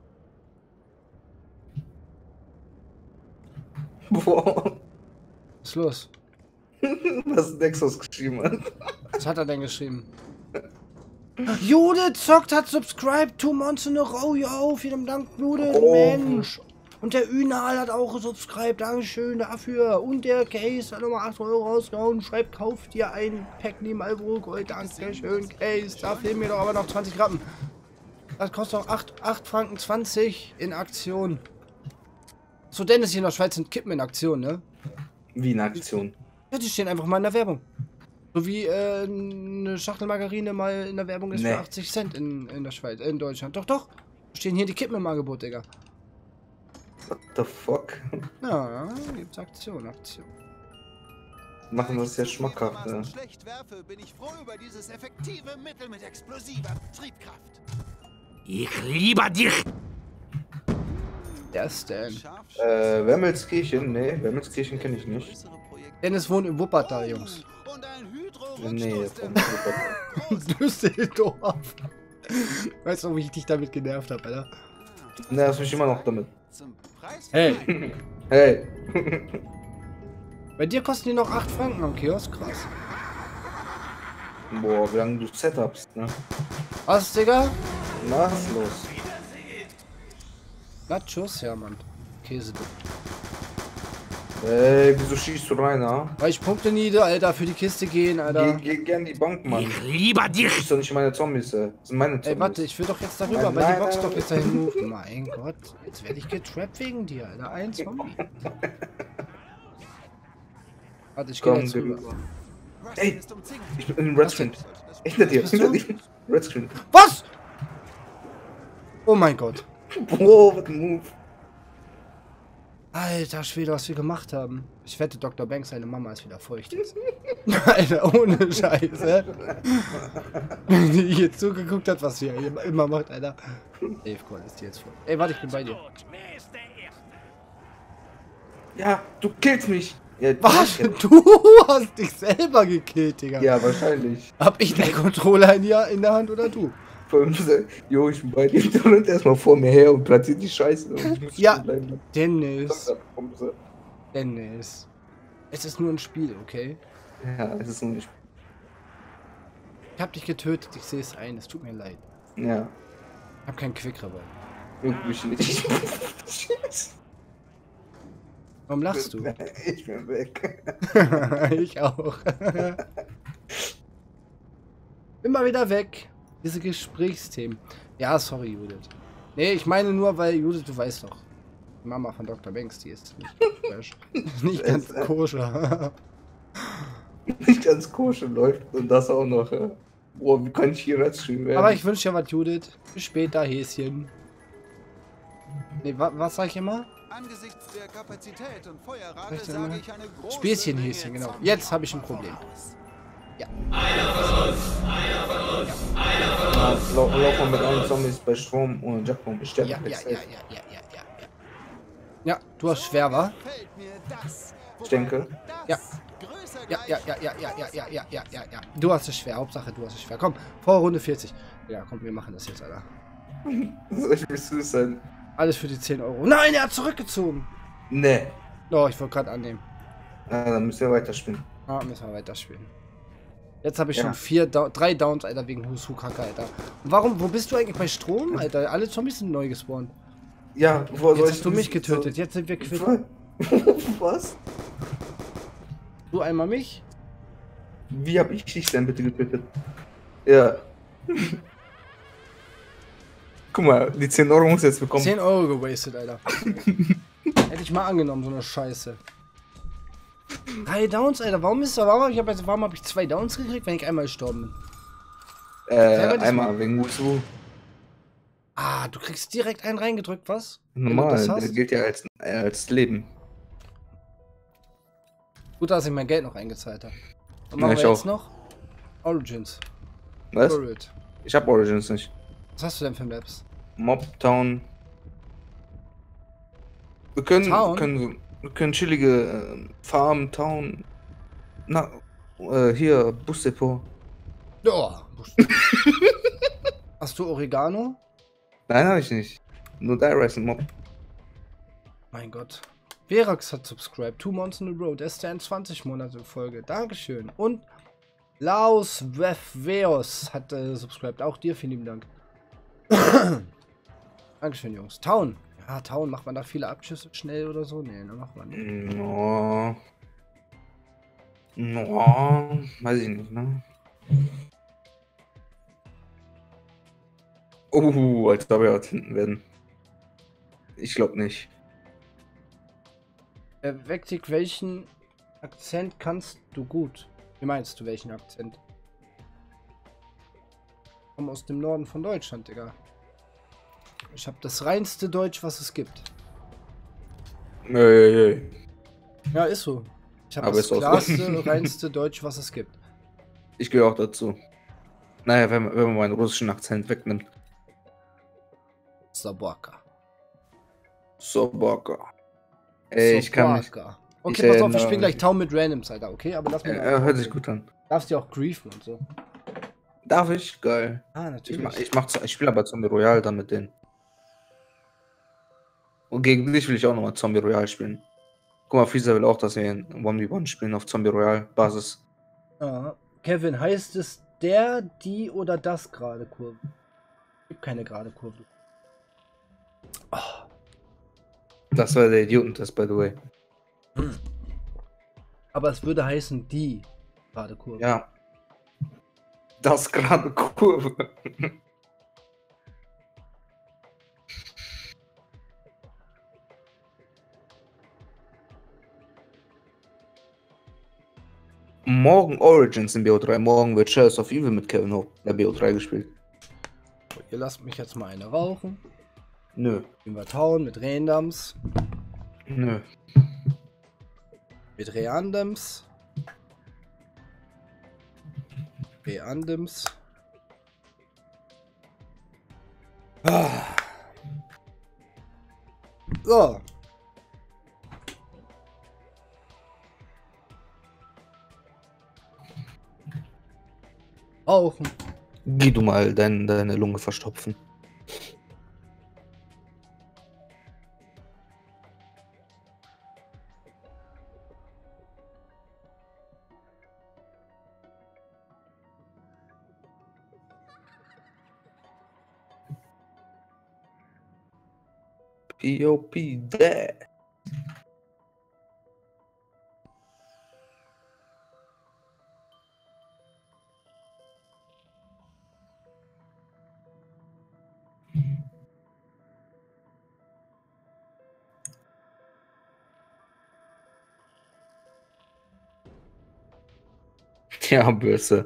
Boah. Was ist los? Was Nexus geschrieben hat. Was hat er denn geschrieben? Judith zockt hat subscribed two months in a row, yo, vielen Dank, Judith, Oh. Mensch. Und der Ünal hat auch subscribed, Dankeschön dafür. Und der Case hat nochmal acht Euro rausgehauen, schreibt, kauft dir ein Pack neben Alvaro Gold, Dankeschön, Case, da fehlen mir doch aber noch zwanzig Rappen. Das kostet doch acht Franken zwanzig in Aktion. So, Dennis, hier in der Schweiz sind Kippen in Aktion, ne? Wie eine Aktion. Ja, die stehen einfach mal in der Werbung. So wie äh, eine Schachtel Margarine mal in der Werbung ist Nee. für achtzig Cent in, in der Schweiz, in Deutschland. Doch, doch. Stehen hier die Kippen im Angebot, Digga. What the fuck? Ja, gibt's Aktion, Aktion. Machen das ja Weil ich schmackhaft, ne? zugegebenermaßen schlecht werfe, bin ich froh über dieses effektive Mittel mit explosiver Triebkraft. Ich lieber dich! Wer ist denn? Äh, Wemmelskirchen? Nee, Wemmelskirchen kenne ich nicht. Größere Projekte. Dennis wohnt in Wuppertal, Jungs. Und ein Nee, Hydro-Rückstoß. von Düsseldorf. Weißt du, wie ich dich damit genervt habe, Alter? Ne, hast mich immer noch damit. Zum Preis. Hey. Hey. Bei dir kosten die noch acht Franken am Kiosk, krass. Boah, wie lange du Setups, ne? Was, Digga? Maßlos. Nachos? Ja, Mann. Käse. Ey, wieso schießt du rein, ha? Weil ich Punkte nieder, Alter, für die Kiste gehen, Alter. Geh, geh gern die Bank, Mann. Lieber Das dich! ist doch nicht meine Zombies, ey. Das sind meine Zombies. Ey, warte, ich will doch jetzt darüber, Nein, weil die nein, Box nein, doch nein. jetzt dahin moved. Mein Gott, jetzt werde ich getrappt wegen dir, Alter. Ein Zombie. Warte, ich gehe Komm, jetzt geh rüber. rüber. Rustin Ey. ist umzingelt. Ich bin in Red Was denn? Screen. Hinter dir, bist hinter du? dir. Red Screen. Was? Oh mein Gott. Boah, was ein Move. Alter Schwede, was wir gemacht haben. Ich wette, Doktor Banks, seine Mama ist wieder feucht jetzt. Alter, ohne Scheiße. Die jetzt zugeguckt hat, was wir hier immer macht, Alter. Dave Call ist die jetzt voll. Ey, warte, ich bin bei dir. Gut, wer ist der Erste? Ja, du killst mich. Ja, Was? danke. Du hast dich selber gekillt, Digga. Ja, wahrscheinlich. Hab ich den Controller in, der- in der Hand oder du? Vor allem, so, jo, ich bin bei dir. Der rennt erstmal vor mir her und platziert die Scheiße. Und ich muss Ja. stehen bleiben. Dennis. Komm, so. Dennis. Es ist nur ein Spiel, okay? Ja, es ist nur nicht. Ich hab dich getötet, ich sehe es ein, es tut mir leid. Ja, Ich hab keinen Quick dabei. wirklich nicht. Warum lachst du? Ich bin weg. Ich auch. Immer wieder weg. Diese Gesprächsthemen. Ja, sorry, Judith. Nee, ich meine nur, weil Judith, du weißt doch. Die Mama von Doktor Banks, die ist nicht fresh. Nicht ganz koscher. Nicht ganz koscher läuft und das auch noch. Ja. Boah, wie kann ich hier Red Screen werden? Aber ich wünsche dir was, Judith. Bis später, Häschen. Nee, wa was sag ich immer? Angesichts der Kapazität und Feuerrate Soll ich denn sage mal? ich eine große Späßchenhäschen, Menge genau. Zombies Jetzt habe ich ein vom Problem. Voraus. Ja, lau lauf mal mit allen Zombies bei Strom und Jackbomb. Ich sterbe Ja, ja, jetzt ja, ja, safe. ja, ja, ja, ja. Ja, du hast schwer, wa? Gefällt mir das. Ich denke. Ja. Größer Ja, ja, gleich ja, ja, ja, ja, ja, ja, ja, ja, ja. Du hast es schwer. Hauptsache, du hast es schwer. Komm, vor Runde vierzig. Ja, komm, wir machen das jetzt, Alter. Soll ich mich süß sein? Alles für die zehn Euro. Nein, er hat zurückgezogen. Nee. Oh, ich wollte gerade annehmen. Ah, dann müsst ihr weiterspielen. Ah, müssen wir weiterspielen. Jetzt habe ich Ja. schon vier, Dau drei Downs, Alter, wegen Husu Kaka, Alter. Und warum, wo bist du eigentlich bei Strom, Alter? Alle Zombies sind neu gespawnt. Ja, wo soll Jetzt ich hast du mich getötet, jetzt sind wir quitt. Was? Du einmal mich? Wie hab ich dich denn bitte getötet? Ja. Guck mal, die zehn Euro muss jetzt bekommen. zehn Euro gewastet, Alter. Hätte ich mal angenommen, so eine Scheiße. Drei Downs, Alter. Warum ist da, warum, ich hab jetzt, warum habe ich zwei Downs gekriegt, wenn ich einmal gestorben bin? Äh, Sag mir das einmal mal. wegen Wusu. Ah, du kriegst direkt einen reingedrückt, was? Wenn du Normal, das der hast? gilt ja als, äh, als Leben. Gut, dass ich mein Geld noch eingezahlt habe. Und Ja, machen ich wir jetzt auch. noch? Origins. Was? Spirit. Ich hab Origins nicht. Was hast du denn für Maps? Mob Town. Wir können, Town? können, wir können chillige äh, Farm, Town. Na, äh, hier, Busdepot. Ja. Hast du Oregano? Nein, hab ich nicht. Nur Dire und Mob. Mein Gott. Verax hat subscribed. Two months in a row. Der ist ja in zwanzig Monate in Folge. Dankeschön. Und Laos Veos hat äh, subscribed. Auch dir vielen lieben Dank. Dankeschön, Jungs. Town. Ja, Town. Macht man da viele Abschüsse schnell oder so? Nee, ne, macht man nicht. No. No. Weiß ich nicht, ne? Oh, als ob wir hinten werden. Ich glaube nicht. Äh, Vektik, welchen Akzent kannst du gut? Wie meinst du, welchen Akzent? Ich komme aus dem Norden von Deutschland, Digga. Ich habe das reinste Deutsch, was es gibt. Ey, ey, ey. Ja, ist so. Ich habe Aber das ist auch so. klarste, reinste Deutsch, was es gibt. Ich gehöre auch dazu. Naja, wenn, man- wenn man meinen russischen Akzent wegnimmt. Saborka. Sobaka. Ey, ich kann nicht. Okay, ich pass auf, ich erinnere spiele gleich mich. Town mit Randoms, Alter, okay? Aber lass mich. Ja, hört sich gut an. Darfst dir auch griefen und so. Darf ich? Geil. Ah, Ich, natürlich. mach, ich, mach, ich spiele aber Zombie Royale dann mit denen. Und gegen dich will ich auch nochmal Zombie Royale spielen. Guck mal, Freezer will auch, dass wir in eins gegen eins spielen auf Zombie Royale Basis. Ja. Kevin, heißt es der, die oder das gerade Kurve? Gibt keine gerade Kurve. Oh. Das war der Idiotentest, by the way. Aber es würde heißen die gerade Kurve. Ja. Das gerade Kurve. Morgen Origins in B O drei. Morgen wird Shadows of Evil mit Kevin Hope in der B O drei gespielt. Ihr lasst mich jetzt mal eine rauchen. Nö. Gehen wir tauen mit Rendams. Nö. Mit Reandems. Reandems. Ah. So. Rauchen. Geh du mal dein, deine Lunge verstopfen. P O P Dead. Ja, böse.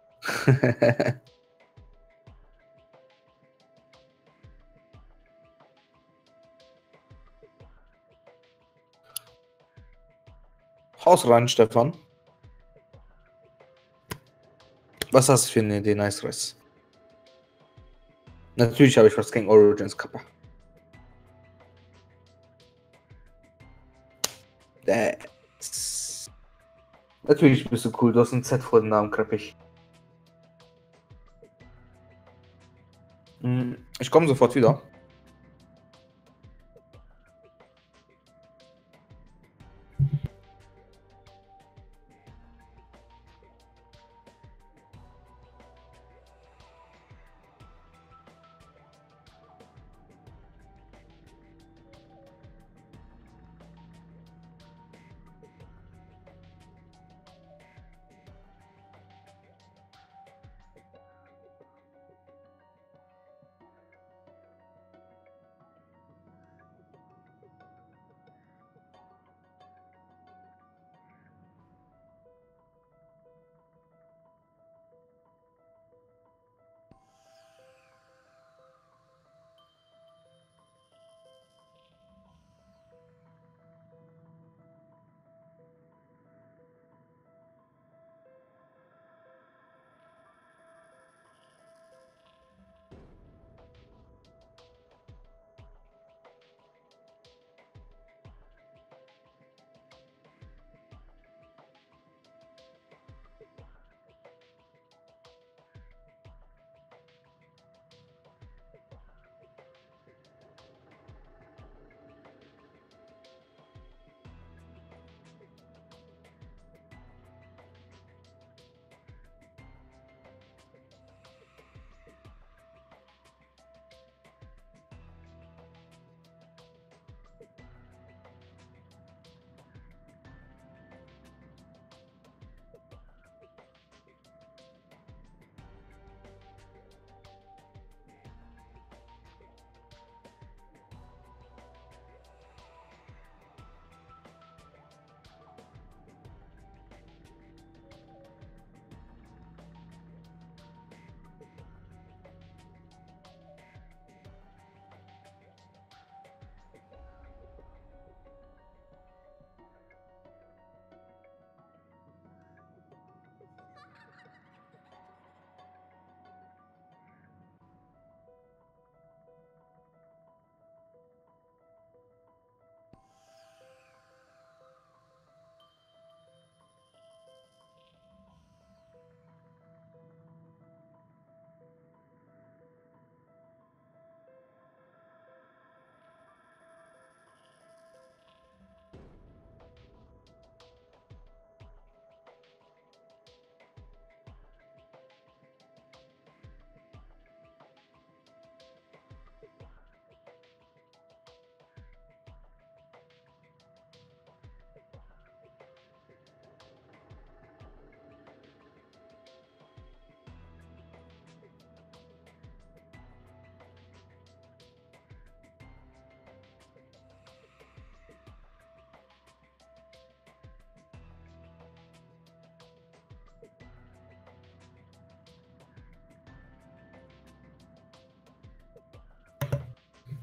Haus rein, Stefan. Was hast du für eine Idee, Nice Rice? Natürlich habe ich was gegen Origins, Kappa. Das. Natürlich bist du cool, du hast ein Z vor dem Namen, Kreppig. Ich komme sofort wieder.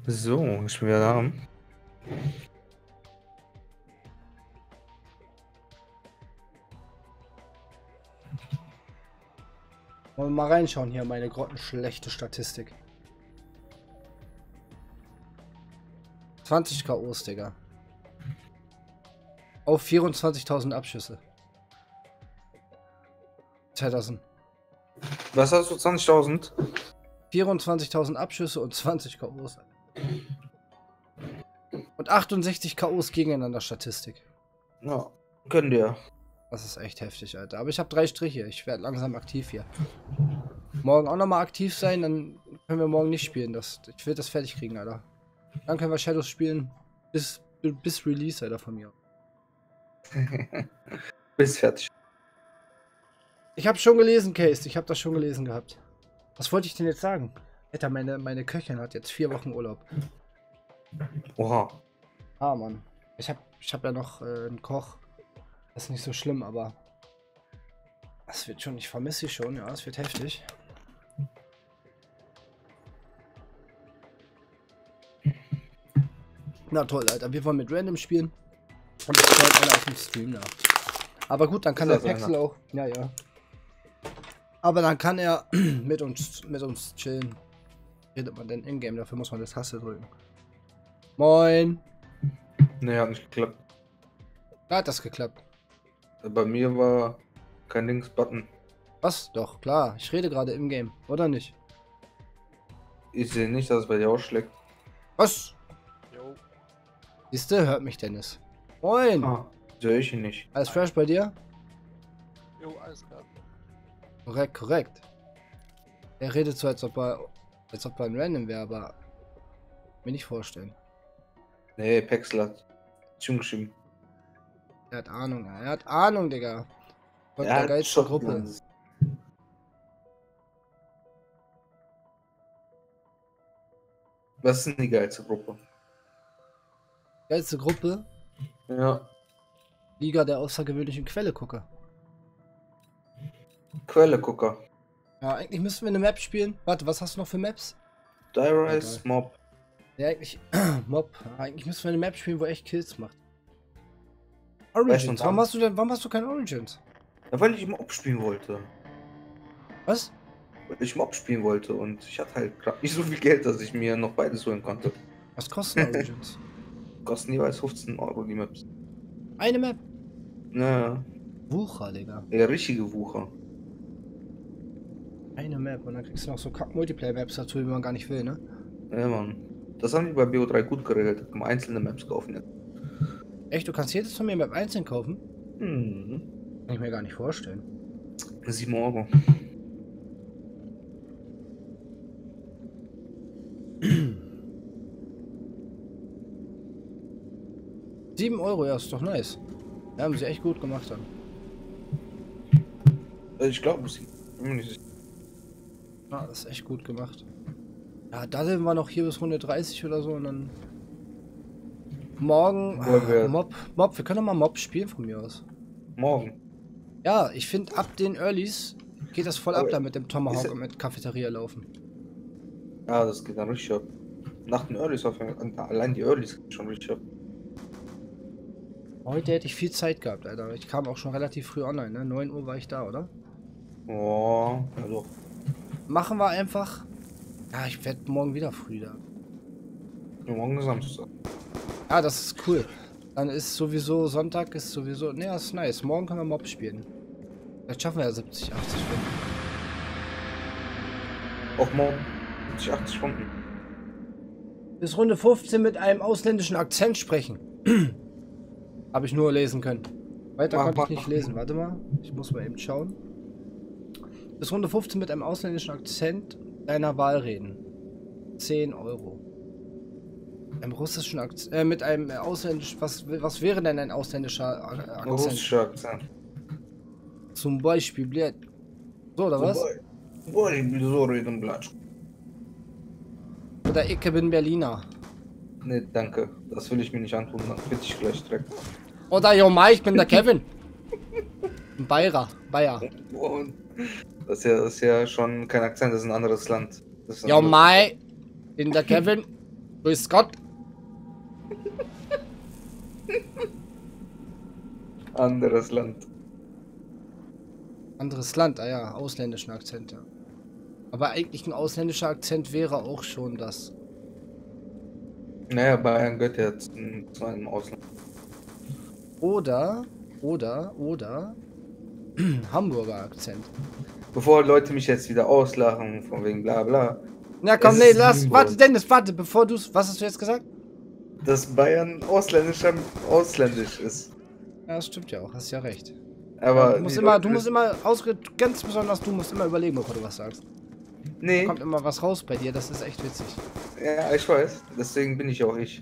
So, ich bin wieder da. Wollen wir mal reinschauen hier, meine grottenschlechte Statistik. zwanzig K Os, Digga. Auf vierundzwanzigtausend Abschüsse. zweitausend. Was hast du, zwanzigtausend? vierundzwanzigtausend Abschüsse und zwanzig K Os. Und achtundsechzig K Os gegeneinander Statistik. Ja, können dir. Das ist echt heftig, Alter. Aber ich habe drei Striche. Ich werde langsam aktiv hier. Morgen auch nochmal aktiv sein, dann können wir morgen nicht spielen. Das, ich will das fertig kriegen, Alter. Dann können wir Shadows spielen. Bis, bis Release, Alter, von mir. Bis fertig. Ich habe schon gelesen, Case. Ich habe das schon gelesen gehabt. Was wollte ich denn jetzt sagen? Alter, meine, meine Köchin hat jetzt vier Wochen Urlaub. Oha. Ah, Mann. Ich habe ich hab ja noch äh, einen Koch. Das ist nicht so schlimm, aber das wird schon, ich vermisse sie schon, ja, es wird heftig. Na toll, Alter, wir wollen mit Random spielen. Und das schaut alle auf dem Stream nach. Aber gut, dann kann der Pexel auch. Ja, ja. Aber dann kann er mit uns mit uns chillen. Redet man denn in-game, dafür muss man das Taste drücken. Moin! Ne, hat nicht geklappt. Da hat das geklappt. Bei mir war kein Links-Button. Was? Doch, klar. Ich rede gerade im Game, oder nicht? Ich sehe nicht, dass es bei dir ausschlägt. Was? Jo. Siehste, hört mich Dennis. Moin! Ah, sehe ich ihn nicht. Alles fresh bei dir? Jo, alles klar. Korrekt, korrekt. Er redet so, als ob er, als ob er ein Random wäre, aber mir nicht vorstellen. Nee, Pexel hat schon geschrieben. Er hat Ahnung, er hat Ahnung, Digga. Von Er der hat geilsten Gruppe. Shotguns. Was ist denn die geilste Gruppe? Geilste Gruppe? Ja, Liga der außergewöhnlichen Quelle-Gucker. Quelle-Gucker. Ja, eigentlich müssten wir eine Map spielen. Warte, was hast du noch für Maps? Dire-Rise, Mob. Ja, eigentlich. Mob. Eigentlich müssen wir eine Map spielen, wo echt Kills macht. Weißt Origins. du, Warum wann? hast du denn, warum hast du kein Origins? Ja, weil ich Mob spielen wollte. Was? Weil ich Mob spielen wollte und ich hatte halt grad nicht so viel Geld, dass ich mir noch beides holen konnte. Was kosten Origins? Kosten jeweils fünfzehn Euro die Maps. Eine Map? Naja, Wucher, Digga. der richtige Wucher. Eine Map und dann kriegst du noch so Kack-Multiplayer-Maps dazu, die man gar nicht will, ne? Ja, Mann. Das haben die bei B O drei gut geregelt. Da kann man einzelne Maps kaufen jetzt. Echt, du kannst jedes von mir Map einzeln kaufen? Mhm. Kann ich mir gar nicht vorstellen. sieben Euro. sieben Euro, ja, ist doch nice. Ja, haben sie echt gut gemacht dann. Also ich glaube, ich bin mir nicht sicher. Ja, das ist echt gut gemacht. Ja, da sind wir noch hier bis Runde dreißig oder so und dann. Morgen. Wollen wir- Ah, Mob. Mob, wir können doch mal Mob spielen von mir aus. Morgen. Ja, ich finde ab den Earlys geht das voll ab Aber da mit dem Tomahawk ist- und mit Cafeteria laufen. Ja, das geht dann richtig ab. Nach den Earlys auf jeden Fall. Allein die Earlys geht schon richtig ab. Heute hätte ich viel Zeit gehabt, Alter. Ich kam auch schon relativ früh online, ne? neun Uhr war ich da, oder? Oh, ja doch. Machen wir einfach. Ja, ich werde morgen wieder früh da. Ja, morgen ist Samstag. Ah, das ist cool. Dann ist sowieso Sonntag, ist sowieso. Ne, das ist nice. Morgen können wir Mob spielen. Vielleicht schaffen wir ja siebzig, achtzig Stunden. Auch morgen. siebzig, achtzig Stunden. Bis Runde fünfzehn mit einem ausländischen Akzent sprechen. Habe ich nur lesen können. Weiter Mach, konnte ich mach, nicht mach. lesen. Warte mal. Ich muss mal eben schauen. Bis Runde fünfzehn mit einem ausländischen Akzent deiner Wahl reden. zehn Euro. Einem russischen Akzent. Äh, mit einem äh, ausländischen. Was, was wäre denn ein ausländischer A- Akzent? Russischer Akzent. Zum Beispiel, blöd. So, oder was? Boah, ich will so reden, Blatsch. Oder ich bin Berliner. Nee, danke. Das will ich mir nicht antun, dann bitte ich gleich direkt. Oder yo, Mai, ich bin der Kevin. Ein Bayer. Bayer. Und das ist ja, das ist ja schon kein Akzent, das ist ein anderes Land. Das ist ein Yo, anderes- Mai, bin der Kevin. Grüß Gott. Anderes Land. Anderes Land, ah ja, ausländischen Akzent, ja. Aber eigentlich ein ausländischer Akzent wäre auch schon das. Naja, Bayern gehört ja zu, zu einem Ausland. Oder, oder, oder Hamburger Akzent. Bevor Leute mich jetzt wieder auslachen, von wegen bla bla. Na komm, Es nee, ist lass, Hamburg. warte, Dennis, warte, bevor du, was hast du jetzt gesagt? Dass Bayern ausländischer ausländisch ist. Ja, das stimmt ja auch, hast ja recht. Aber du musst die immer, Leute du musst wissen- immer, ausge ganz besonders, du musst immer überlegen, bevor du was sagst. Nee, Kommt immer was raus bei dir, das ist echt witzig. ja, ich weiß. Deswegen bin ich auch ich.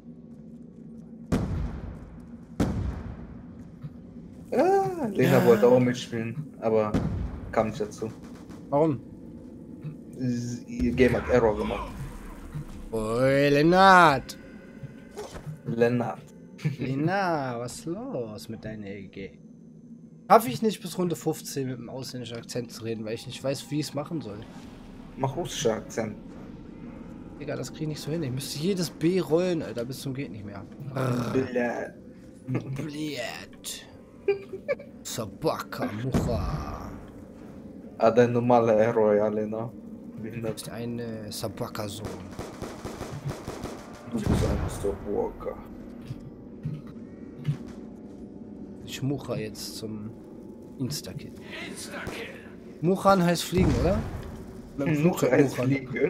Ah, Lena Ja. wollte auch mitspielen, aber kam nicht dazu. Warum? S- Ihr Game hat Error gemacht. Oi, Lennart. Lennart. Lena, was ist los mit deiner E G? Schaffe ich nicht bis Runde fünfzehn mit einem ausländischen Akzent zu reden, weil ich nicht weiß, wie ich es machen soll. Mach russischer Akzent. Digga, das krieg ich nicht so hin. Ich müsste jedes B rollen, Alter, bis zum geht nicht mehr. Bля. Blät. Sabaka, Mucha. Ah, dein normaler Error, ja, Lena. Behindert. Ist ein äh, Sabaka-Sohn. Du bist ein Stopwalker. Ich Mucha jetzt zum Insta-Kid. Insta-Kill. Muchan heißt fliegen, oder? Mit dem Flugzeug als Muchan. Fliege.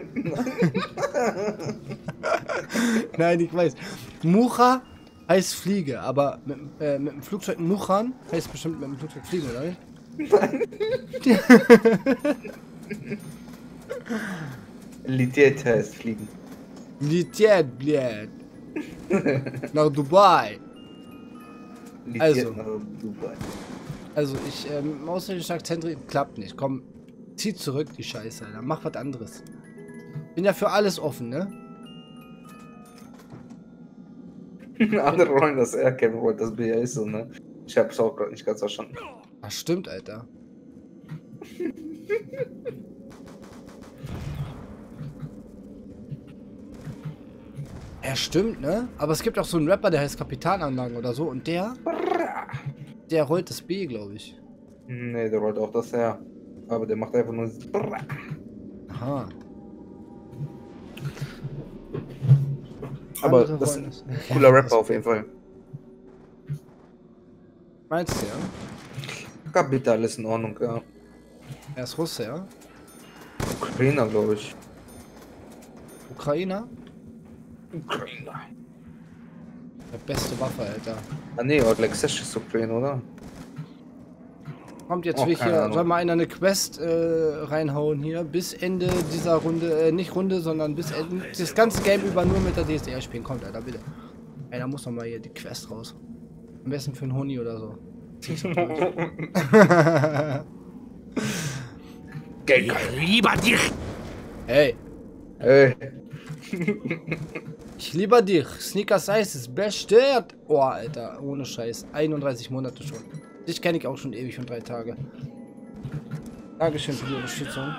Nein, ich weiß. Mucha heißt Fliege, aber mit, äh, mit dem Flugzeug Muchan heißt bestimmt mit dem Flugzeug fliegen, oder nicht? Lität heißt Fliegen. Lität, blät. Nach Dubai. Lität Also. nach Dubai. Also ich, ähm, im ausländischen Akzent reden klappt nicht. Komm, zieh zurück die Scheiße, Alter. Mach was anderes. Bin ja für alles offen, ne? Andere wollen das R, Kevin wollte das B, ja ist so, ne? Ich hab's auch gerade nicht ganz verstanden. Ach, stimmt, Alter. Ja, stimmt, ne? Aber es gibt auch so einen Rapper, der heißt Kapitalanlagen oder so. Und der, der rollt das B, glaube ich. Ne, der rollt auch das R. Aber der macht einfach nur. Aha. Aber Andere das ist wollen ein es. cooler Rapper auf jeden Fall. Meinst du, ja? Kapital ist in Ordnung, ja. Er ist Russe, ja? Ukrainer, glaube ich. Ukrainer? Ukrainer. Der beste Waffe, Alter. Ah ne, Alexesh ist Ukraine, oder? Kommt jetzt Oh, will keine hier, Ahnung. soll mal einer eine Quest äh, reinhauen hier, bis Ende dieser Runde, äh, nicht Runde, sondern bis Ende, das ganze Game über nur mit der D S D R spielen. Kommt, Alter, bitte. Ey, da muss noch mal hier die Quest raus. Am besten für einen Huni oder so. Zieh's doch durch. Geld. Lieber dich. Hey, Ey. ich lieber dich. Sneakers Eis ist bestört. Oh, Alter, ohne Scheiß. einunddreißig Monate schon. Dich kenne ich auch schon ewig und drei Tage. Dankeschön für die Unterstützung.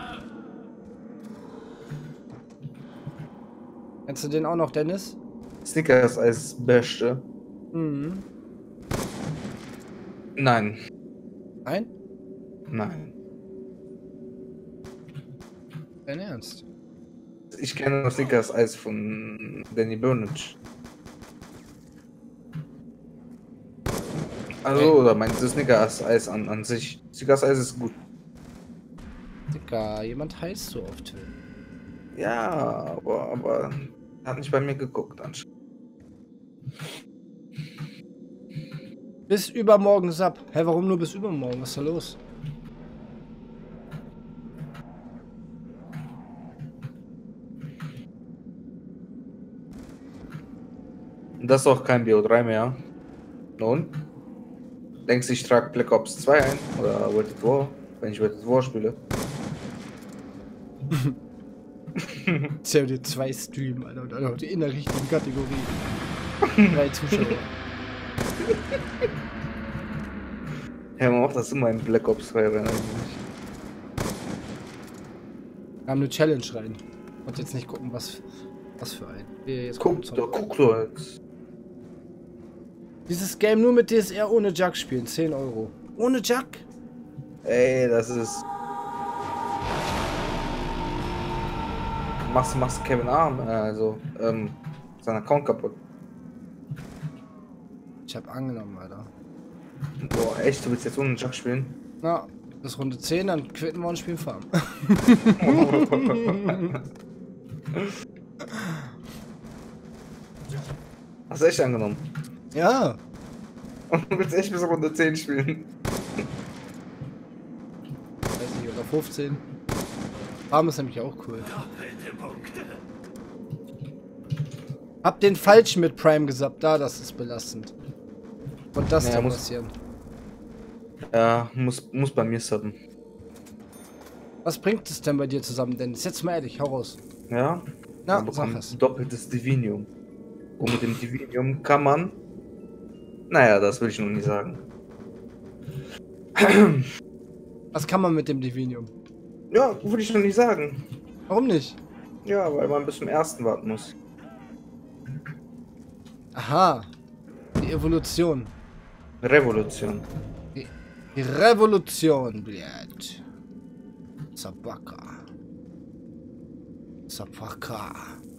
Kennst du den auch noch, Dennis? Snickers als Beste. Mhm. Nein. Nein? Nein. Dein Ernst? Ich kenne nur Snickers Eis von Danny Burnage. Also, oder meinst du Snickers Eis an, an sich? Snickers Eis ist gut. Digga, jemand heißt so oft. Ja, aber, aber hat nicht bei mir geguckt anscheinend. Bis übermorgen ist ab. Hä, warum nur bis übermorgen? Was ist da los? Das ist auch kein B O drei mehr. Nun? Denkst du, ich trage Black Ops zwei ein? Oder World at War? Wenn ich World at War spiele. C O D zwei Stream, Alter. Und Alter, in der richtigen Kategorie. Drei Zuschauer. Ja, man macht das immer in Black Ops zwei rein eigentlich. Wir haben eine Challenge rein. Und jetzt nicht gucken, was Was für ein? Hier, jetzt Guck, kommt da, guck doch jetzt. Dieses Game nur mit D S R ohne Jack spielen. zehn Euro. Ohne Jack? Ey, das ist... Machst, machst Kevin Arm, äh, also, ähm, sein Account kaputt. Ich hab angenommen, Alter. Boah, echt, du willst jetzt ohne Jack spielen? Na, bis Runde zehn, dann quitten wir und spielen Farm. Hast du echt angenommen? Ja. Und du willst echt bis Runde zehn spielen? Weiß nicht, oder fünfzehn. Farm ist nämlich auch cool. Hab den falschen mit Prime gesappt, da, das ist belastend. Und das Ja, da muss- passieren. Ja, muss, muss bei mir subben. Was bringt es denn bei dir zusammen, Dennis? Jetzt mal ehrlich, hau raus. Ja? Na, Man sag bekommt es. doppeltes Divinium. Und mit dem Divinium kann man... Naja, das will ich noch nie sagen. Was kann man mit dem Divinium? Ja, würde ich noch nie sagen. Warum nicht? Ja, weil man bis zum ersten warten muss. Aha. Die Evolution. Revolution. Die, die Revolution, blöd. Sabaka. Sabaka.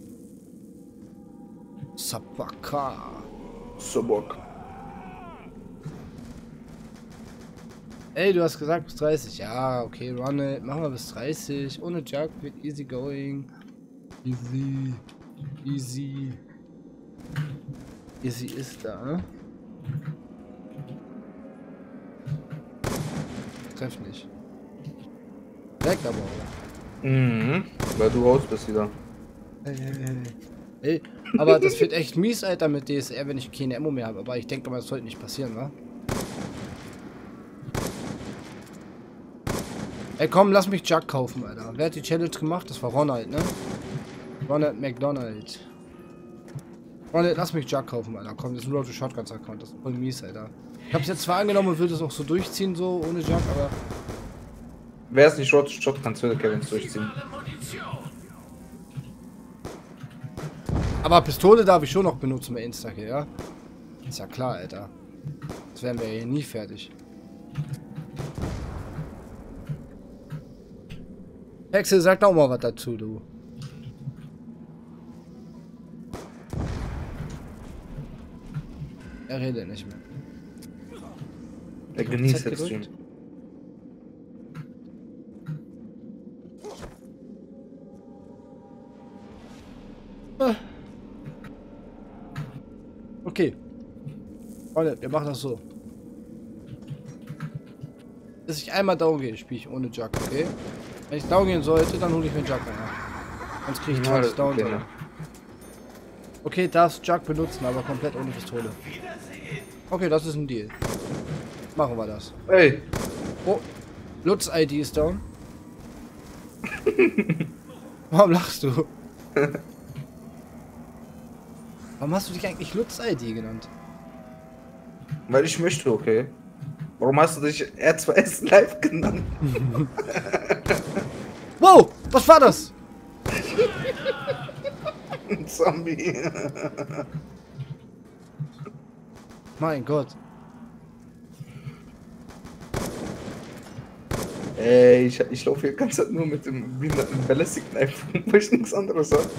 Sabaka. So Bock. Ey, du hast gesagt bis dreißig. Ja, okay, run it. Machen wir bis dreißig. Ohne Jug wird easy going. Easy. Easy. Easy ist da, ne? Treff nicht. Weg aber auch. Mhm. Weil du raus bist wieder. Hey, hey, hey. Ey, aber das wird echt mies, Alter, mit D S R, wenn ich keine Ammo mehr habe. Aber ich denke mal, das sollte nicht passieren, wa? Ey, komm, lass mich Jug kaufen, Alter. Wer hat die Challenge gemacht? Das war Ronald, ne? Ronald McDonald. Ronald, lass mich Jug kaufen, Alter. Komm, das ist ein Road to Shotguns Account. Das ist voll mies, Alter. Ich hab's jetzt zwar angenommen und würde es auch so durchziehen, so ohne Jug, aber. Wer es nicht Shot, Shot kannst du Kevins durchziehen. Aber Pistole darf ich schon noch benutzen bei Instakill, ja? Ist ja klar, Alter. Das wären wir ja hier nie fertig. Hexel, sag doch mal was dazu, du. Er redet nicht mehr. Er genießt Z den Stream. gedrückt. Ah. Okay. Freunde, wir machen das so. Bis ich einmal down gehe, spiele ich ohne Jug, okay? Wenn ich down gehen sollte, dann hole ich mir Jug rein. Sonst kriege ich Ja, zwanzig das down. okay, ne? Okay, darfst Jug benutzen, aber komplett ohne Pistole. Okay, das ist ein Deal. Machen wir das. Ey! Oh, Lutz-I D ist down. Warum lachst du? Warum hast du dich eigentlich Lutz-I D genannt? Weil ich möchte, okay. Warum hast du dich R zwei S live genannt? Wow, was war das? Ein Zombie. Mein Gott. Ey, ich, ich laufe hier ganz nur mit dem behinderten Ballistic Knife, weil ich nichts anderes habe.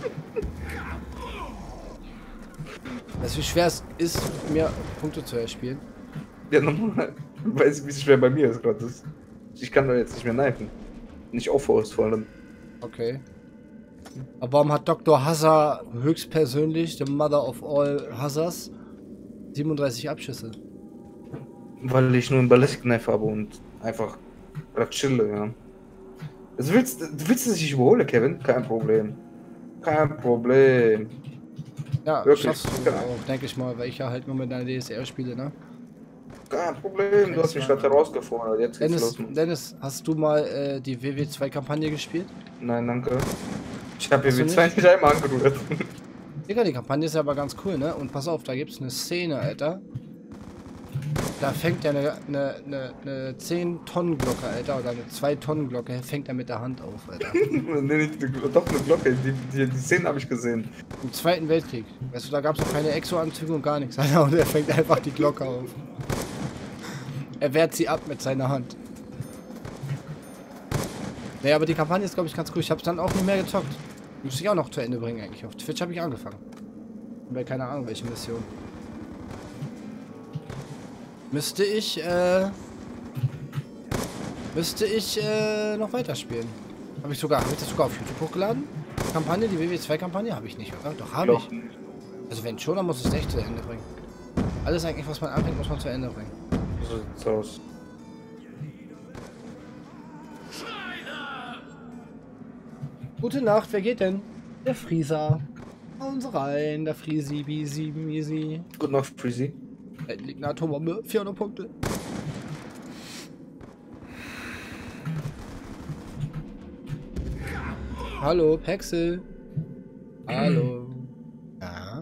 Weißt du, wie schwer es ist, mir Punkte zu erspielen? Ja, normal. Du weißt, wie schwer bei mir ist gerade. ist. Ich kann doch jetzt nicht mehr knifen. Nicht Off-Host vor allem. Okay. Aber warum hat Doktor Hazard höchstpersönlich, the mother of all Hazards, siebenunddreißig Abschüsse? Weil ich nur einen Ballistic Knife habe und einfach grad chille, ja. Also willst, willst du dich überholen, Kevin? Kein Problem. Kein Problem. Ja, Wirklich? schaffst du Ja. auch, denke ich mal, weil ich ja halt nur mit einer D S R spiele, ne? Kein Problem, du hast mich gerade herausgefordert. Jetzt geht's Dennis, los. Mann. Dennis, hast du mal äh, die W W zwei Kampagne gespielt? Nein, danke. Ich habe Hast du hier W zwei nicht? nicht einmal angerührt. Digga, die Kampagne ist ja aber ganz cool, ne? Und pass auf, da gibt's eine Szene, Alter. Da fängt ja eine, eine, eine, eine zehn Tonnen Glocke, Alter, oder eine zwei Tonnen Glocke, fängt er mit der Hand auf, Alter. nee, nicht, doch eine Glocke, die, die, die Szenen habe ich gesehen. Im Zweiten Weltkrieg. Weißt du, da gab es noch keine Exo-Anzüge und gar nichts, Alter, und er fängt einfach die Glocke auf. Er wehrt sie ab mit seiner Hand. Naja, aber die Kampagne ist, glaube ich, ganz cool. Ich habe es dann auch nicht mehr gezockt. Müsste ich auch noch zu Ende bringen, eigentlich. Auf Twitch habe ich angefangen. Aber keine Ahnung, welche Mission. Müsste ich, äh... Müsste ich, äh, noch weiterspielen. Habe ich sogar, habe ich das sogar auf YouTube hochgeladen? Die Kampagne, die W W zwei Kampagne? Habe ich nicht, oder? Doch, habe ich. Also wenn schon, dann muss ich es echt zu Ende bringen. Alles eigentlich, was man anfängt, muss man zu Ende bringen. So sieht's aus. Gute Nacht, wer geht denn? Der Frieser. Uns rein, der Friesi, Bisi, Misi. Gute Nacht, Freezy. Da liegt eine Atombombe, vierhundert Punkte. Hallo, Pexel. Hallo. Ja.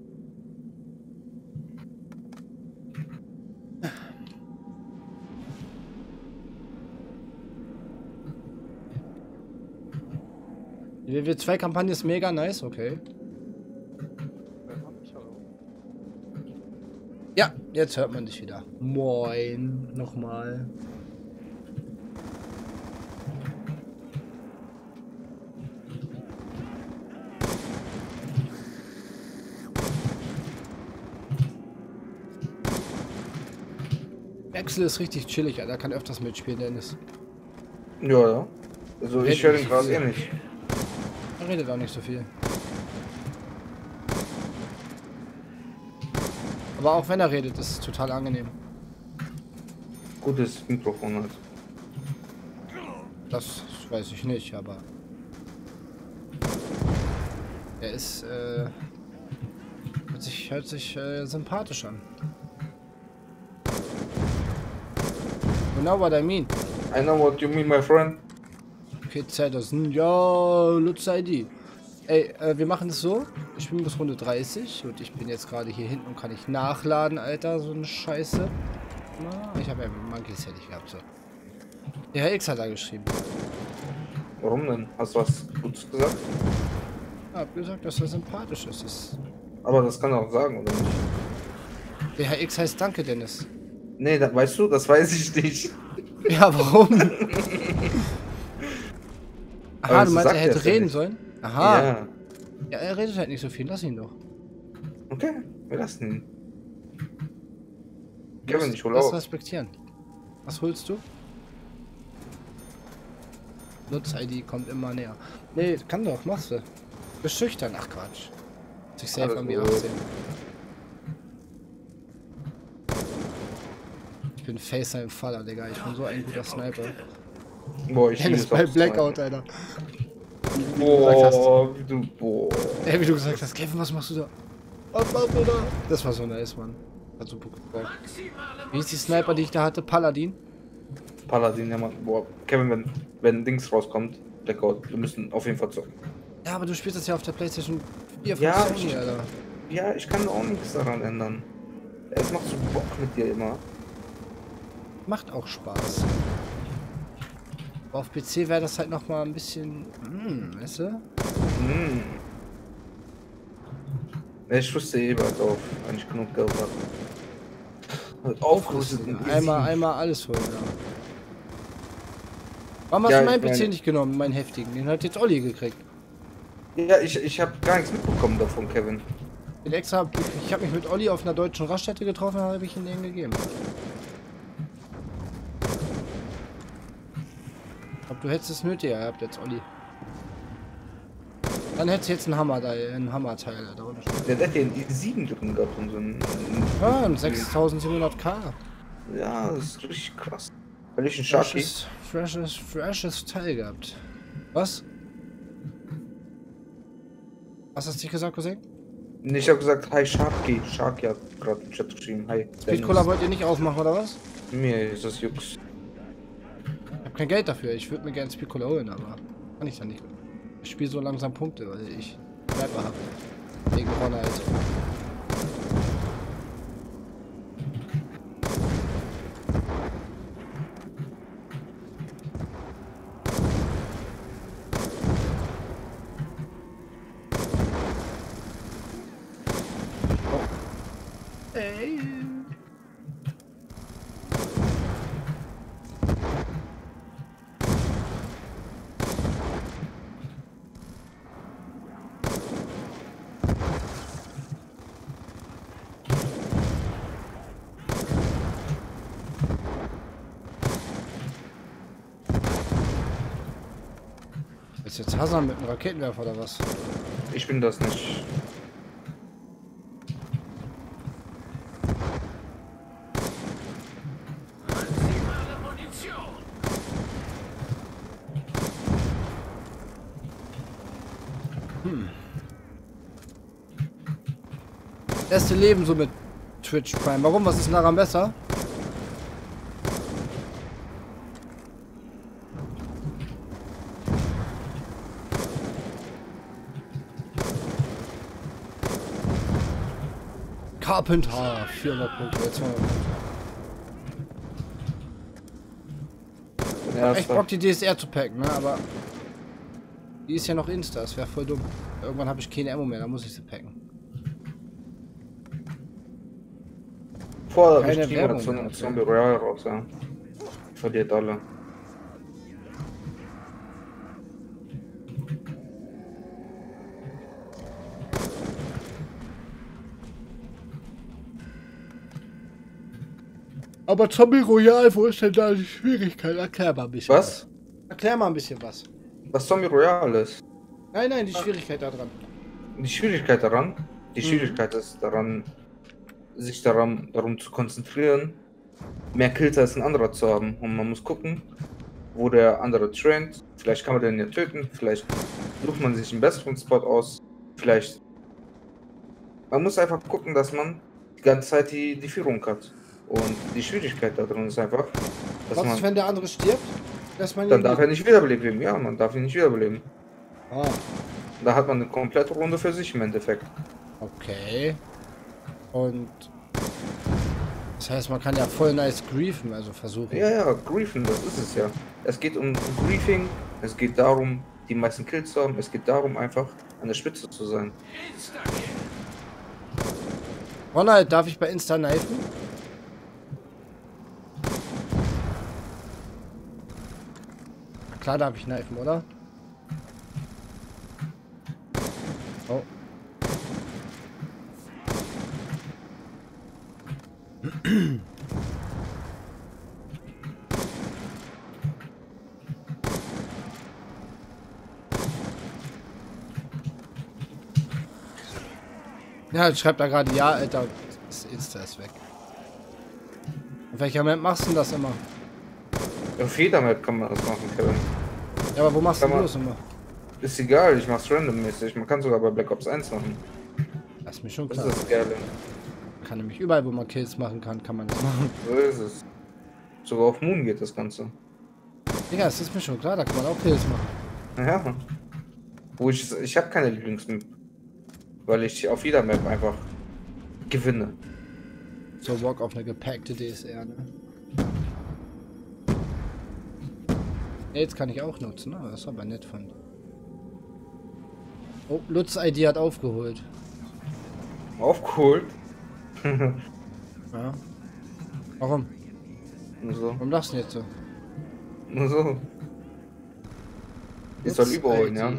Die W W zwei Kampagne ist mega nice, okay. Ja, jetzt hört man dich wieder. Moin, nochmal. Axel ist richtig chillig, Alter. Kann öfters mitspielen, Dennis. Ja, ja. Also ich höre den gerade eh nicht. Er redet auch nicht so viel. Aber auch wenn er redet, ist es total angenehm. Gutes Mikrofon halt. Das weiß ich nicht, aber... Er ist, äh... Hört sich, hört sich äh, sympathisch an. You know what I mean? I know what you mean, my friend. Okay, Zeit das. Ja, Lutz I D. Ey, äh, wir machen es so. Ich spiele bis Runde dreißig und ich bin jetzt gerade hier hinten und kann ich nachladen, Alter, so eine Scheiße. Na, ich habe ja Monkeys hätte ich gehabt, so. Der Herr X hat da geschrieben. Warum denn? Hast du was Gutes gesagt? Ich hab gesagt, dass er sympathisch ist. ist. Aber das kann er auch sagen, oder nicht? Der Herr X heißt Danke, Dennis. Nee, das, weißt du, das weiß ich nicht. Ja, warum? Aha, Aber du so meinst, sagt er er hätte es ja reden nicht. sollen? Aha. Ja. Ja, er redet halt nicht so viel. Lass ihn doch. Okay, wir lassen ihn. Du Kevin, musst ich hol das auf. respektieren. Was holst du? Nutz-I D kommt immer näher. Nee, kann doch, machst du. Bist schüchtern, ach Quatsch. Ich safe Alles an mir gut. achtzehn. Ich bin Facer im Faller, Digga. Ich bin so ein guter Sniper. Boah, ich Dennis liebe bei es auch Blackout, zu Alter. snipen. Boah, wie du, boah. Ey, wie du gesagt hast, Kevin, was machst du da? Was machst du da? Das war so nice, Mann. Hat super gebraucht. Wie ist die Sniper, die ich da hatte? Paladin? Paladin, ja, Mann. Boah, Kevin, wenn, wenn Dings rauskommt, Blackout, wir müssen auf jeden Fall zocken. Ja, aber du spielst das ja auf der PlayStation vier von Ja, Sony, ich- Alter. Ja, ich kann auch nichts daran ändern. Es macht so Bock mit dir immer. Macht auch Spaß. Aber auf P C wäre das halt noch mal ein bisschen... Hm, weißt du? Hm. Ja, ich wusste eh bald auf, wenn ich genug Geld habe. Halt aufgerüstet in Einmal, einmal alles holen, ja. Warum hast Ja, du meinen ich P C mein- nicht genommen, meinen heftigen? Den hat jetzt Olli gekriegt. Ja, ich, ich habe gar nichts mitbekommen davon, Kevin. Den extra, ich habe mich mit Olli auf einer deutschen Raststätte getroffen, habe ich ihn den gegeben. Ich glaub, du hättest es nötiger gehabt jetzt, Olli. Dann hättest du jetzt einen Hammer da, einen Hammerteil da unten. Der hat ja einen i sieben drin gehabt und so ein. Ah, ein sechstausendsiebenhundert K. Ja, das ist richtig krass. Weil ich einen Sharky. Freshes, freshes, freshes Teil gehabt. Was? Was hast du gesagt, Cousin? Nee, ich habe gesagt, hi Sharky. Sharky hat gerade im Chat geschrieben, hi. Speedcola wollt ihr nicht aufmachen, oder was? Mir ist das Jux. Ich habe kein Geld dafür. Ich würde mir gerne Speedcola holen, aber kann ich dann nicht. Ich spiele so langsam Punkte, weil ich Sniper habe. Wegen Ronald. Ey. Ist jetzt Hassan mit einem Raketenwerfer oder was? Ich bin das nicht. Maximale Munition. Erste Leben so mit Twitch Prime. Warum? Was ist denn daran besser? Carpenter, vierhundert Punkte, jetzt zweihundert Punkte. Ja, Echt das Bock, die D S R zu packen, ne? Aber die ist ja noch Insta, das wäre voll dumm. Irgendwann habe ich keine Ammo mehr, da muss ich sie packen. vor keine ich Werbung Zombie mehr, Zombie Royale raus, ja. Verliert alle. Aber Zombie Royale, wo ist denn da die Schwierigkeit? Erklär mal ein bisschen Was? Erklär mal ein bisschen was. Was Zombie Royale ist? Nein, nein, die Schwierigkeit da dran. Die Schwierigkeit daran, die Mhm. Schwierigkeit ist daran, sich daran, darum zu konzentrieren, mehr Kills als ein anderer zu haben. Und man muss gucken, wo der andere traint. Vielleicht kann man den ja töten, vielleicht sucht man sich einen besseren Spot aus. Vielleicht. Man muss einfach gucken, dass man die ganze Zeit die, die Führung hat. Und die Schwierigkeit da drin ist einfach, dass Was ist, man. wenn der andere stirbt? Dass man Dann ihn darf er nicht wiederbeleben. Ja, man darf ihn nicht wiederbeleben. Ah, Da hat man eine komplette Runde für sich im Endeffekt. okay. Und das heißt, man kann ja voll nice griefen, also versuchen. Ja, ja, Griefen, das ist es ja. Es geht um Griefing, es geht darum, die meisten Kills zu haben, es geht darum, einfach an der Spitze zu sein. Ronald, darf ich bei Insta knifen? Na klar darf ich knifen, oder? Oh. Ja, jetzt schreibt da gerade ja, Alter. Das Insta ist weg. Auf welcher Map machst du denn das immer? Auf jeder Map kann man das machen, Kevin. Ja, aber wo machst Kann du man- das immer? Ist egal, ich mach's randommäßig. Man kann sogar bei Black Ops eins machen. Das ist mir schon Das klar. ist das Geile. Kann nämlich überall, wo man Kills machen kann, kann man das machen. So ist es. Sogar auf Moon geht das Ganze. Digga, das ist mir schon klar, da kann man auch Kills machen. Ja. Wo ich. Ich habe keine Lieblingsmap. Weil ich auf jeder Map einfach gewinne. So Bock auf eine gepackte D S R, ne? Ja, jetzt kann ich auch nutzen, ne? Das ist aber nett von. Oh, Lutz I D hat aufgeholt. Aufgeholt. Ja. Warum? Nur so. Warum lachst du denn jetzt so? Nur so. Ich soll Lutz überholen, I D. ja.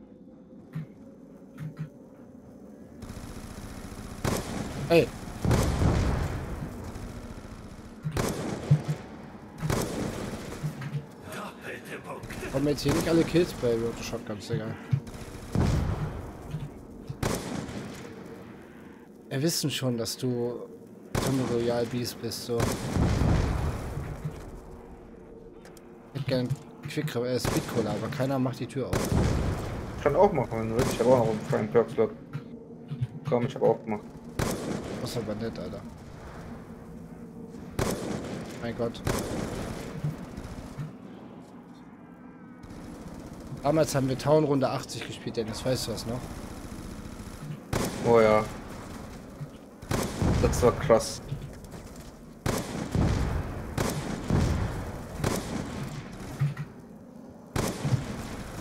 Ey. Doppelte Punkte. Kommen jetzt hier nicht alle Kills bei Rote Shotguns, egal. Wir wissen schon, dass du Zombie Royale Beast bist, so. Ich hätte gern Quick äh, Speed Cola, aber keiner macht die Tür auf. Ich kann auch machen, wenn du willst. Ich habe auch noch einen freien Perk-Slot. Komm, ich habe auch gemacht. Das ist aber nett, Alter. Mein Gott. Damals haben wir Town Runde achtzig gespielt, Dennis, weißt du das noch? Oh ja. Das war krass.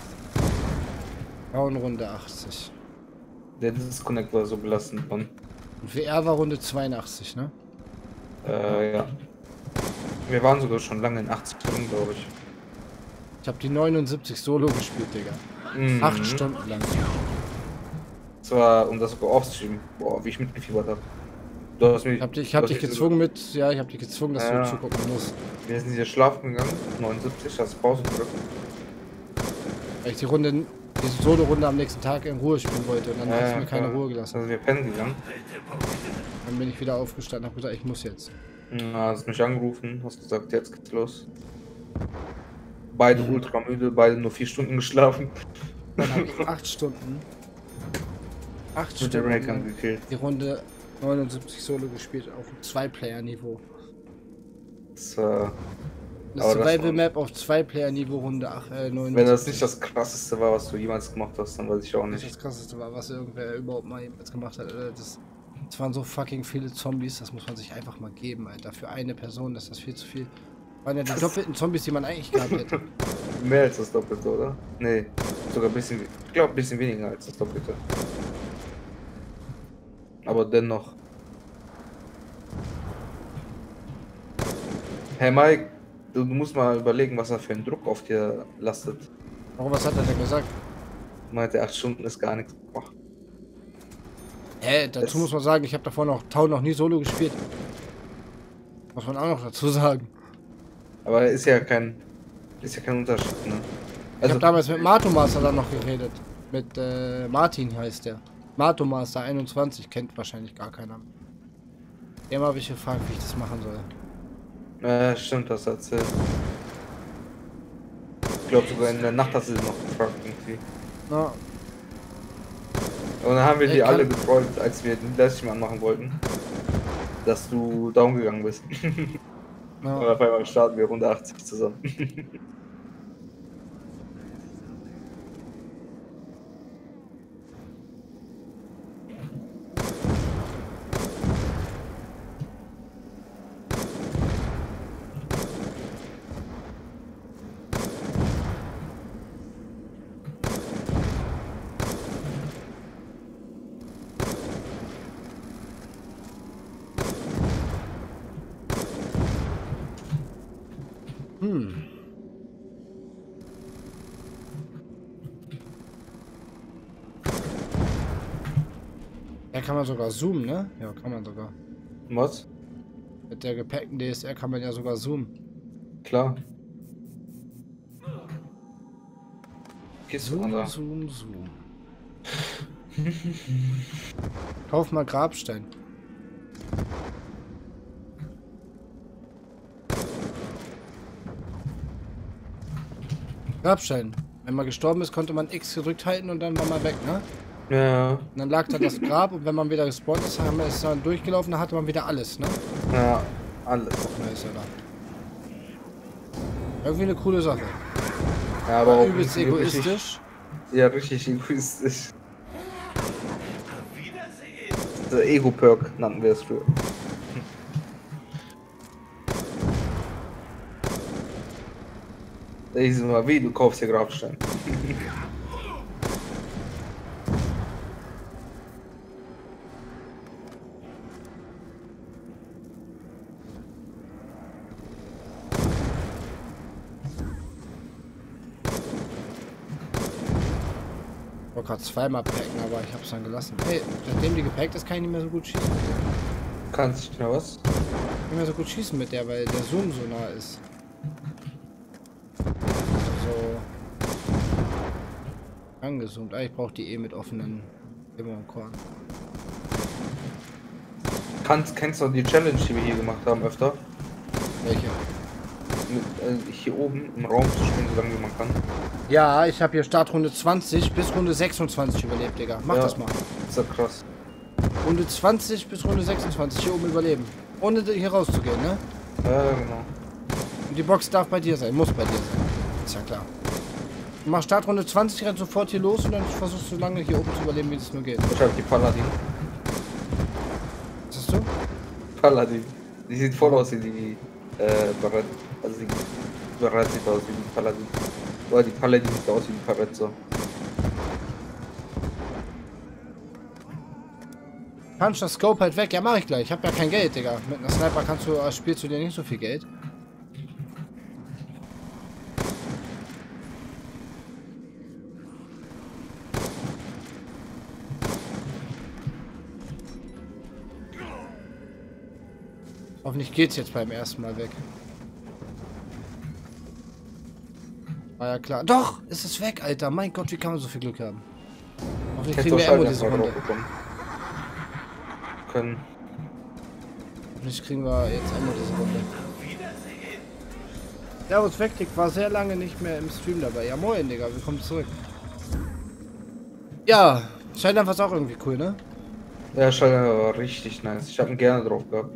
Town Runde achtzig. Der Disconnect war so belastend, Mann. Und W R war Runde zweiundachtzig, ne? Äh, ja. Wir waren sogar schon lange in achtzig Stunden, glaube ich. Ich habe die neunundsiebzig Solo gespielt, Digga. Mhm. Acht Stunden lang. Das war, um das sogar aufzuschieben. Boah, wie ich mitgefiebert habe. Du hast mich, Ich hab dich, ich du hab hast dich mich gezwungen mit, ja, ich hab dich gezwungen, dass Ja. du zugucken musst. Wir sind hier schlafen gegangen, neunundsiebzig, hast Pause gedrückt. Weil ich die Runde, diese Solo-Runde am nächsten Tag in Ruhe spielen wollte. Und dann hast du mir keine klar. Ruhe gelassen. Also wir pennen gegangen. Dann bin ich wieder aufgestanden und hab gesagt, ich muss jetzt. Ja, hast mich angerufen, hast gesagt, jetzt geht's los. Beide ultra müde, beide nur vier Stunden geschlafen. Dann hab ich acht Stunden. Acht Mit der Stunden Rakan lang gekillt. die Runde neunundsiebzig Solo gespielt auf dem Zwei-Player-Niveau. Das, äh, Das Aber das Survival war- Map auf Zwei-Player-Niveau Runde ach, äh, neunundsiebzig. wenn das nicht das krasseste war, was du jemals gemacht hast, dann weiß ich auch nicht nicht. das krasseste war, was irgendwer überhaupt mal jemals gemacht hat. Alter. Das, das waren so fucking viele Zombies, das muss man sich einfach mal geben, Alter. Für eine Person ist das viel zu viel. Waren ja die Das- doppelten Zombies, die man eigentlich gehabt hätte. Mehr als das Doppelte, oder? Nee, sogar ein bisschen, ich glaube ein bisschen weniger als das Doppelte. Aber dennoch. Hey Mike, du, du musst mal überlegen, was er für einen Druck auf dir lastet. Warum, was hat er denn gesagt? Meinte, acht Stunden ist gar nichts. Boah. Hä, dazu Das- muss man sagen, ich habe davor noch Tau noch nie Solo gespielt. Muss man auch noch dazu sagen. Aber ist ja kein, ist ja kein Unterschied, ne? Ich habe damals mit Mato Master dann noch geredet. Mit äh, Martin heißt der. Mato Master einundzwanzig, kennt wahrscheinlich gar keiner. Dem habe ich gefragt, wie ich das machen soll. Ja, stimmt, das erzählt. Ich glaube sogar in der Nacht hast du sie noch gefragt irgendwie. Na, Und dann haben wir Ich die kann- alle gefreut, als wir den Livestream anmachen wollten. Dass du down gegangen bist. na. Und auf einmal starten wir Runde achtzig zusammen. Hm. Ja, kann man sogar zoomen, ne? Ja, kann man sogar. Was? Mit der gepackten D S R kann man ja sogar zoomen. Klar. Gehst du Zoom, da? zoom, zoom. Kauf mal Grabstein. Grabstein. Wenn man gestorben ist, konnte man X gedrückt halten und dann war man weg, ne? Ja, Und dann lag da das Grab und wenn man wieder gespawnt ist, haben wir es dann durchgelaufen, dann hatte man wieder alles, ne? ja, alles. Nice, Alter. Irgendwie eine coole Sache. Ja, aber auch Übelst irgendwie egoistisch. Richtig, ja, richtig egoistisch. Der Ego-Perk nannten wir es früher. Da hieß es immer, wie, du kaufst hier Grabstein. Ich wollte gerade zweimal packen, aber ich hab's dann gelassen. Hey, seitdem die gepackt ist, kann ich nicht mehr so gut schießen. Kannst du nicht mehr was? Nicht mehr so gut schießen mit der, weil der Zoom so nah ist. Also so angezoomt. Ah, ich brauche die eh mit offenen Immer und Korn. Kannst, kennst du die Challenge, die wir hier gemacht haben öfter? Welche? Mit, äh, hier oben im Raum zu spielen, so lange wie man kann. Ja, ich habe hier Startrunde zwanzig bis Runde sechsundzwanzig überlebt, Digga. Mach Ja. das mal. Ist ja krass. Runde zwanzig bis Runde sechsundzwanzig hier oben überleben. Ohne hier rauszugehen, ne? Ja, genau. Und die Box darf bei dir sein, muss bei dir sein. Ist ja klar. Du machst Startrunde zwanzig, rennst sofort hier los und dann versuchst du so lange hier oben zu überleben, wie es nur geht. Ich hab die Paladin. Was hast du? Paladin. Die sieht voll aus wie die äh, Barret. Also die Barret sieht aus wie die Paladin. Oder die Paladin sieht aus wie die Barret so. Punch das Scope halt weg. Ja, mach ich gleich. Ich hab ja kein Geld, Digga. Mit einer Sniper kannst du, äh, spielst du dir nicht so viel Geld. Hoffentlich geht's jetzt beim ersten Mal weg. War ja klar. Doch, ist es weg, Alter. Mein Gott, wie kann man so viel Glück haben? Hoffentlich kriegen wir Ammo diese Runde. Können. Hoffentlich kriegen wir jetzt Ammo diese Runde. Servus Vektik war sehr lange nicht mehr im Stream dabei. Ja moin, Digga, willkommen zurück. Ja, Scheindampfer ist auch irgendwie cool, ne? Ja, Scheindampfer war richtig nice. Ich hab ihn gerne drauf gehabt.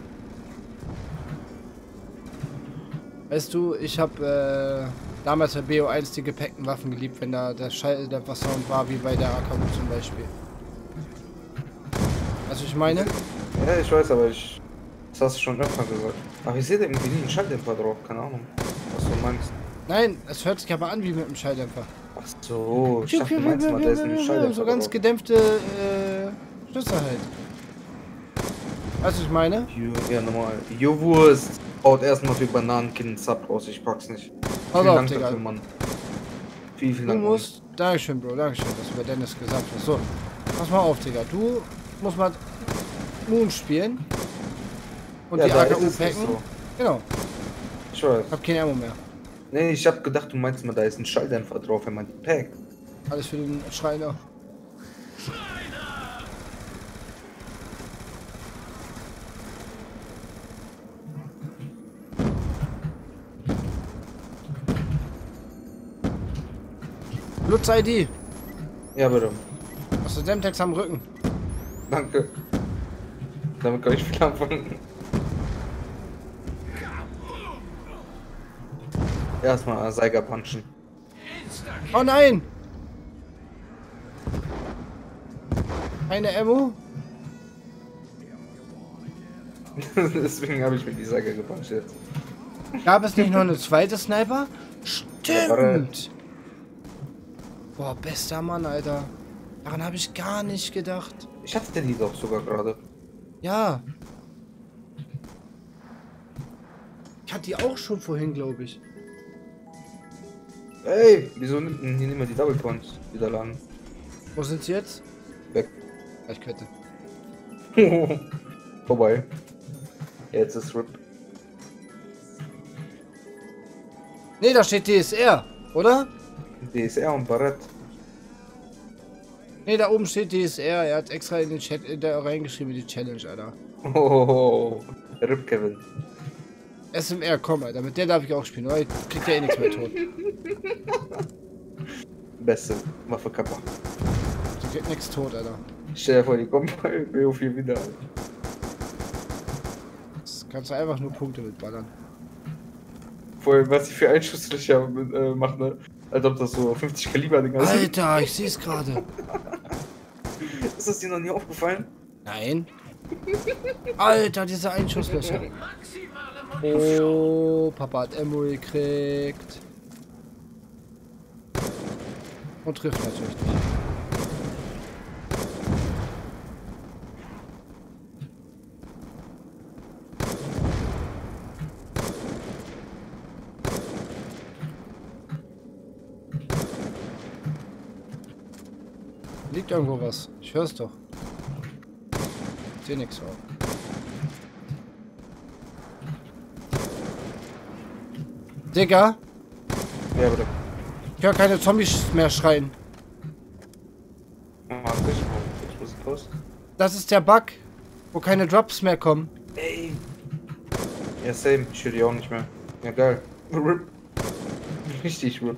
Weißt du, ich habe äh, damals bei B O eins die gepackten Waffen geliebt, wenn da der Schalldämpfer-Sound war, wie bei der A K U zum Beispiel. Also ich meine? Ja, ich weiß, aber ich... Das hast du schon öfter gesagt. Aber ich sehe da irgendwie nie einen Schalldämpfer drauf, keine Ahnung. Was du meinst. Nein, es hört sich aber an wie mit einem Schalldämpfer. Ach so, ich dachte, du meinst mal, da ist ein Schalldämpfer so ganz drauf. gedämpfte äh, Schlüssel halt. Weißt du, was ich meine? Ja, normal. Jo, Wurst. Haut erstmal für Bananenkind Sub raus, ich pack's nicht. Pass Vielen auf, Dank Digga. dafür, Mann. Vielen, vielen Du Dank. musst... Dankeschön, Bro, Dankeschön, dass du bei Dennis gesagt hast. So, pass mal auf, Digga. Du musst mal Moon spielen. Und Ja, die da A K ist U es nicht packen. so. Genau. Ich weiß. Ich hab kein Ammo mehr. Nee, ich hab gedacht, du meinst mal, da ist ein Schalldämpfer drauf, wenn man die packt. Alles für den Schreiner. Lutz-I D. Ja, bitte. Hast du Semtex am Rücken? Danke. Damit kann ich viel anfangen. Erstmal Seiger punchen. Oh nein! Keine Ammo? Deswegen habe ich mit die Seiger gepuncht jetzt. Gab es nicht noch eine zweite Sniper? Stimmt! Boah, bester Mann, Alter. Daran habe ich gar nicht gedacht. Ich hatte die doch sogar gerade. Ja. Ich hatte die auch schon vorhin, glaube ich. Ey, wieso nimmt denn hier nicht mehr die Double Points wieder laden? Wo sind sie jetzt? Weg. Reichkette. Vorbei. Jetzt ist R I P. Ne, da steht D S R, oder? D S R und Barrett. Ne, da oben steht D S R. Er hat extra in den Chat in der reingeschrieben, die Challenge, Alter. Oh, R I P Kevin. S M R, komm, Alter. Mit der darf ich auch spielen, oder? Ich krieg ja eh nichts mehr tot. Beste Waffe Kappa. Die kriegt nichts tot, Alter. Stell dir vor, die kommen bei B O vier wieder. Das kannst du einfach nur Punkte mitballern. Vor allem, was sie für Einschusslöcher äh, macht, ne? Als ob das so fünfzig Kaliber Dinger sind. Alter, ich sehe es gerade. Ist das dir noch nie aufgefallen? Nein. Alter, diese Einschusslöcher. Oh, Papa hat Ammo gekriegt. Und trifft natürlich nicht. Liegt irgendwo was. Ich hör's doch. Ich seh nix auch. Digga, Ja, bitte. ich höre keine Zombies mehr schreien. Mach dich mal. Ich muss los. Das ist der Bug, wo keine Drops mehr kommen. Ey. Ja, same. Ich höre die auch nicht mehr. Ja, geil. R I P. Richtig R I P.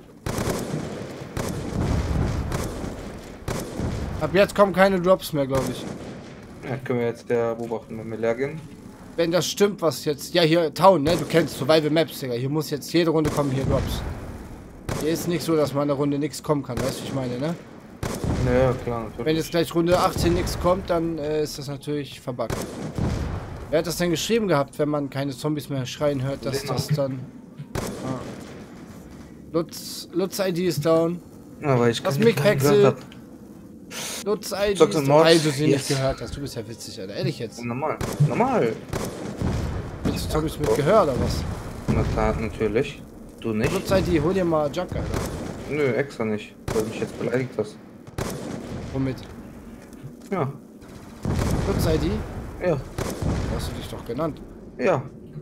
Ab jetzt kommen keine Drops mehr, glaube ich. Ja, können wir jetzt der beobachten, wenn wir leer gehen. Wenn das stimmt, was jetzt... Ja, hier, Town, ne? Du kennst Survival Maps, Digga. Hier muss jetzt jede Runde kommen, hier Drops. Hier ist nicht so, dass mal eine Runde nichts kommen kann. Weißt du, wie ich meine, ne? Ja, klar, natürlich. Wenn jetzt gleich Runde achtzehn nichts kommt, dann äh, ist das natürlich verbuggt. Wer hat das denn geschrieben gehabt, wenn man keine Zombies mehr schreien hört, dass Lena. das dann... Ah. Lutz, Lutz I D ist down. Aber ich Lass kann mich nicht, keinen Pexel. gehört hab. Lutz I D Zockst du ist Mods? doch, weil du sie Yes. nicht gehört hast. Du bist ja witzig, Alter. Ehrlich jetzt. Normal. Normal. Jetzt hab ich mit gehört, oder was? Na klar, natürlich. Du nicht? Lutz I D, hol dir mal Junk, Alter. Nö, extra nicht. Weil du mich jetzt beleidigt hast. Womit? Ja. Lutz I D? Ja. Hast du dich doch genannt. Ja.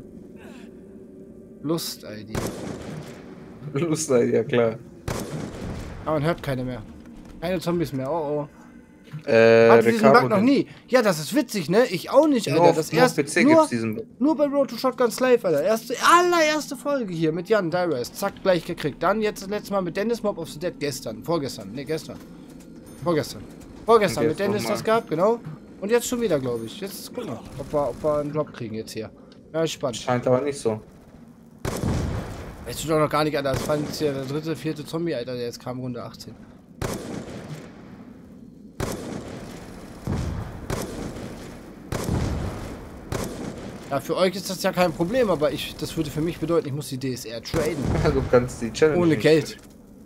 Lust I D. Lustig, ja klar. Aber man hört keine mehr. Keine Zombies mehr, oh oh. Äh, Hatte diesen Ricardo, Bug noch den- nie. Ja, das ist witzig, ne? Ich auch nicht, Alter. Nur auf, das nur auf erste, P C nur, gibt's diesen. nur bei Road to Shotgun Slave, Alter. Erste, allererste Folge hier mit Jan Dyrus. Zack, gleich gekriegt. Dann jetzt das letzte Mal mit Dennis Mob of the Dead gestern. Vorgestern. Ne, gestern. Vorgestern. Vorgestern Und mit jetzt Dennis noch mal. das gehabt, genau. Und jetzt schon wieder, glaube ich. Jetzt gucken wir, ob wir, ob wir einen Drop kriegen jetzt hier. Ja, spannend. Scheint aber nicht so. Weißt du doch noch gar nicht, Alter. Das war jetzt hier der dritte, vierte Zombie, Alter, der jetzt kam, Runde achtzehn. Ja, für euch ist das ja kein Problem, aber ich, das würde für mich bedeuten, ich muss die D S R traden. Du kannst die Challenge Ohne nicht- Geld.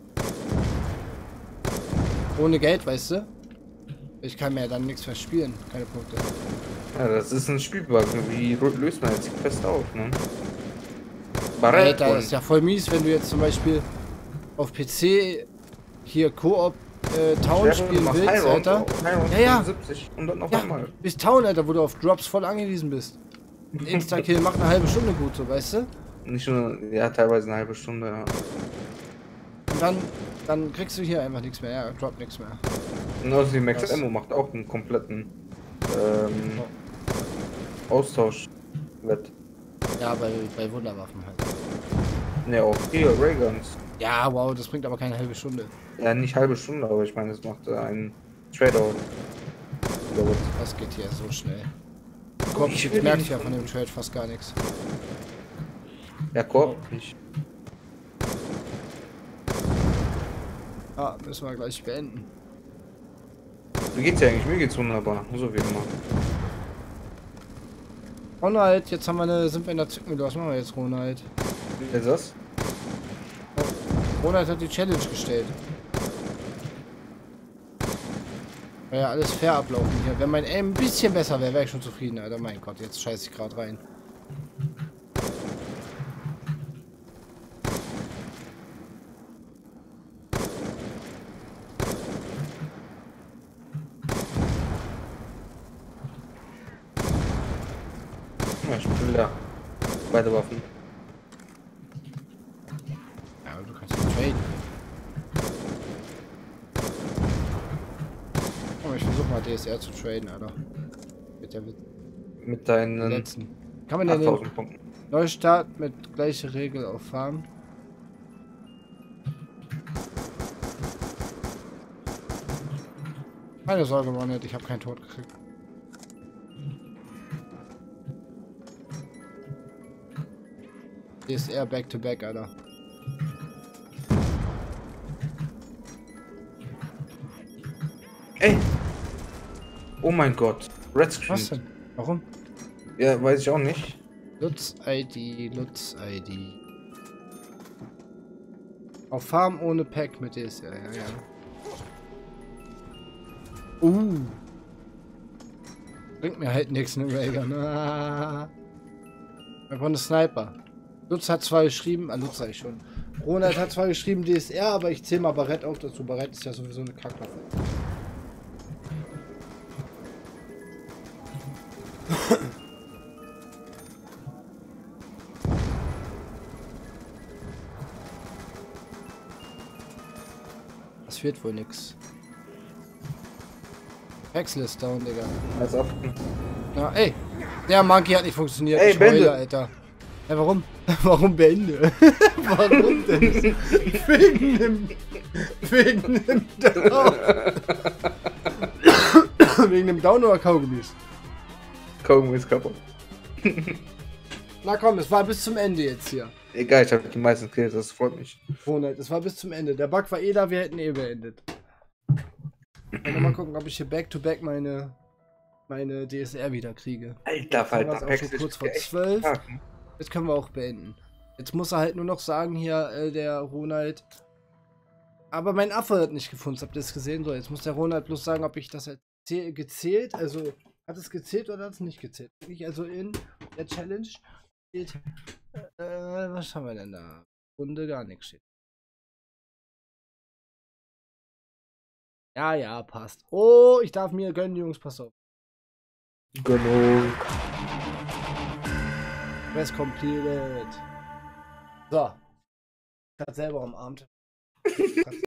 Ohne Geld, weißt du? Ich kann mir ja dann nichts mehr spielen. Keine Punkte. Ja, das ist ein Spielbug. Wie löst man jetzt die Quest auf, ne? Barrett Alter, das und ist ja voll mies, wenn du jetzt zum Beispiel auf P C hier Koop äh, Town Schwere, spielen machst willst, High Round, Alter. High Round Ja, ja. fünfundsiebzig und dann auf Ja, einmal. bis Town, Alter, wo du auf Drops voll angewiesen bist. Ein Insta-Kill macht eine halbe Stunde gut, so, weißt du? Nicht nur, ja, teilweise eine halbe Stunde, ja. Und dann, dann kriegst du hier einfach nichts mehr, ja, drop nichts mehr. Und außerdem die Max Was? Ammo macht auch einen kompletten ähm, Austausch. Wett. Ja, bei, bei Wunderwaffen halt. Ne, auch hier, Rayguns. Ja, wow, das bringt aber keine halbe Stunde. Ja, nicht halbe Stunde, aber ich meine, es macht äh, einen Trade-out. Oder was? Das geht hier so schnell. Guck, ich Ich will merke nicht ja von dem Trade fast gar nichts. Ja, Korb nicht. Ah, müssen wir gleich beenden. Wie geht's dir eigentlich? Mir geht's wunderbar. So wie immer. Ronald, jetzt haben wir eine, sind wir in der Zwickmühle. Was machen wir jetzt, Ronald? Wie ist das? Ronald hat die Challenge gestellt. Wäre ja alles fair ablaufen hier. Wenn mein Aim ein bisschen besser wäre, wäre ich schon zufrieden, Alter. Mein Gott, jetzt scheiße ich gerade rein. Ja, ich bin leer. Beide Waffen. Ja, du kannst ja traden. Oh, ich versuche mal D S R zu traden, Alter. Mit der Mit deinen letzten. Kann man denn den achttausend Punkten. Neustart mit gleicher Regel auf Farm? Keine Sorge, Ronald, ich habe keinen Tod gekriegt. D S R back to back, Alter. Ey! Oh mein Gott. Red Screen. Was denn? Warum? Ja, weiß ich auch nicht. Lutz I D, Lutz I D. Auf Farm ohne Pack mit D S R, ja, ja. Uh. Bringt mir halt nichts, ne, Raygun. Ah. Wir brauchen einen Sniper. Lutz hat zwar geschrieben, ah, Lutz sag ich schon. Ronald hat zwar geschrieben D S R, aber ich zähle mal Barrett auch dazu. Barrett ist ja sowieso eine Kackwaffe. Das wird wohl nix. Wechsel ist down, Digga. Als auf. Ja, ey. Der Monkey hat nicht funktioniert. Ey, Ich heule, Bände. Alter. Ja, warum? Warum beende? Warum denn? Wegen dem... Wegen dem Down. Wegen dem Down oder Kaugummis? Kaugummi ist kaputt. Na komm, es war bis zum Ende jetzt hier. Egal, ich habe die meisten Kills, das freut mich. Ronald, es war bis zum Ende. Der Bug war eh da, wir hätten eh beendet. Ich mal gucken, ob ich hier back-to-back meine, meine D S R wieder kriege. Alter, Jetzt haben wir Falter, es auch schon kurz vor zwölf. Jetzt können wir auch beenden. Jetzt muss er halt nur noch sagen hier, äh, der Ronald, Aber mein Affe hat nicht gefunden. Habt ihr das gesehen? So, jetzt muss der Ronald bloß sagen, ob ich das erzähl- gezählt, also hat es gezählt oder hat es nicht gezählt? Ich also in der Challenge steht, äh, was haben wir denn da? Runde gar nichts steht. Ja, ja, passt. Oh, ich darf mir gönnen, Jungs, pass auf. Genau. Quest completed. So. Ich hab selber umarmt.